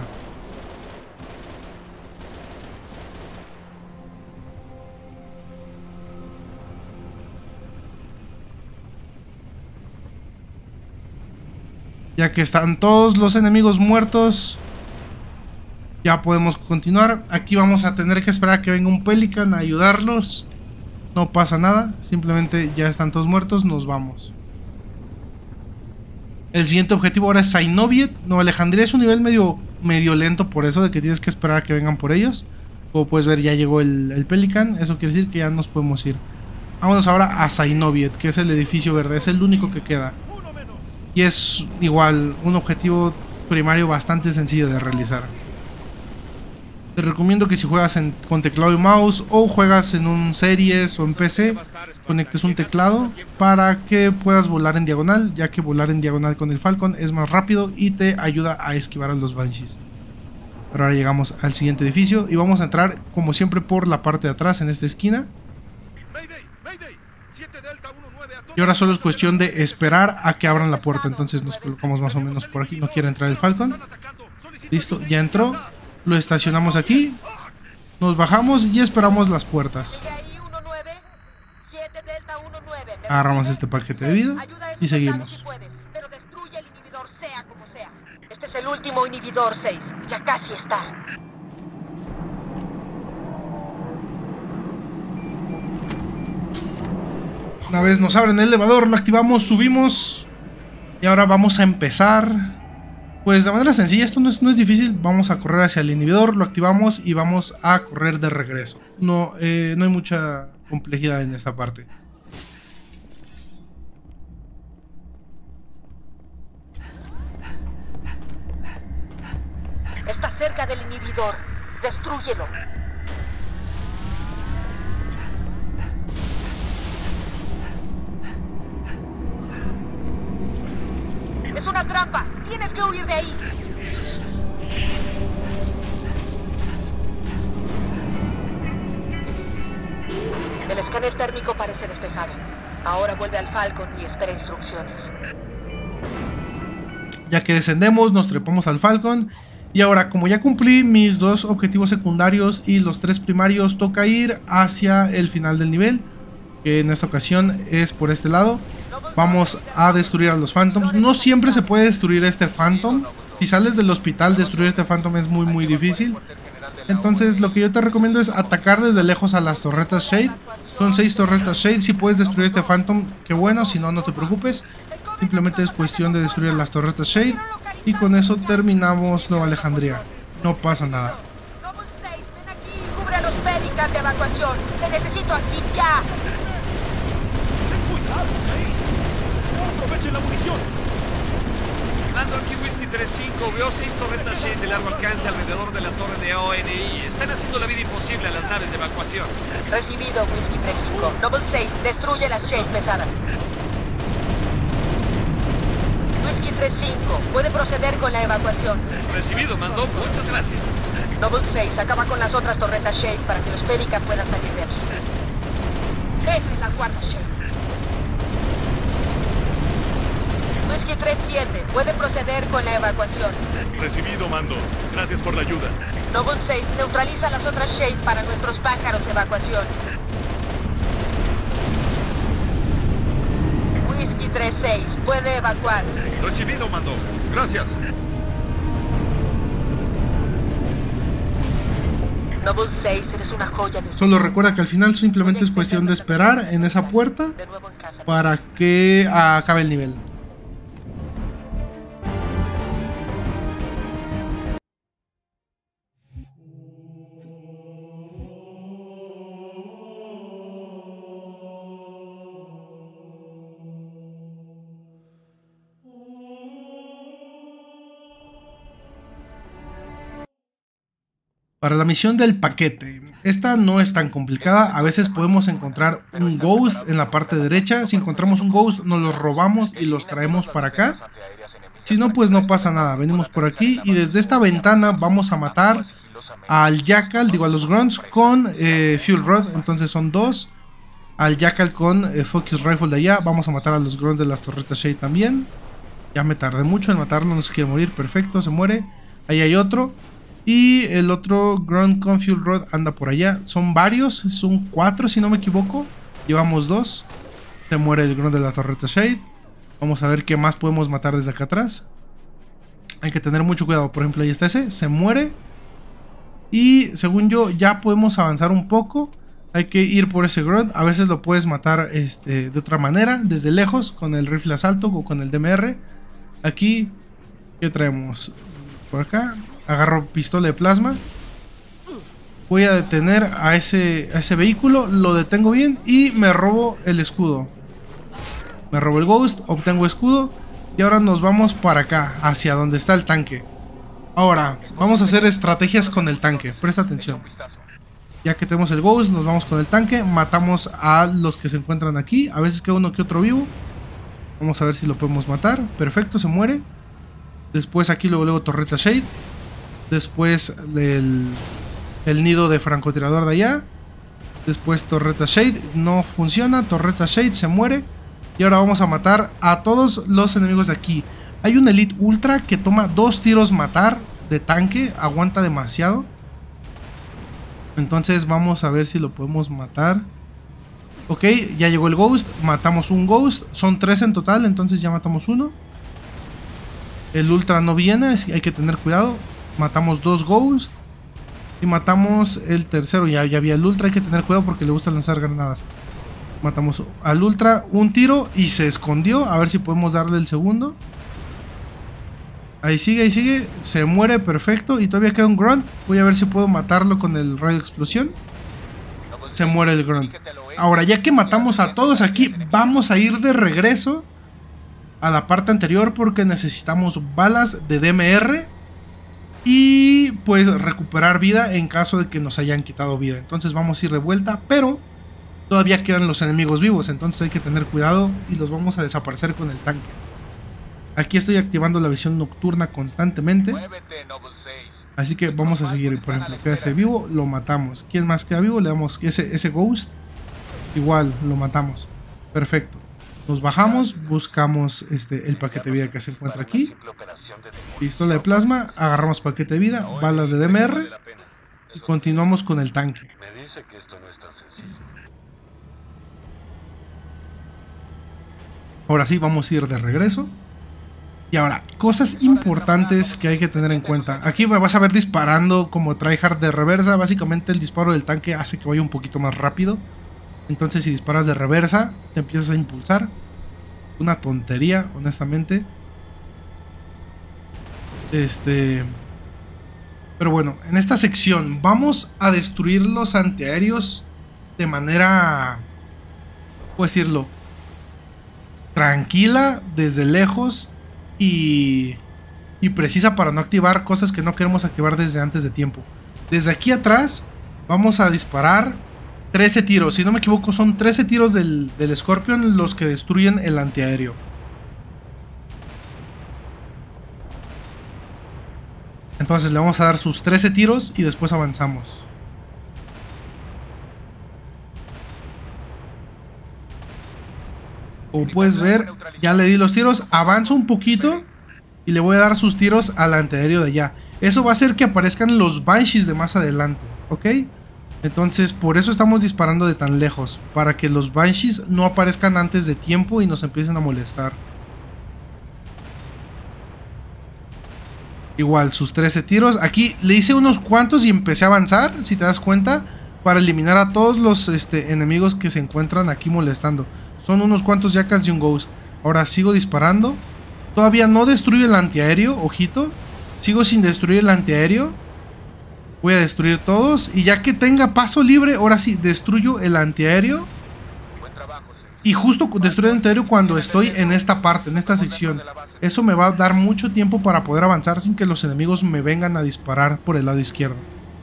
Ya que están todos los enemigos muertos, ya podemos continuar. Aquí vamos a tener que esperar a que venga un Pelican a ayudarlos. No pasa nada, simplemente ya están todos muertos, nos vamos. El siguiente objetivo ahora es Zainoviet. Nueva Alejandría es un nivel medio lento por eso, de que tienes que esperar a que vengan por ellos. Como puedes ver, ya llegó el Pelican. Eso quiere decir que ya nos podemos ir. Vámonos ahora a Zainoviet, que es el edificio verde. Es el único que queda. Y es igual un objetivo primario bastante sencillo de realizar. Te recomiendo que si juegas con teclado y mouse o juegas en un Series o en PC, conectes un teclado para que puedas volar en diagonal, ya que volar en diagonal con el Falcon es más rápido y te ayuda a esquivar a los Banshees. Pero ahora llegamos al siguiente edificio y vamos a entrar como siempre por la parte de atrás en esta esquina. Y ahora solo es cuestión de esperar a que abran la puerta. Entonces nos colocamos más o menos por aquí. No quiere entrar el Falcon. Listo, ya entró. Lo estacionamos aquí. Nos bajamos y esperamos las puertas. Agarramos este paquete de vida y seguimos. Pero destruye el inhibidor sea como sea. Este es el último inhibidor 6. Ya casi está. Una vez nos abren el elevador, lo activamos, subimos. Y ahora vamos a empezar. Pues de manera sencilla, esto no es difícil. Vamos a correr hacia el inhibidor, lo activamos y vamos a correr de regreso. No hay mucha complejidad en esta parte. Está cerca del inhibidor. Destrúyelo. ¡Es una trampa! ¡Tienes que huir de ahí! El escáner térmico parece despejado. Ahora vuelve al Falcon y espera instrucciones. Ya que descendemos, nos trepamos al Falcon. Y ahora, como ya cumplí mis 2 objetivos secundarios y los 3 primarios, toca ir hacia el final del nivel, que en esta ocasión es por este lado. Vamos a destruir a los Phantoms. No siempre se puede destruir este Phantom. Si sales del hospital, destruir este Phantom es muy difícil. Entonces lo que yo te recomiendo es atacar desde lejos a las torretas Shade. Son 6 torretas Shade. Si puedes destruir este Phantom, qué bueno. Si no, no te preocupes. Simplemente es cuestión de destruir las torretas Shade. Y con eso terminamos Nueva Alejandría. No pasa nada. Noble 6, ven aquí y cubre a los Pelicans de evacuación. Te necesito aquí ya. ¡Aprovechen la munición! Dando aquí Whiskey 3-5, veo 6 torretas Shade de largo alcance alrededor de la torre de ONI. Están haciendo la vida imposible a las naves de evacuación. Recibido, Whiskey 3-5. Noble 6, destruye las Shade pesadas. Whiskey 3-5, puede proceder con la evacuación. Recibido, mandó. Muchas gracias. Noble 6, acaba con las otras torretas Shade para que los Pelicans puedan salir de aquí. Esa es la cuarta Shade. Whiskey 3-7, puede proceder con la evacuación. Recibido, mando. Gracias por la ayuda. Noble 6, neutraliza las otras Shade para nuestros pájaros de evacuación. Whiskey 3-6, puede evacuar. Recibido, mando. Gracias. Noble 6, eres una joya de... Solo recuerda que al final simplemente es cuestión de esperar en esa puerta para que acabe el nivel. Para la misión del paquete, esta no es tan complicada. A veces podemos encontrar un Ghost en la parte derecha. Si encontramos un Ghost, nos los robamos y los traemos para acá. Si no, pues no pasa nada. Venimos por aquí y desde esta ventana vamos a matar al Jackal, digo a los Grunts, con Fuel Rod. Entonces son 2. Al Jackal con Focus Rifle de allá. Vamos a matar a los Grunts de las torretas Shade también. Ya me tardé mucho en matarlo, no se quiere morir. Perfecto, se muere. Ahí hay otro. Y el otro Grunt con Fuel Rod anda por allá. Son varios, son 4 si no me equivoco. Llevamos 2. Se muere el Grunt de la torreta Shade. Vamos a ver qué más podemos matar desde acá atrás. Hay que tener mucho cuidado. Por ejemplo, ahí está ese, se muere. Y según yo ya podemos avanzar un poco. Hay que ir por ese Grunt. A veces lo puedes matar de otra manera, desde lejos, con el rifle asalto o con el DMR. Aquí, ¿qué traemos? Por acá agarro pistola de plasma. Voy a detener a ese vehículo. Lo detengo bien y me robo el escudo. Me robo el Ghost, obtengo escudo. Y ahora nos vamos para acá, hacia donde está el tanque. Ahora, vamos a hacer estrategias con el tanque. Presta atención. Ya que tenemos el Ghost, nos vamos con el tanque. Matamos a los que se encuentran aquí. A veces queda uno que otro vivo. Vamos a ver si lo podemos matar. Perfecto, se muere. Después aquí luego torreta Shade. Después el nido de francotirador de allá. Después torreta Shade. No funciona. Torreta Shade se muere. Y ahora vamos a matar a todos los enemigos de aquí. Hay un Elite Ultra que toma 2 tiros matar de tanque, aguanta demasiado. Entonces vamos a ver si lo podemos matar. Ok, ya llegó el Ghost, matamos un Ghost, son 3 en total, entonces ya matamos uno. El Ultra no viene, hay que tener cuidado. Matamos 2 Ghosts. Y matamos el tercero, ya había el Ultra, hay que tener cuidado porque le gusta lanzar granadas. Matamos al Ultra, un tiro y se escondió, a ver si podemos darle el segundo. Ahí sigue, se muere, perfecto. Y todavía queda un Grunt, voy a ver si puedo matarlo con el rayo de explosión. Se muere el Grunt. Ahora, ya que matamos a todos aquí, vamos a ir de regreso a la parte anterior porque necesitamos balas de DMR y pues recuperar vida en caso de que nos hayan quitado vida. Entonces vamos a ir de vuelta, pero todavía quedan los enemigos vivos, entonces hay que tener cuidado y los vamos a desaparecer con el tanque. Aquí estoy activando la visión nocturna constantemente, así que vamos a seguir. Por ejemplo, queda ese vivo, lo matamos. ¿Quién más queda vivo? Le damos ese Ghost, igual lo matamos. Perfecto. Nos bajamos, buscamos el paquete de vida que se encuentra aquí. Pistola de plasma, agarramos paquete de vida, balas de DMR y continuamos con el tanque. Me dice que esto no es tan sencillo. Ahora sí, vamos a ir de regreso. Y ahora, cosas importantes que hay que tener en cuenta. Aquí me vas a ver disparando como tryhard de reversa. Básicamente el disparo del tanque hace que vaya un poquito más rápido. Entonces si disparas de reversa, te empiezas a impulsar. Una tontería, honestamente. Pero bueno, en esta sección vamos a destruir los antiaéreos de manera, ¿puedo decirlo?, tranquila, desde lejos y precisa para no activar cosas que no queremos activar desde antes de tiempo. Desde aquí atrás vamos a disparar 13 tiros, si no me equivoco son 13 tiros del Scorpion los que destruyen el antiaéreo. Entonces le vamos a dar sus 13 tiros y después avanzamos. Como puedes ver, ya le di los tiros, avanzo un poquito y le voy a dar sus tiros al antiaéreo de allá. Eso va a hacer que aparezcan los Banshees de más adelante, ¿ok? Entonces por eso estamos disparando de tan lejos, para que los Banshees no aparezcan antes de tiempo y nos empiecen a molestar. Igual, sus 13 tiros. Aquí le hice unos cuantos y empecé a avanzar, si te das cuenta, para eliminar a todos los enemigos que se encuentran aquí molestando. Son unos cuantos Jackals y un Ghost. Ahora sigo disparando. Todavía no destruyo el antiaéreo, ojito. Sigo sin destruir el antiaéreo. Voy a destruir todos. Y ya que tenga paso libre, ahora sí, destruyo el antiaéreo. Y justo destruyo el antiaéreo cuando estoy en esta parte, en esta sección. Eso me va a dar mucho tiempo para poder avanzar sin que los enemigos me vengan a disparar por el lado izquierdo.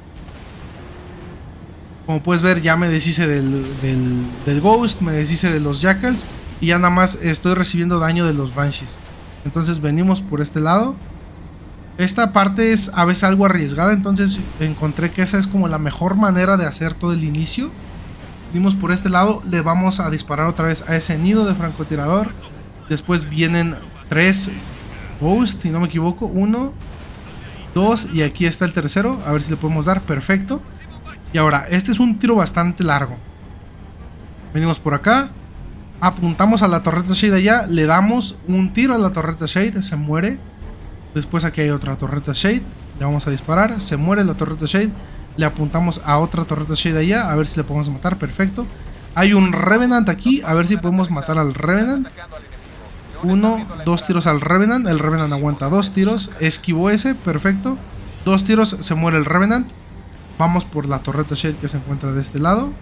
Como puedes ver, ya me deshice del Ghost, me deshice de los Jackals y ya nada más estoy recibiendo daño de los Banshees. Entonces venimos por este lado. Esta parte es a veces algo arriesgada, entonces encontré que esa es como la mejor manera de hacer todo el inicio. Venimos por este lado, le vamos a disparar otra vez a ese nido de francotirador. Después vienen 3 Ghosts, si no me equivoco, 1, 2 y aquí está el tercero, a ver si le podemos dar, perfecto. Y ahora, este es un tiro bastante largo. Venimos por acá, apuntamos a la torreta Shade allá, le damos un tiro a la torreta Shade, se muere. Después aquí hay otra torreta Shade, le vamos a disparar, se muere la torreta Shade. Le apuntamos a otra torreta Shade allá, a ver si le podemos matar, perfecto. Hay un Revenant aquí, a ver si podemos matar al Revenant. 1, 2 tiros al Revenant, el Revenant aguanta 2 tiros, esquivó ese, perfecto. 2 tiros, se muere el Revenant. Vamos por la torreta Shade que se encuentra de este lado.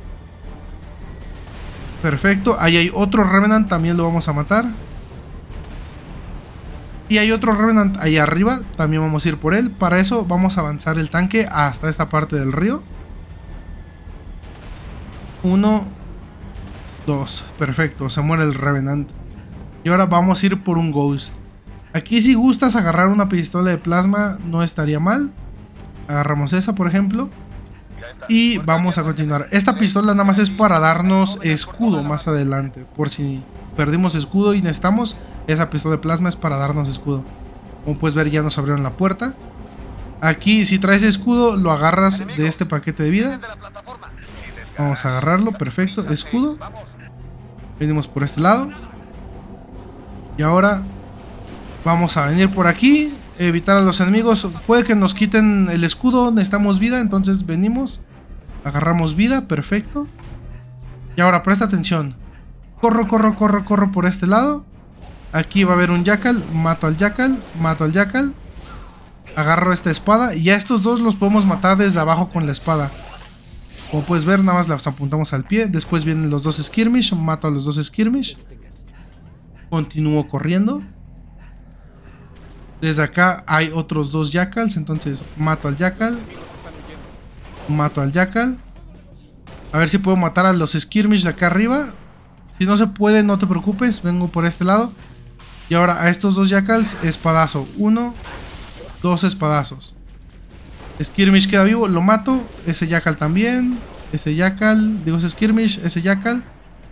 Perfecto, ahí hay otro Revenant, también lo vamos a matar. Y hay otro Revenant ahí arriba, también vamos a ir por él. Para eso vamos a avanzar el tanque hasta esta parte del río. 1, 2, perfecto, se muere el Revenant. Y ahora vamos a ir por un Ghost. Aquí si gustas agarrar una pistola de plasma no estaría mal. Agarramos esa, por ejemplo. Y vamos a continuar. Esta pistola nada más es para darnos escudo más adelante. Por si perdimos escudo y necesitamos, esa pistola de plasma es para darnos escudo. Como puedes ver, ya nos abrieron la puerta. Aquí, si traes escudo, lo agarras de este paquete de vida. Vamos a agarrarlo, perfecto. Escudo. Venimos por este lado. Y ahora vamos a venir por aquí. Evitar a los enemigos. Puede que nos quiten el escudo. Necesitamos vida, entonces venimos. Agarramos vida, perfecto. Y ahora presta atención. Corro por este lado. Aquí va a haber un Jackal. Mato al Jackal. Agarro esta espada. Y a estos dos los podemos matar desde abajo con la espada. Como puedes ver, nada más los apuntamos al pie. Después vienen los dos skirmish. Mato a los dos skirmish. Continúo corriendo. Desde acá hay otros dos Jackals. Entonces mato al Jackal. A ver si puedo matar a los skirmish de acá arriba. Si no se puede, no te preocupes. Vengo por este lado. Y ahora a estos dos Jackals, espadazo. 1, 2 espadazos. Skirmish queda vivo, lo mato. Ese Jackal también. Ese Jackal, digo ese Skirmish, ese Jackal.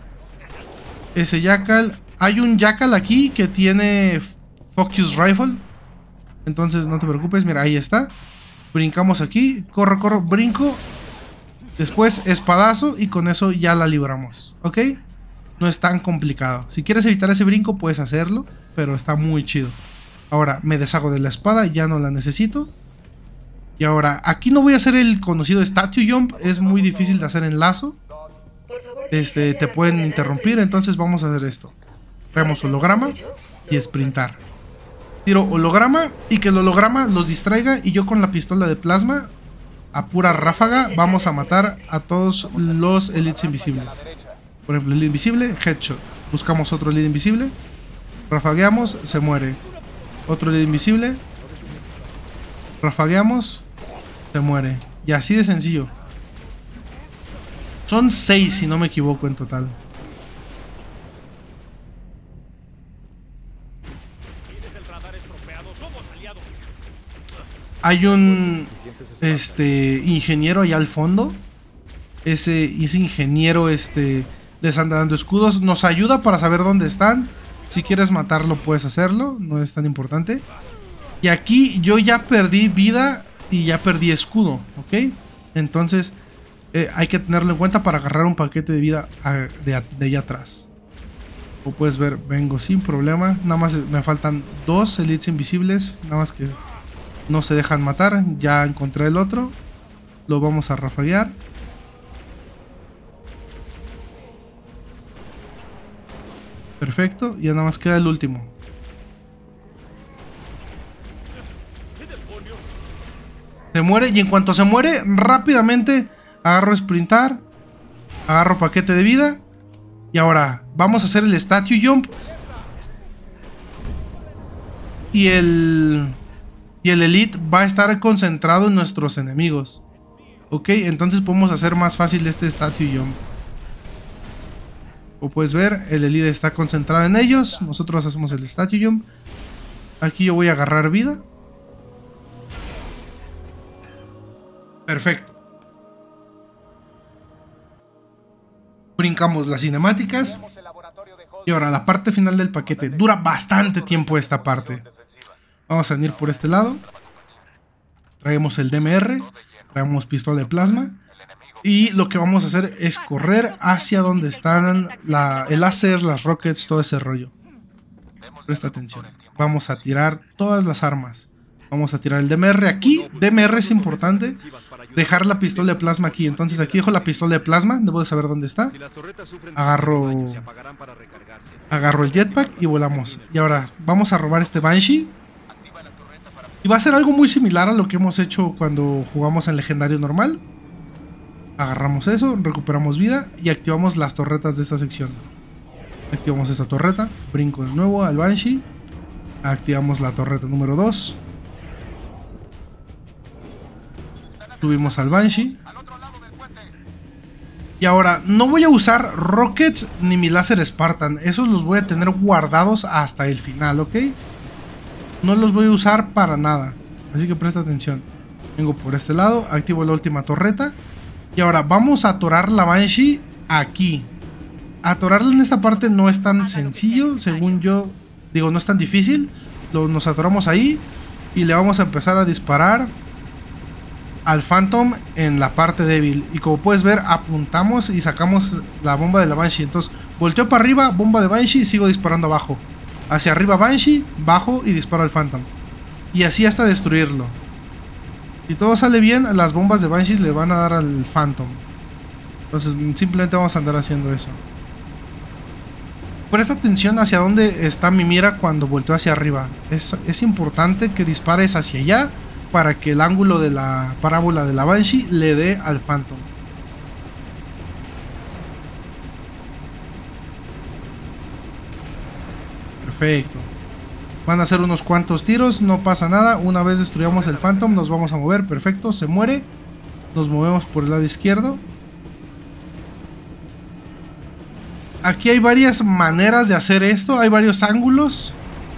Hay un Jackal aquí que tiene Focus Rifle. Entonces no te preocupes, mira, ahí está. Brincamos aquí, corro, brinco. Después espadazo y con eso ya la libramos, ¿ok? No es tan complicado. Si quieres evitar ese brinco puedes hacerlo, pero está muy chido. Ahora me deshago de la espada, ya no la necesito. Y ahora, aquí no voy a hacer el conocido Statue Jump, es muy difícil de hacer en lazo. Te pueden interrumpir, entonces vamos a hacer esto. Traemos holograma y sprintar. Tiro holograma y que el holograma los distraiga y yo con la pistola de plasma, a pura ráfaga, vamos a matar a todos los elites invisibles. Por ejemplo, el invisible, headshot. Buscamos otro elite invisible. Rafagueamos, se muere. Otro elite invisible. Rafagueamos, se muere. Y así de sencillo. Son 6 si no me equivoco en total. Hay un ingeniero allá al fondo. Ese ingeniero les anda dando escudos. Nos ayuda para saber dónde están. Si quieres matarlo puedes hacerlo. No es tan importante. Y aquí yo ya perdí vida y ya perdí escudo, ¿ok? Entonces hay que tenerlo en cuenta para agarrar un paquete de vida de allá atrás. Como puedes ver, vengo sin problema. Nada más me faltan 2 elites invisibles. Nada más que no se dejan matar. Ya encontré el otro. Lo vamos a rafaguear. Perfecto. Y ya nada más queda el último. Se muere y en cuanto se muere, rápidamente agarro sprintar. Agarro paquete de vida. Y ahora vamos a hacer el Statue Jump. Y el Elite va a estar concentrado en nuestros enemigos. Ok, entonces podemos hacer más fácil este Statue Jump. Como puedes ver, el Elite está concentrado en ellos. Nosotros hacemos el Statue Jump. Aquí yo voy a agarrar vida. Perfecto. Brincamos las cinemáticas. Y ahora la parte final del paquete. Dura bastante tiempo esta parte. Vamos a venir por este lado. Traemos el DMR. Traemos pistola de plasma. Y lo que vamos a hacer es correr hacia donde están el láser, las rockets, todo ese rollo. Presta atención. Vamos a tirar todas las armas. Vamos a tirar el DMR aquí. DMR es importante. Dejar la pistola de plasma aquí. Entonces aquí dejo la pistola de plasma. Debo de saber dónde está. Agarro el jetpack y volamos. Y ahora vamos a robar este Banshee. Y va a ser algo muy similar a lo que hemos hecho cuando jugamos en legendario normal. Agarramos eso, recuperamos vida y activamos las torretas de esta sección. Activamos esta torreta. Brinco de nuevo al Banshee. Activamos la torreta número 2. Subimos al Banshee. Y ahora, no voy a usar rockets ni mi láser Spartan. Esos los voy a tener guardados hasta el final, ¿ok? No los voy a usar para nada. Así que presta atención. Vengo por este lado, activo la última torreta. Y ahora vamos a atorar la Banshee aquí. Atorarla en esta parte no es tan sencillo, según yo. Digo, no es tan difícil. Nos atoramos ahí y le vamos a empezar a disparar al Phantom en la parte débil. Y como puedes ver, apuntamos y sacamos la bomba de la Banshee. Entonces, volteo para arriba, bomba de Banshee, sigo disparando abajo. Hacia arriba Banshee, bajo y disparo al Phantom. Y así hasta destruirlo. Si todo sale bien, las bombas de Banshee le van a dar al Phantom. Entonces, simplemente vamos a andar haciendo eso. Presta atención hacia dónde está mi mira cuando volteo hacia arriba. Es importante que dispares hacia allá para que el ángulo de la parábola de la Banshee le dé al Phantom. Perfecto. Van a hacer unos cuantos tiros, no pasa nada. Una vez destruyamos el Phantom nos vamos a mover. Perfecto, se muere. Nos movemos por el lado izquierdo. Aquí hay varias maneras de hacer esto. Hay varios ángulos.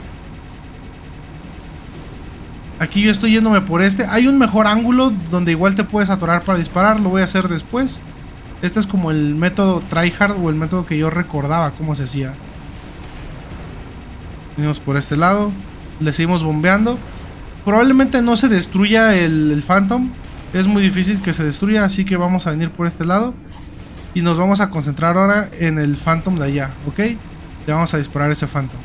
Aquí yo estoy yéndome por este. Hay un mejor ángulo donde igual te puedes atorar para disparar. Lo voy a hacer después. Este es como el método tryhard o el método que yo recordaba cómo se hacía. Venimos por este lado. Le seguimos bombeando. Probablemente no se destruya el Phantom. Es muy difícil que se destruya. Así que vamos a venir por este lado. Y nos vamos a concentrar ahora en el Phantom de allá, ¿ok? Le vamos a disparar ese Phantom.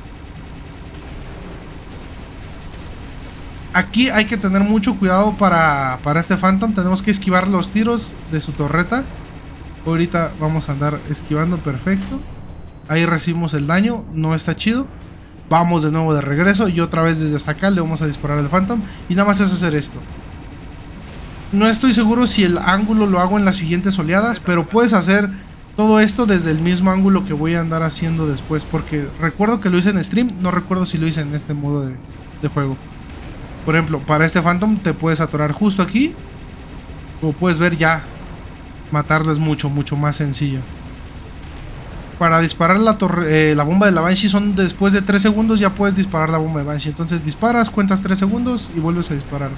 Aquí hay que tener mucho cuidado para este Phantom. Tenemos que esquivar los tiros de su torreta. Ahorita vamos a andar esquivando, perfecto. Ahí recibimos el daño, no está chido. Vamos de nuevo de regreso y otra vez desde hasta acá le vamos a disparar al Phantom. Y nada más es hacer esto. No estoy seguro si el ángulo lo hago en las siguientes oleadas, pero puedes hacer todo esto desde el mismo ángulo que voy a andar haciendo después, porque recuerdo que lo hice en stream, no recuerdo si lo hice en este modo de juego. Por ejemplo, para este Phantom te puedes atorar justo aquí. Como puedes ver, ya matarlo es mucho más sencillo. Para disparar la bomba de la Banshee son después de 3 segundos ya puedes disparar la bomba de Banshee. Entonces disparas, cuentas 3 segundos y vuelves a disparar.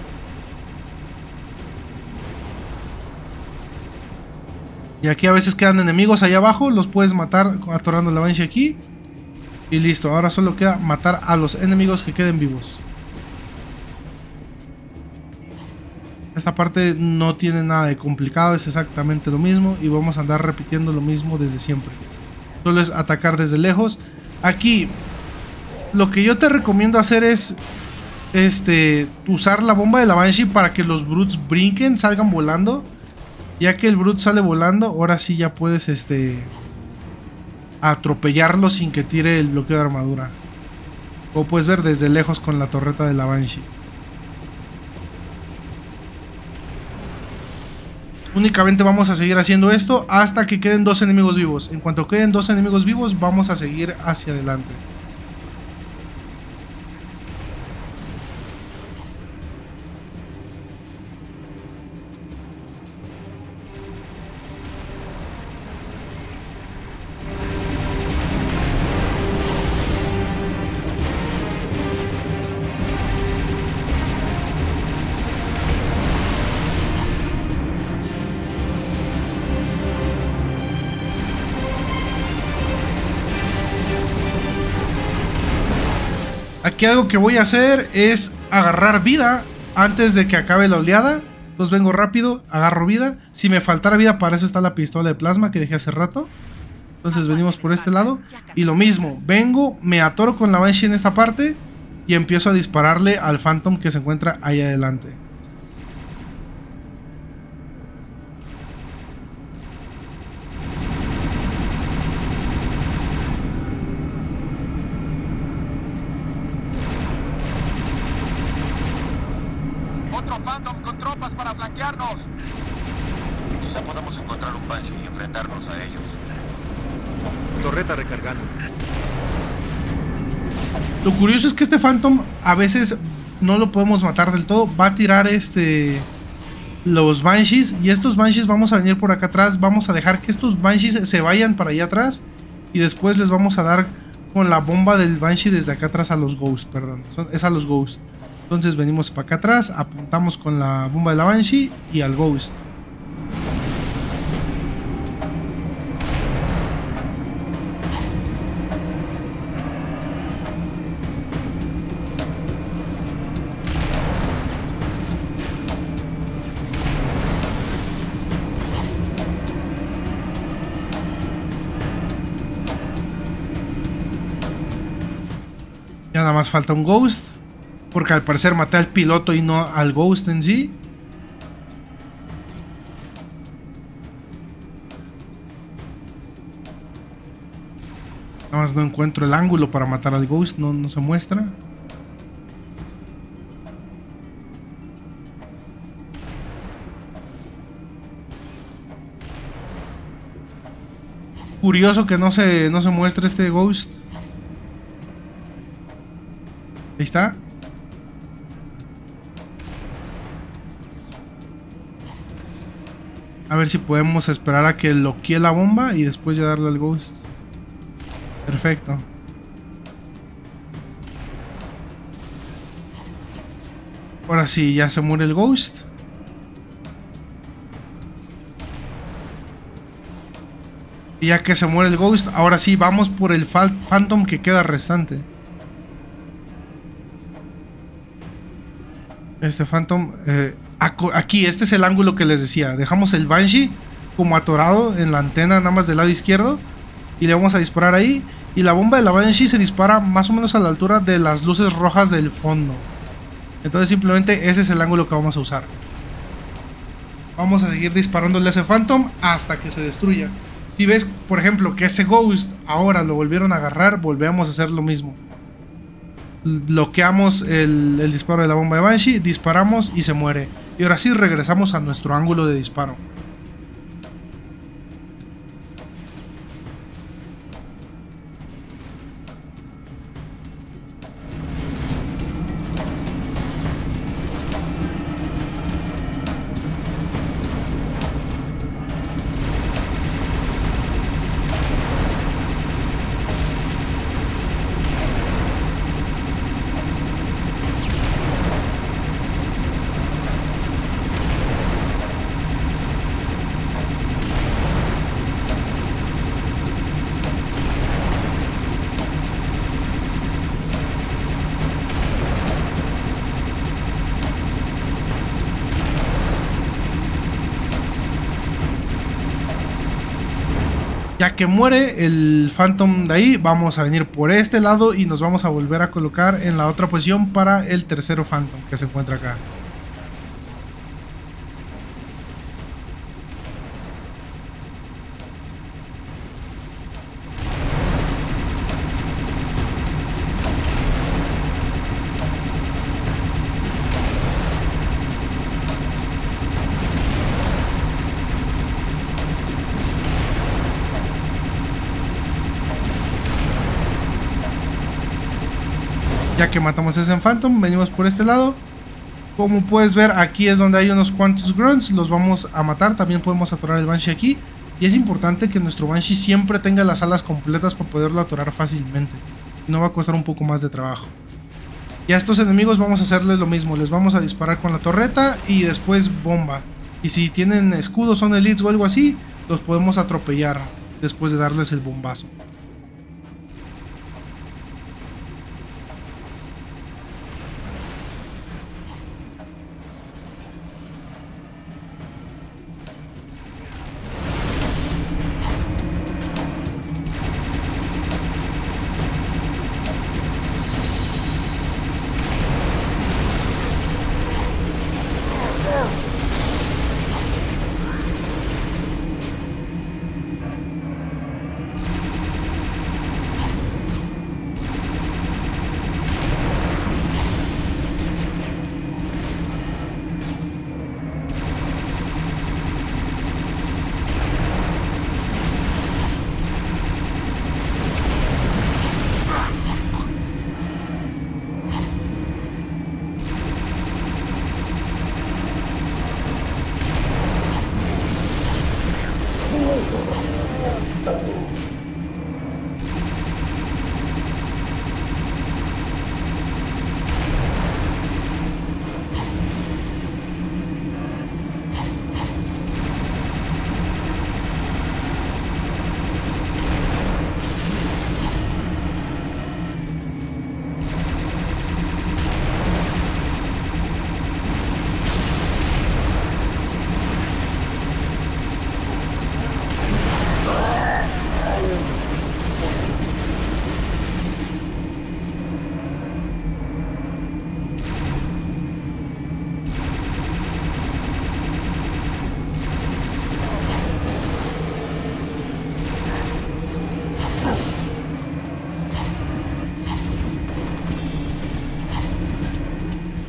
Y aquí a veces quedan enemigos allá abajo. Los puedes matar atorando la Banshee aquí. Y listo, ahora solo queda matar a los enemigos que queden vivos. Esta parte no tiene nada de complicado, es exactamente lo mismo. Y vamos a andar repitiendo lo mismo desde siempre. Solo es atacar desde lejos. Aquí lo que yo te recomiendo hacer es usar la bomba de la Banshee para que los brutes brinquen, salgan volando. Ya que el brute sale volando, ahora sí ya puedes atropellarlo sin que tire el bloqueo de armadura. Como puedes ver desde lejos con la torreta de la Banshee. Únicamente vamos a seguir haciendo esto hasta que queden 2 enemigos vivos. En cuanto queden 2 enemigos vivos, vamos a seguir hacia adelante. Aquí algo que voy a hacer es agarrar vida antes de que acabe la oleada. Entonces vengo rápido, agarro vida. Si me faltara vida, para eso está la pistola de plasma que dejé hace rato. Entonces venimos por este lado. Y lo mismo, vengo, me atoro con la Banshee en esta parte y empiezo a dispararle al Phantom que se encuentra ahí adelante. Phantom con tropas para flanquearnos. Quizá podamos encontrar un Banshee y enfrentarnos a ellos. Torreta recargando. Lo curioso es que este Phantom a veces no lo podemos matar del todo. Va a tirar los Banshees. Y estos Banshees vamos a venir por acá atrás. Vamos a dejar que estos Banshees se vayan para allá atrás. Y después les vamos a dar con la bomba del Banshee desde acá atrás a los Ghost. Perdón, es a los Ghost. Entonces venimos para acá atrás, apuntamos con la bomba de la Banshee y al Ghost. Ya nada más falta un Ghost. Porque al parecer maté al piloto y no al Ghost en sí. Nada más no encuentro el ángulo para matar al Ghost. No se muestra. Curioso que no se muestre este Ghost. Ahí está. A ver si podemos esperar a que bloquee la bomba y después ya darle al Ghost. Perfecto. Ahora sí, ya se muere el Ghost. Y ya que se muere el Ghost, ahora sí, vamos por el Phantom que queda restante. Este Phantom... aquí, este es el ángulo que les decía. Dejamos el Banshee como atorado en la antena nada más del lado izquierdo. Y le vamos a disparar ahí. Y la bomba de la Banshee se dispara más o menos a la altura de las luces rojas del fondo. Entonces simplemente ese es el ángulo que vamos a usar. Vamos a seguir disparándole a ese Phantom hasta que se destruya. Si ves, por ejemplo, que ese Ghost ahora lo volvieron a agarrar, volvemos a hacer lo mismo. Bloqueamos el disparo de la bomba de Banshee, disparamos y se muere. Y ahora sí regresamos a nuestro ángulo de disparo. Ya que muere el Phantom de ahí, vamos a venir por este lado y nos vamos a volver a colocar en la otra posición para el tercero Phantom que se encuentra acá. Ya que matamos ese Phantom, venimos por este lado. Como puedes ver, aquí es donde hay unos cuantos grunts. Los vamos a matar. También podemos atorar el Banshee aquí. Y es importante que nuestro Banshee siempre tenga las alas completas para poderlo atorar fácilmente. No va a costar un poco más de trabajo. Y a estos enemigos vamos a hacerles lo mismo. Les vamos a disparar con la torreta y después bomba. Y si tienen escudos, son elites o algo así, los podemos atropellar después de darles el bombazo.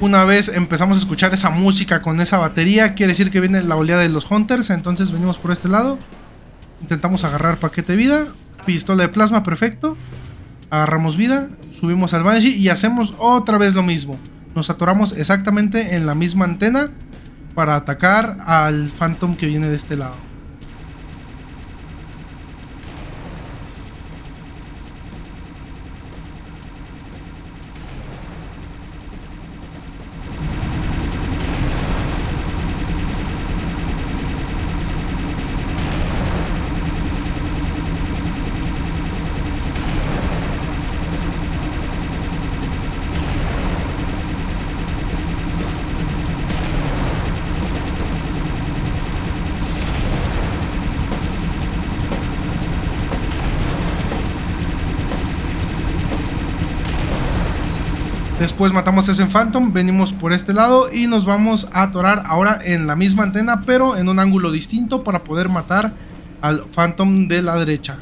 Una vez empezamos a escuchar esa música con esa batería, quiere decir que viene la oleada de los Hunters. Entonces venimos por este lado. Intentamos agarrar paquete de vida. Pistola de plasma, perfecto. Agarramos vida, subimos al Banshee y hacemos otra vez lo mismo. Nos atoramos exactamente en la misma antena para atacar al Phantom que viene de este lado. Después matamos a ese Phantom, venimos por este lado y nos vamos a atorar ahora en la misma antena, pero en un ángulo distinto para poder matar al Phantom de la derecha.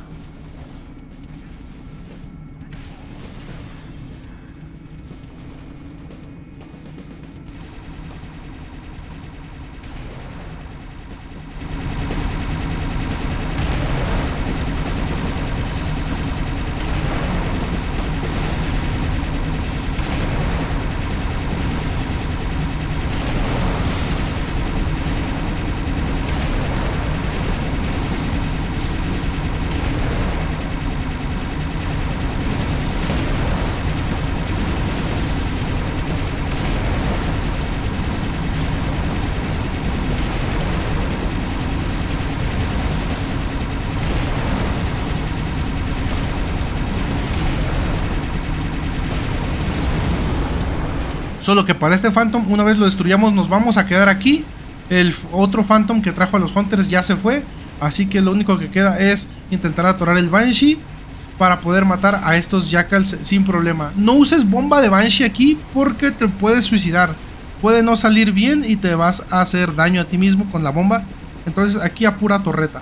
Solo que para este Phantom, una vez lo destruyamos, nos vamos a quedar aquí. El otro Phantom que trajo a los Hunters ya se fue. Así que lo único que queda es intentar atorar el Banshee para poder matar a estos Jackals sin problema. No uses bomba de Banshee aquí porque te puedes suicidar. Puede no salir bien y te vas a hacer daño a ti mismo con la bomba. Entonces aquí a pura torreta.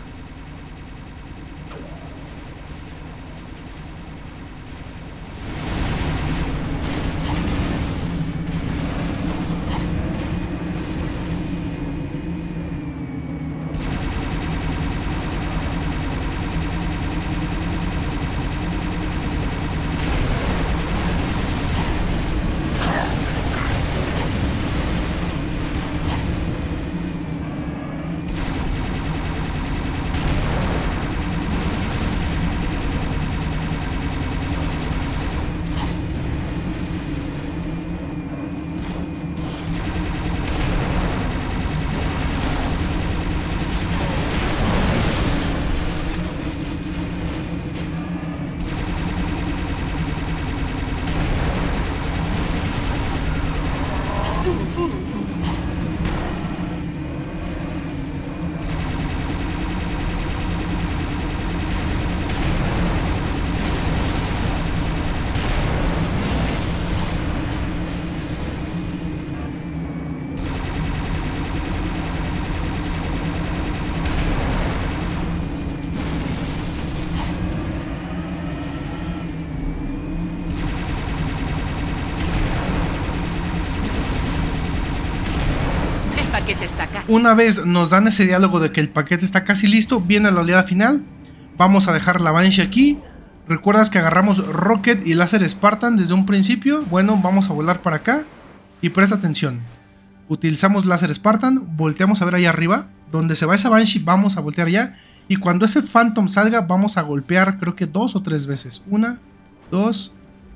Una vez nos dan ese diálogo de que el paquete está casi listo, viene la oleada final. Vamos a dejar la Banshee aquí. ¿Recuerdas que agarramos Rocket y láser Spartan desde un principio? Bueno, vamos a volar para acá. Y presta atención. Utilizamos láser Spartan, volteamos a ver ahí arriba. Donde se va esa Banshee, vamos a voltear allá. Y cuando ese Phantom salga, vamos a golpear creo que 2 o 3 veces. 1, 2,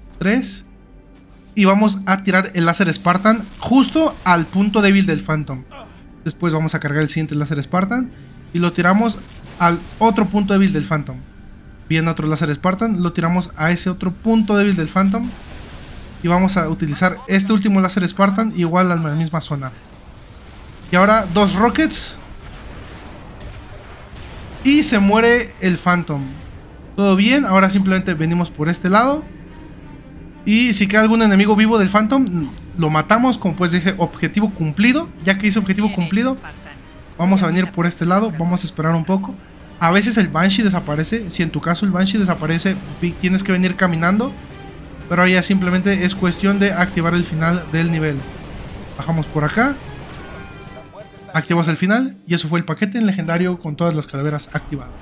3. Y vamos a tirar el láser Spartan justo al punto débil del Phantom. Después vamos a cargar el siguiente láser Spartan y lo tiramos al otro punto débil del Phantom. Viene otro láser Spartan, lo tiramos a ese otro punto débil del Phantom. Y vamos a utilizar este último láser Spartan igual a la misma zona. Y ahora 2 Rockets. Y se muere el Phantom. Todo bien, ahora simplemente venimos por este lado. Y si queda algún enemigo vivo del Phantom, lo matamos, como pues dice, objetivo cumplido. Ya que hice objetivo cumplido, vamos a venir por este lado, vamos a esperar un poco. A veces el Banshee desaparece, si en tu caso el Banshee desaparece, tienes que venir caminando. Pero ya simplemente es cuestión de activar el final del nivel. Bajamos por acá. Activamos el final y eso fue el paquete en legendario con todas las calaveras activadas.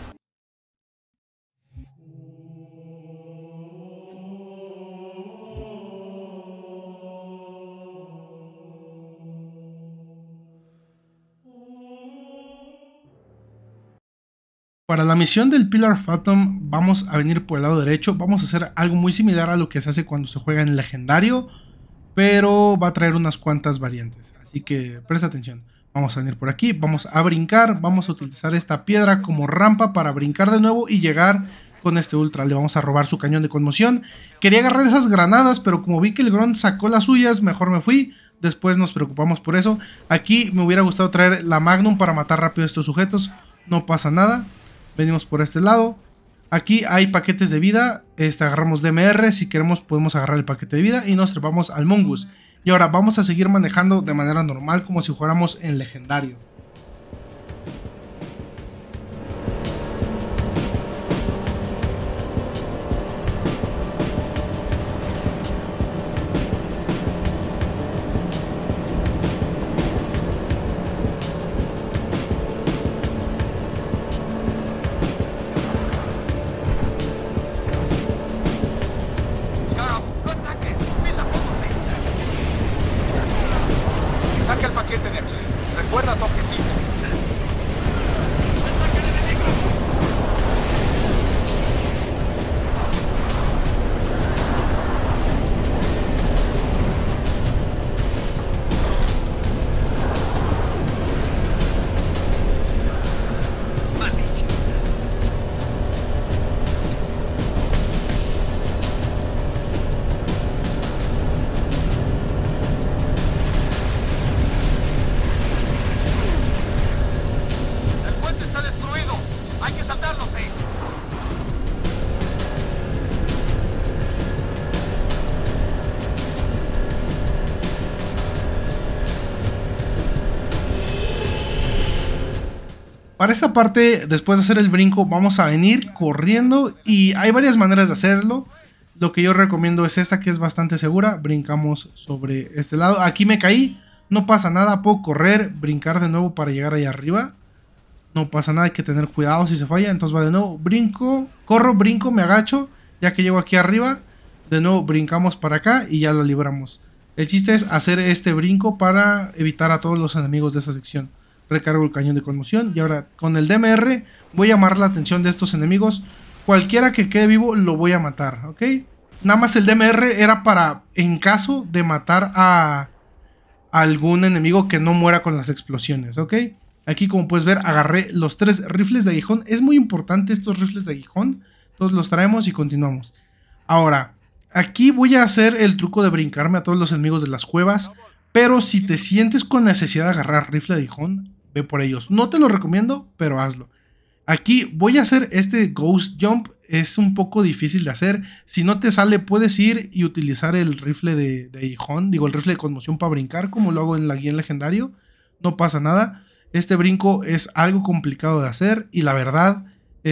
Para la misión del Pillar Phantom vamos a venir por el lado derecho. Vamos a hacer algo muy similar a lo que se hace cuando se juega en legendario, pero va a traer unas cuantas variantes. Así que presta atención. Vamos a venir por aquí, vamos a brincar, vamos a utilizar esta piedra como rampa para brincar de nuevo y llegar con este ultra. Le vamos a robar su cañón de conmoción. Quería agarrar esas granadas, pero como vi que el Grunt sacó las suyas, mejor me fui. Después nos preocupamos por eso. Aquí me hubiera gustado traer la Magnum para matar rápido a estos sujetos. No pasa nada. Venimos por este lado. Aquí hay paquetes de vida. Agarramos DMR. Si queremos podemos agarrar el paquete de vida y nos trepamos al Mongoose. Y ahora vamos a seguir manejando de manera normal como si jugáramos en legendario. Para esta parte, después de hacer el brinco, vamos a venir corriendo y hay varias maneras de hacerlo. Lo que yo recomiendo es esta, que es bastante segura. Brincamos sobre este lado. Aquí me caí, no pasa nada, puedo correr, brincar de nuevo para llegar allá arriba. No pasa nada, hay que tener cuidado si se falla. Entonces va de nuevo, brinco, corro, brinco, me agacho. Ya que llego aquí arriba, de nuevo brincamos para acá y ya la libramos. El chiste es hacer este brinco para evitar a todos los enemigos de esa sección. Recargo el cañón de conmoción y ahora con el DMR voy a llamar la atención de estos enemigos. Cualquiera que quede vivo lo voy a matar, ¿ok? Nada más el DMR era para, en caso de matar a algún enemigo que no muera con las explosiones, ¿ok? Aquí como puedes ver agarré los 3 rifles de aguijón. Es muy importante estos rifles de aguijón. Entonces los traemos y continuamos. Ahora, aquí voy a hacer el truco de brincarme a todos los enemigos de las cuevas. Pero si te sientes con necesidad de agarrar rifle de aguijón, ve por ellos. No te lo recomiendo, pero hazlo. Aquí voy a hacer este Ghost Jump. Es un poco difícil de hacer. Si no te sale, puedes ir y utilizar el rifle de aguijón. Digo, el rifle de conmoción para brincar, como lo hago en la guía en legendario. No pasa nada. Este brinco es algo complicado de hacer. Y la verdad,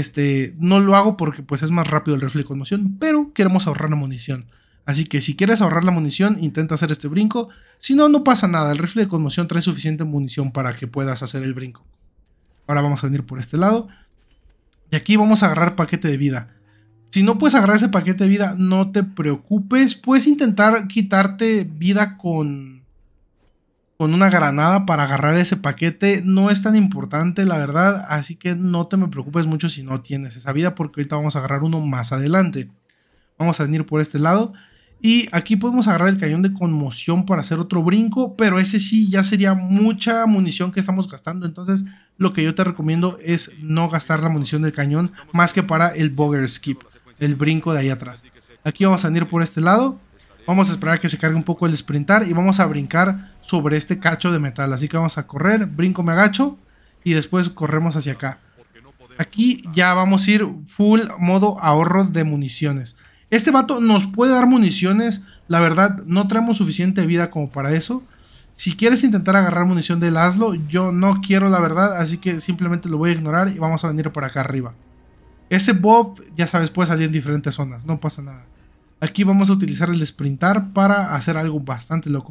no lo hago porque pues es más rápido el rifle de conmoción. Pero queremos ahorrar la munición. Así que si quieres ahorrar la munición, intenta hacer este brinco. Si no, no pasa nada. El rifle de conmoción trae suficiente munición para que puedas hacer el brinco. Ahora vamos a venir por este lado. Y aquí vamos a agarrar paquete de vida. Si no puedes agarrar ese paquete de vida, no te preocupes. Puedes intentar quitarte vida con una granada para agarrar ese paquete. No es tan importante, la verdad. Así que no te me preocupes mucho si no tienes esa vida, porque ahorita vamos a agarrar uno más adelante. Vamos a venir por este lado. Y aquí podemos agarrar el cañón de conmoción para hacer otro brinco, pero ese sí ya sería mucha munición que estamos gastando. Entonces lo que yo te recomiendo es no gastar la munición del cañón más que para el Bogger Skip, el brinco de ahí atrás. Aquí vamos a venir por este lado. Vamos a esperar que se cargue un poco el sprintar y vamos a brincar sobre este cacho de metal. Así que vamos a correr, brinco, me agacho y después corremos hacia acá. Aquí ya vamos a ir full modo ahorro de municiones. Este vato nos puede dar municiones. La verdad, no traemos suficiente vida como para eso. Si quieres intentar agarrar munición del hazlo. Yo no quiero, la verdad. Así que simplemente lo voy a ignorar y vamos a venir por acá arriba. Ese Bob, ya sabes, puede salir en diferentes zonas. No pasa nada. Aquí vamos a utilizar el sprintar para hacer algo bastante loco.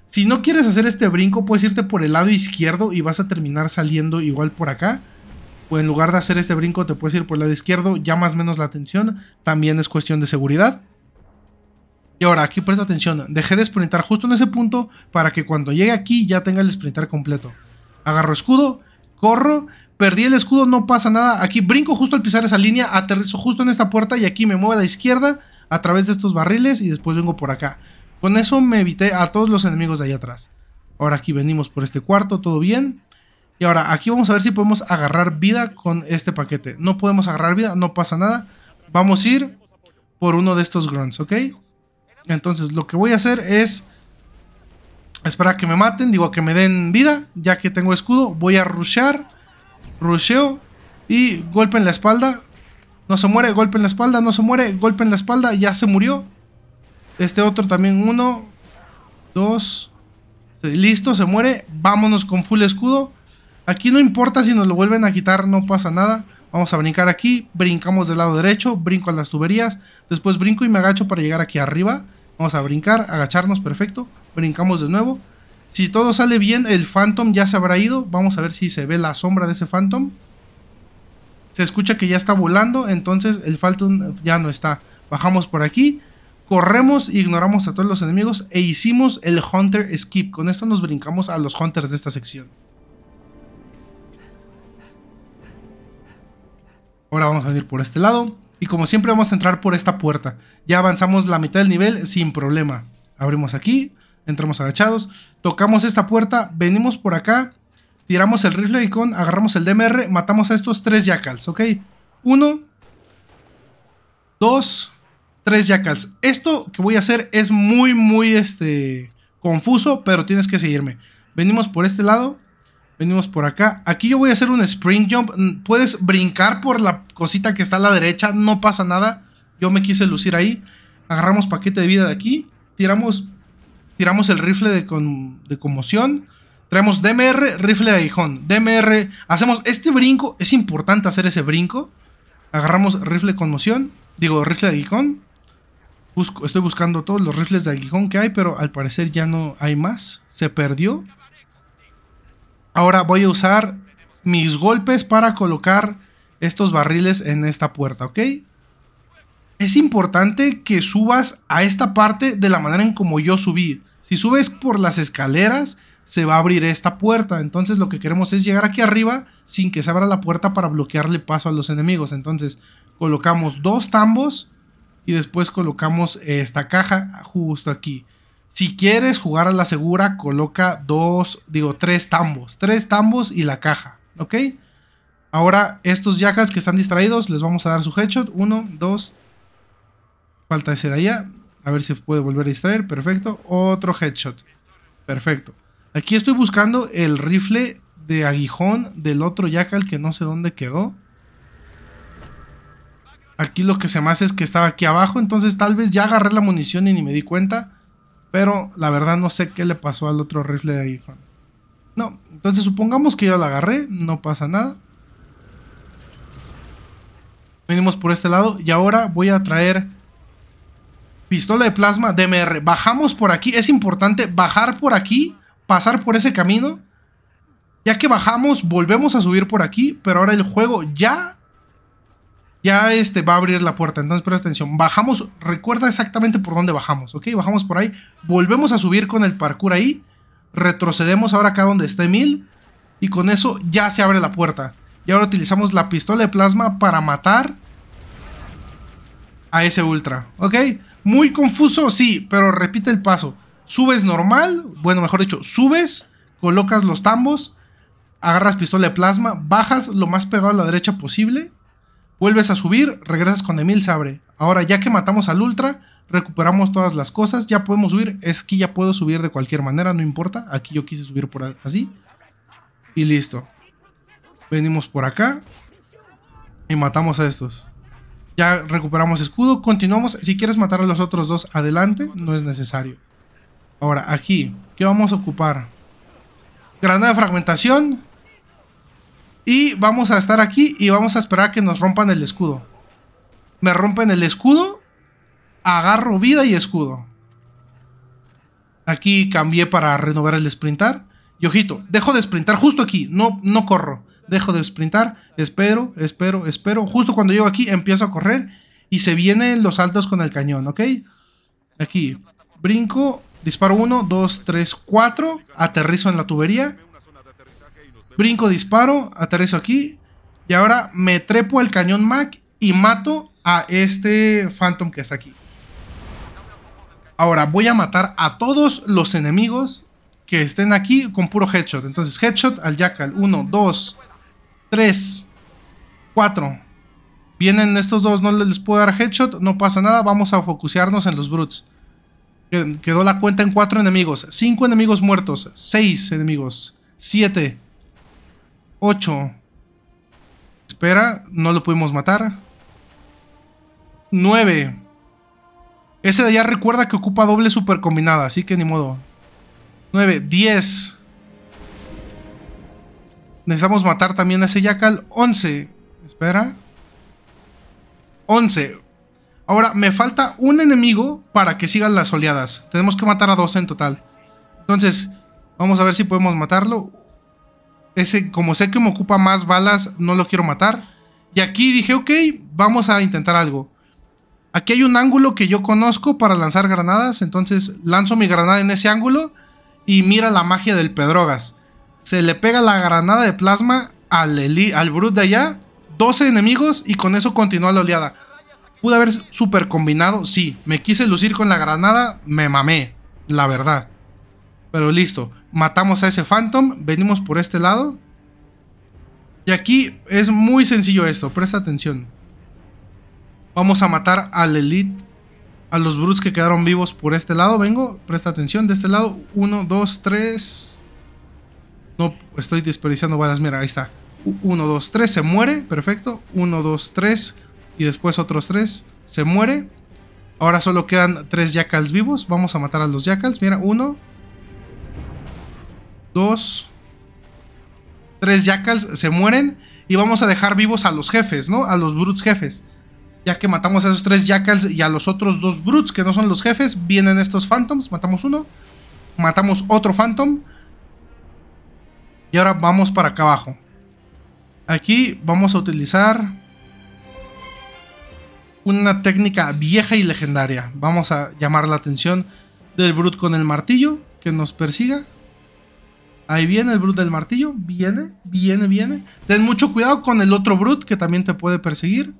Si no quieres hacer este brinco, puedes irte por el lado izquierdo y vas a terminar saliendo igual por acá. O en lugar de hacer este brinco te puedes ir por el lado izquierdo, llamas menos la atención. También es cuestión de seguridad. Y ahora aquí presta atención, dejé de sprintar justo en ese punto para que cuando llegue aquí ya tenga el sprintar completo. Agarro escudo, corro, perdí el escudo, no pasa nada. Aquí brinco justo al pisar esa línea, aterrizo justo en esta puerta y aquí me muevo a la izquierda a través de estos barriles y después vengo por acá. Con eso me evité a todos los enemigos de ahí atrás. Ahora aquí venimos por este cuarto, todo bien. Y ahora aquí vamos a ver si podemos agarrar vida con este paquete. No podemos agarrar vida, no pasa nada. Vamos a ir por uno de estos grunts, ¿ok? Entonces lo que voy a hacer es esperar a que me maten, digo, a que me den vida. Ya que tengo escudo, voy a rushear. Rusheo y golpe en la espalda. No se muere, golpe en la espalda, no se muere, golpe en la espalda, ya se murió. Este otro también, 1, 2, listo, se muere. Vámonos con full escudo. Aquí no importa si nos lo vuelven a quitar, no pasa nada. Vamos a brincar aquí, brincamos del lado derecho, brinco a las tuberías. Después brinco y me agacho para llegar aquí arriba. Vamos a brincar, agacharnos, perfecto. Brincamos de nuevo. Si todo sale bien, el Phantom ya se habrá ido. Vamos a ver si se ve la sombra de ese Phantom. Se escucha que ya está volando, entonces el Phantom ya no está. Bajamos por aquí. Corremos, ignoramos a todos los enemigos e hicimos el Hunter Skip. Con esto nos brincamos a los Hunters de esta sección. Ahora vamos a venir por este lado. Y como siempre vamos a entrar por esta puerta. Ya avanzamos la mitad del nivel sin problema. Abrimos aquí, entramos agachados. Tocamos esta puerta, venimos por acá. Tiramos el rifle Aguijón, agarramos el DMR. Matamos a estos 3 Jackals, ¿ok? 1, 2... 3 Jackals. Esto que voy a hacer es muy confuso, pero tienes que seguirme. Venimos por este lado, venimos por acá. Aquí yo voy a hacer un sprint jump. Puedes brincar por la cosita que está a la derecha, no pasa nada. Yo me quise lucir ahí. Agarramos paquete de vida de aquí. Tiramos el rifle de conmoción. Traemos DMR, rifle de aguijón. DMR, hacemos este brinco. Es importante hacer ese brinco. Agarramos rifle de conmoción. Digo, rifle de aguijón. Estoy buscando todos los rifles de aguijón que hay, pero al parecer ya no hay más. Se perdió. Ahora voy a usar mis golpes para colocar estos barriles en esta puerta, ¿ok? Es importante que subas a esta parte de la manera en como yo subí. Si subes por las escaleras, se va a abrir esta puerta. Entonces lo que queremos es llegar aquí arriba sin que se abra la puerta para bloquearle paso a los enemigos. Entonces colocamos 2 tambos. Y después colocamos esta caja justo aquí. Si quieres jugar a la segura, coloca 3 tambos. 3 tambos y la caja, ¿ok? Ahora estos Jackals que están distraídos, les vamos a dar su headshot. 1, 2. Falta ese de allá. A ver si puede volver a distraer. Perfecto. Otro headshot. Perfecto. Aquí estoy buscando el rifle de aguijón del otro Jackal que no sé dónde quedó. Aquí lo que se me hace es que estaba aquí abajo, entonces tal vez ya agarré la munición y ni me di cuenta. Pero la verdad no sé qué le pasó al otro rifle de aguijón. No, entonces supongamos que yo la agarré, no pasa nada. Venimos por este lado y ahora voy a traer pistola de plasma DMR. Bajamos por aquí, es importante bajar por aquí, pasar por ese camino. Ya que bajamos, volvemos a subir por aquí, pero ahora el juego ya va a abrir la puerta. Entonces presta atención, bajamos, recuerda exactamente por dónde bajamos, ¿ok? Bajamos por ahí, volvemos a subir con el parkour ahí. Retrocedemos ahora acá donde está Emil. Y con eso ya se abre la puerta. Y ahora utilizamos la pistola de plasma para matar a ese ultra, ¿ok? Muy confuso, sí, pero repite el paso. Subes normal, bueno, mejor dicho, subes, colocas los tambos, agarras pistola de plasma, bajas lo más pegado a la derecha posible. Vuelves a subir, regresas con Emil, se abre. Ahora ya que matamos al ultra, recuperamos todas las cosas, ya podemos subir. Es que ya puedo subir de cualquier manera, no importa. Aquí yo quise subir por así. Y listo. Venimos por acá y matamos a estos. Ya recuperamos escudo, continuamos. Si quieres matar a los otros 2, adelante, no es necesario. Ahora aquí, ¿qué vamos a ocupar? Granada de fragmentación. Y vamos a estar aquí y vamos a esperar a que nos rompan el escudo. Me rompen el escudo, agarro vida y escudo. Aquí cambié para renovar el sprintar. Y ojito, dejo de sprintar justo aquí. No corro. Dejo de sprintar. Espero. Justo cuando llego aquí empiezo a correr. Y se vienen los saltos con el cañón, ¿ok? Aquí. Brinco. Disparo 1, 2, 3, 4. Aterrizo en la tubería. Brinco, disparo. Aterrizo aquí. Y ahora me trepo al cañón Mac y mato a este Phantom que está aquí. Ahora voy a matar a todos los enemigos que estén aquí con puro headshot. Entonces headshot al Jackal. 1, 2, 3, 4. Vienen estos dos, no les puedo dar headshot. No pasa nada, vamos a focusearnos en los brutes. Quedó la cuenta en 4 enemigos. 5 enemigos muertos. 6 enemigos. 7. 8. Espera, no lo pudimos matar. 9. Ese de allá recuerda que ocupa doble super combinada, así que ni modo. 9, 10. Necesitamos matar también a ese Jackal. 11. Espera. 11. Ahora, me falta un enemigo para que sigan las oleadas. Tenemos que matar a 12 en total. Entonces, vamos a ver si podemos matarlo. Ese, como sé que me ocupa más balas, no lo quiero matar. Y aquí dije, ok, vamos a intentar algo. Aquí hay un ángulo que yo conozco para lanzar granadas. Entonces lanzo mi granada en ese ángulo. Y mira la magia del Pedrogas. Se le pega la granada de plasma al brute de allá. 12 enemigos y con eso continúa la oleada. ¿Pude haber super combinado? Sí. Me quise lucir con la granada. Me mamé, la verdad. Pero listo. Matamos a ese Phantom. Venimos por este lado. Y aquí es muy sencillo esto. Presta atención. Vamos a matar al Elite. A los brutes que quedaron vivos por este lado. Vengo. Presta atención. De este lado. 1, 2, 3. No, estoy desperdiciando balas. Mira, ahí está. 1, 2, 3. Se muere. Perfecto. 1, 2, 3. Y después otros 3. Se muere. Ahora solo quedan 3 Jackals vivos. Vamos a matar a los Jackals. Mira, 1, 2, 3 Jackals se mueren. Y vamos a dejar vivos a los jefes, ¿no? A los brutes jefes. Ya que matamos a esos 3 Jackals y a los otros 2 brutes que no son los jefes, vienen estos Phantoms. Matamos uno. Matamos otro Phantom. Y ahora vamos para acá abajo. Aquí vamos a utilizar una técnica vieja y legendaria. Vamos a llamar la atención del brute con el martillo que nos persiga. Ahí viene el brute del martillo. Viene. Ten mucho cuidado con el otro brute que también te puede perseguir.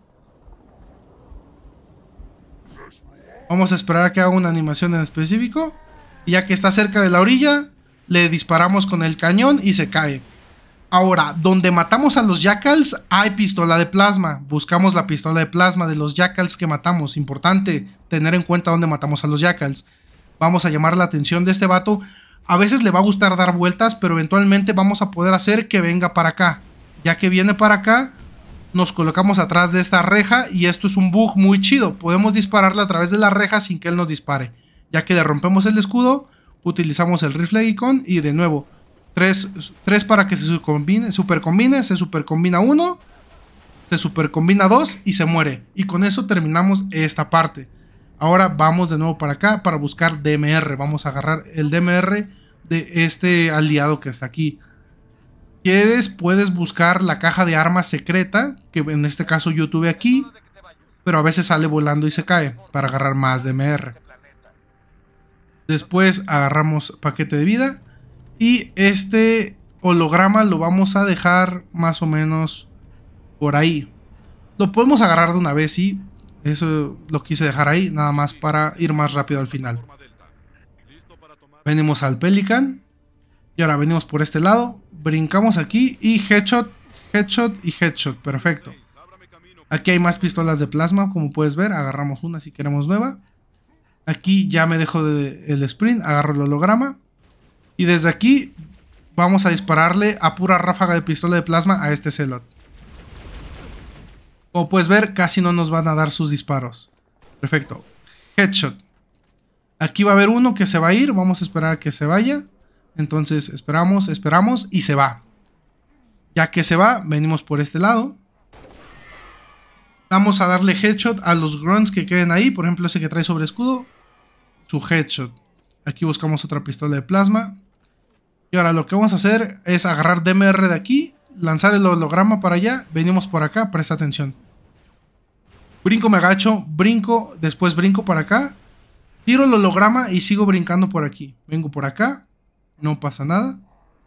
Vamos a esperar a que haga una animación en específico. Y ya que está cerca de la orilla, le disparamos con el cañón y se cae. Ahora, donde matamos a los Jackals hay pistola de plasma. Buscamos la pistola de plasma de los Jackals que matamos. Importante tener en cuenta dónde matamos a los Jackals. Vamos a llamar la atención de este vato. A veces le va a gustar dar vueltas, pero eventualmente vamos a poder hacer que venga para acá. Ya que viene para acá, nos colocamos atrás de esta reja y esto es un bug muy chido. Podemos dispararle a través de la reja sin que él nos dispare. Ya que le rompemos el escudo, utilizamos el rifle Icon y de nuevo 3 para que se supercombine, se supercombina 1, se supercombina 2 y se muere. Y con eso terminamos esta parte. Ahora vamos de nuevo para acá para buscar DMR. Vamos a agarrar el DMR de este aliado que está aquí. ¿Quieres? Puedes buscar la caja de armas secreta, que en este caso yo tuve aquí, pero a veces sale volando y se cae, para agarrar más DMR. Después agarramos paquete de vida, y este holograma lo vamos a dejar más o menos por ahí. Lo podemos agarrar de una vez, sí, eso lo quise dejar ahí, nada más para ir más rápido al final. Venimos al Pelican, y ahora venimos por este lado. Brincamos aquí y headshot, headshot y headshot. Perfecto. Aquí hay más pistolas de plasma, como puedes ver. Agarramos una si queremos nueva. Aquí ya me dejo el sprint. Agarro el holograma. Y desde aquí vamos a dispararle a pura ráfaga de pistola de plasma a este Zealot. Como puedes ver, casi no nos van a dar sus disparos. Perfecto. Headshot. Aquí va a haber uno que se va a ir. Vamos a esperar a que se vaya. Entonces esperamos y se va. Ya que se va, venimos por este lado. Vamos a darle headshot a los grunts que queden ahí. Por ejemplo, ese que trae sobre escudo. Su headshot. Aquí buscamos otra pistola de plasma. Y ahora lo que vamos a hacer es agarrar DMR de aquí, lanzar el holograma para allá. Venimos por acá, presta atención. Brinco, me agacho, brinco, después brinco para acá. Tiro el holograma y sigo brincando por aquí. Vengo por acá, no pasa nada.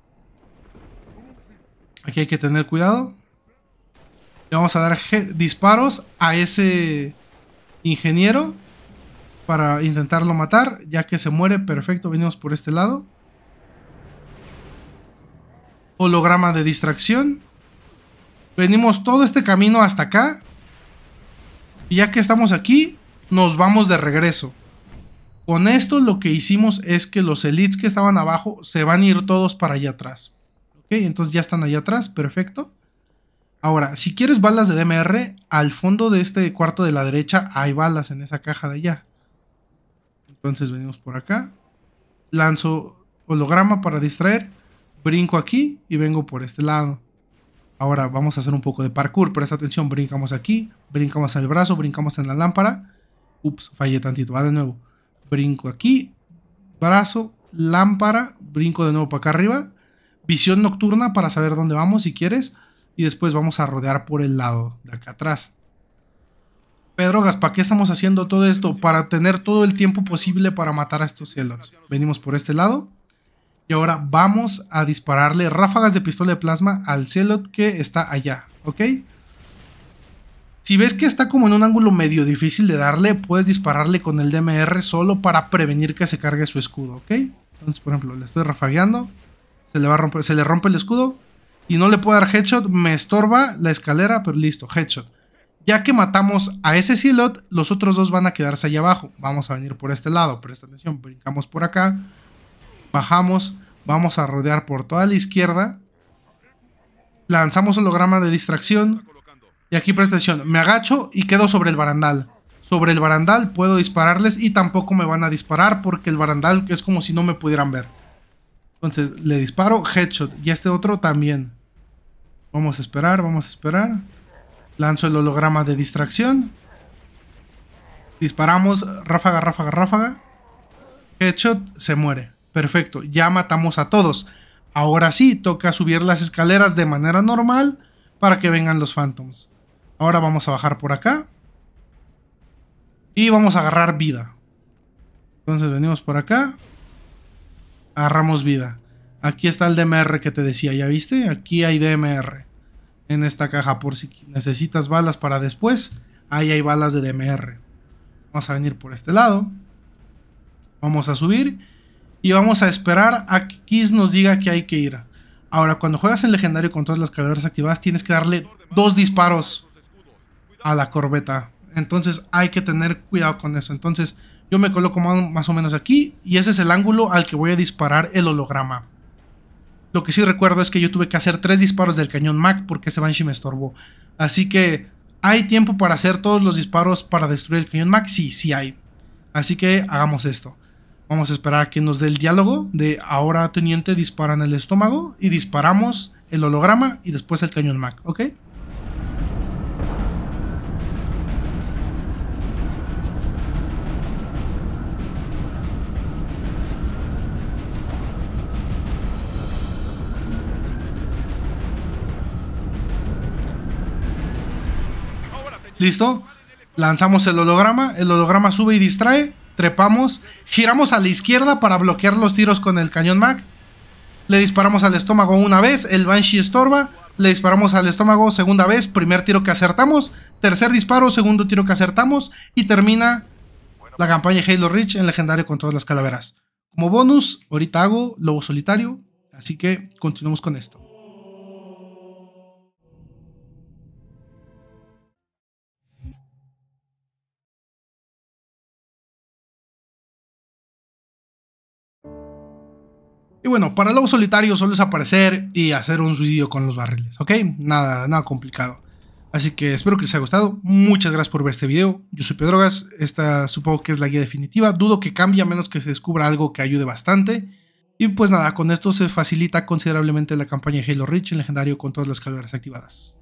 Aquí hay que tener cuidado. Le vamos a dar disparos a ese ingeniero para intentarlo matar, ya que se muere. Perfecto, venimos por este lado. Holograma de distracción. Venimos todo este camino hasta acá. Y ya que estamos aquí, nos vamos de regreso. Con esto lo que hicimos es que los elites que estaban abajo se van a ir todos para allá atrás. Ok, entonces ya están allá atrás, perfecto. Ahora, si quieres balas de DMR, al fondo de este cuarto de la derecha hay balas en esa caja de allá. Entonces venimos por acá. Lanzo holograma para distraer. Brinco aquí y vengo por este lado. Ahora vamos a hacer un poco de parkour. Presta atención, brincamos aquí. Brincamos al brazo, brincamos en la lámpara. Ups, fallé tantito, va de nuevo. Brinco aquí. Brazo, lámpara. Brinco de nuevo para acá arriba. Visión nocturna para saber dónde vamos si quieres. Y después vamos a rodear por el lado de acá atrás. Pedrogas, ¿para qué estamos haciendo todo esto? Para tener todo el tiempo posible para matar a estos Zealots. Venimos por este lado. Y ahora vamos a dispararle ráfagas de pistola de plasma al Zealot que está allá. ¿Ok? Si ves que está como en un ángulo medio difícil de darle, puedes dispararle con el DMR solo para prevenir que se cargue su escudo. ¿Ok? Entonces, por ejemplo, le estoy rafagueando. Se le rompe el escudo. Y no le puedo dar headshot, me estorba la escalera, pero listo, headshot. Ya que matamos a ese Zealot, los otros dos van a quedarse allá abajo. Vamos a venir por este lado, presta atención, brincamos por acá. Bajamos, vamos a rodear por toda la izquierda. Lanzamos holograma de distracción. Y aquí presta atención, me agacho y quedo sobre el barandal. Sobre el barandal puedo dispararles y tampoco me van a disparar porque el barandal es como si no me pudieran ver. Entonces le disparo, headshot. Y este otro también. Vamos a esperar, vamos a esperar. Lanzo el holograma de distracción. Disparamos, ráfaga, ráfaga, ráfaga. Headshot, se muere. Perfecto, ya matamos a todos. Ahora sí, toca subir las escaleras de manera normal para que vengan los Phantoms. Ahora vamos a bajar por acá. Y vamos a agarrar vida. Entonces venimos por acá. Agarramos vida. Aquí está el DMR que te decía, ¿ya viste? Aquí hay DMR en esta caja por si necesitas balas para después. Ahí hay balas de DMR. Vamos a venir por este lado. Vamos a subir y vamos a esperar a que Kiss nos diga que hay que ir. Ahora, cuando juegas en legendario con todas las calaveras activadas, tienes que darle 2 disparos a la corbeta. Entonces hay que tener cuidado con eso. Entonces yo me coloco más o menos aquí y ese es el ángulo al que voy a disparar el holograma. Lo que sí recuerdo es que yo tuve que hacer 3 disparos del cañón Mac porque ese Banshee me estorbó. Así que, ¿hay tiempo para hacer todos los disparos para destruir el cañón Mac? Sí, sí hay. Así que hagamos esto. Vamos a esperar a que nos dé el diálogo de ahora teniente dispara en el estómago y disparamos el holograma y después el cañón Mac, ¿ok? ¿Listo? Lanzamos el holograma sube y distrae, trepamos, giramos a la izquierda para bloquear los tiros con el cañón Mac, le disparamos al estómago una vez, el Banshee estorba, le disparamos al estómago segunda vez, primer tiro que acertamos, tercer disparo, segundo tiro que acertamos y termina la campaña Halo Reach en legendario con todas las calaveras. Como bonus, ahorita hago lobo solitario, así que continuemos con esto. Y bueno, para el lobo solitario solo es aparecer y hacer un suicidio con los barriles, ¿ok? Nada complicado. Así que espero que les haya gustado. Muchas gracias por ver este video. Yo soy Pedrogas. Esta supongo que es la guía definitiva. Dudo que cambie a menos que se descubra algo que ayude bastante. Y pues nada, con esto se facilita considerablemente la campaña Halo Reach en legendario con todas las calaveras activadas.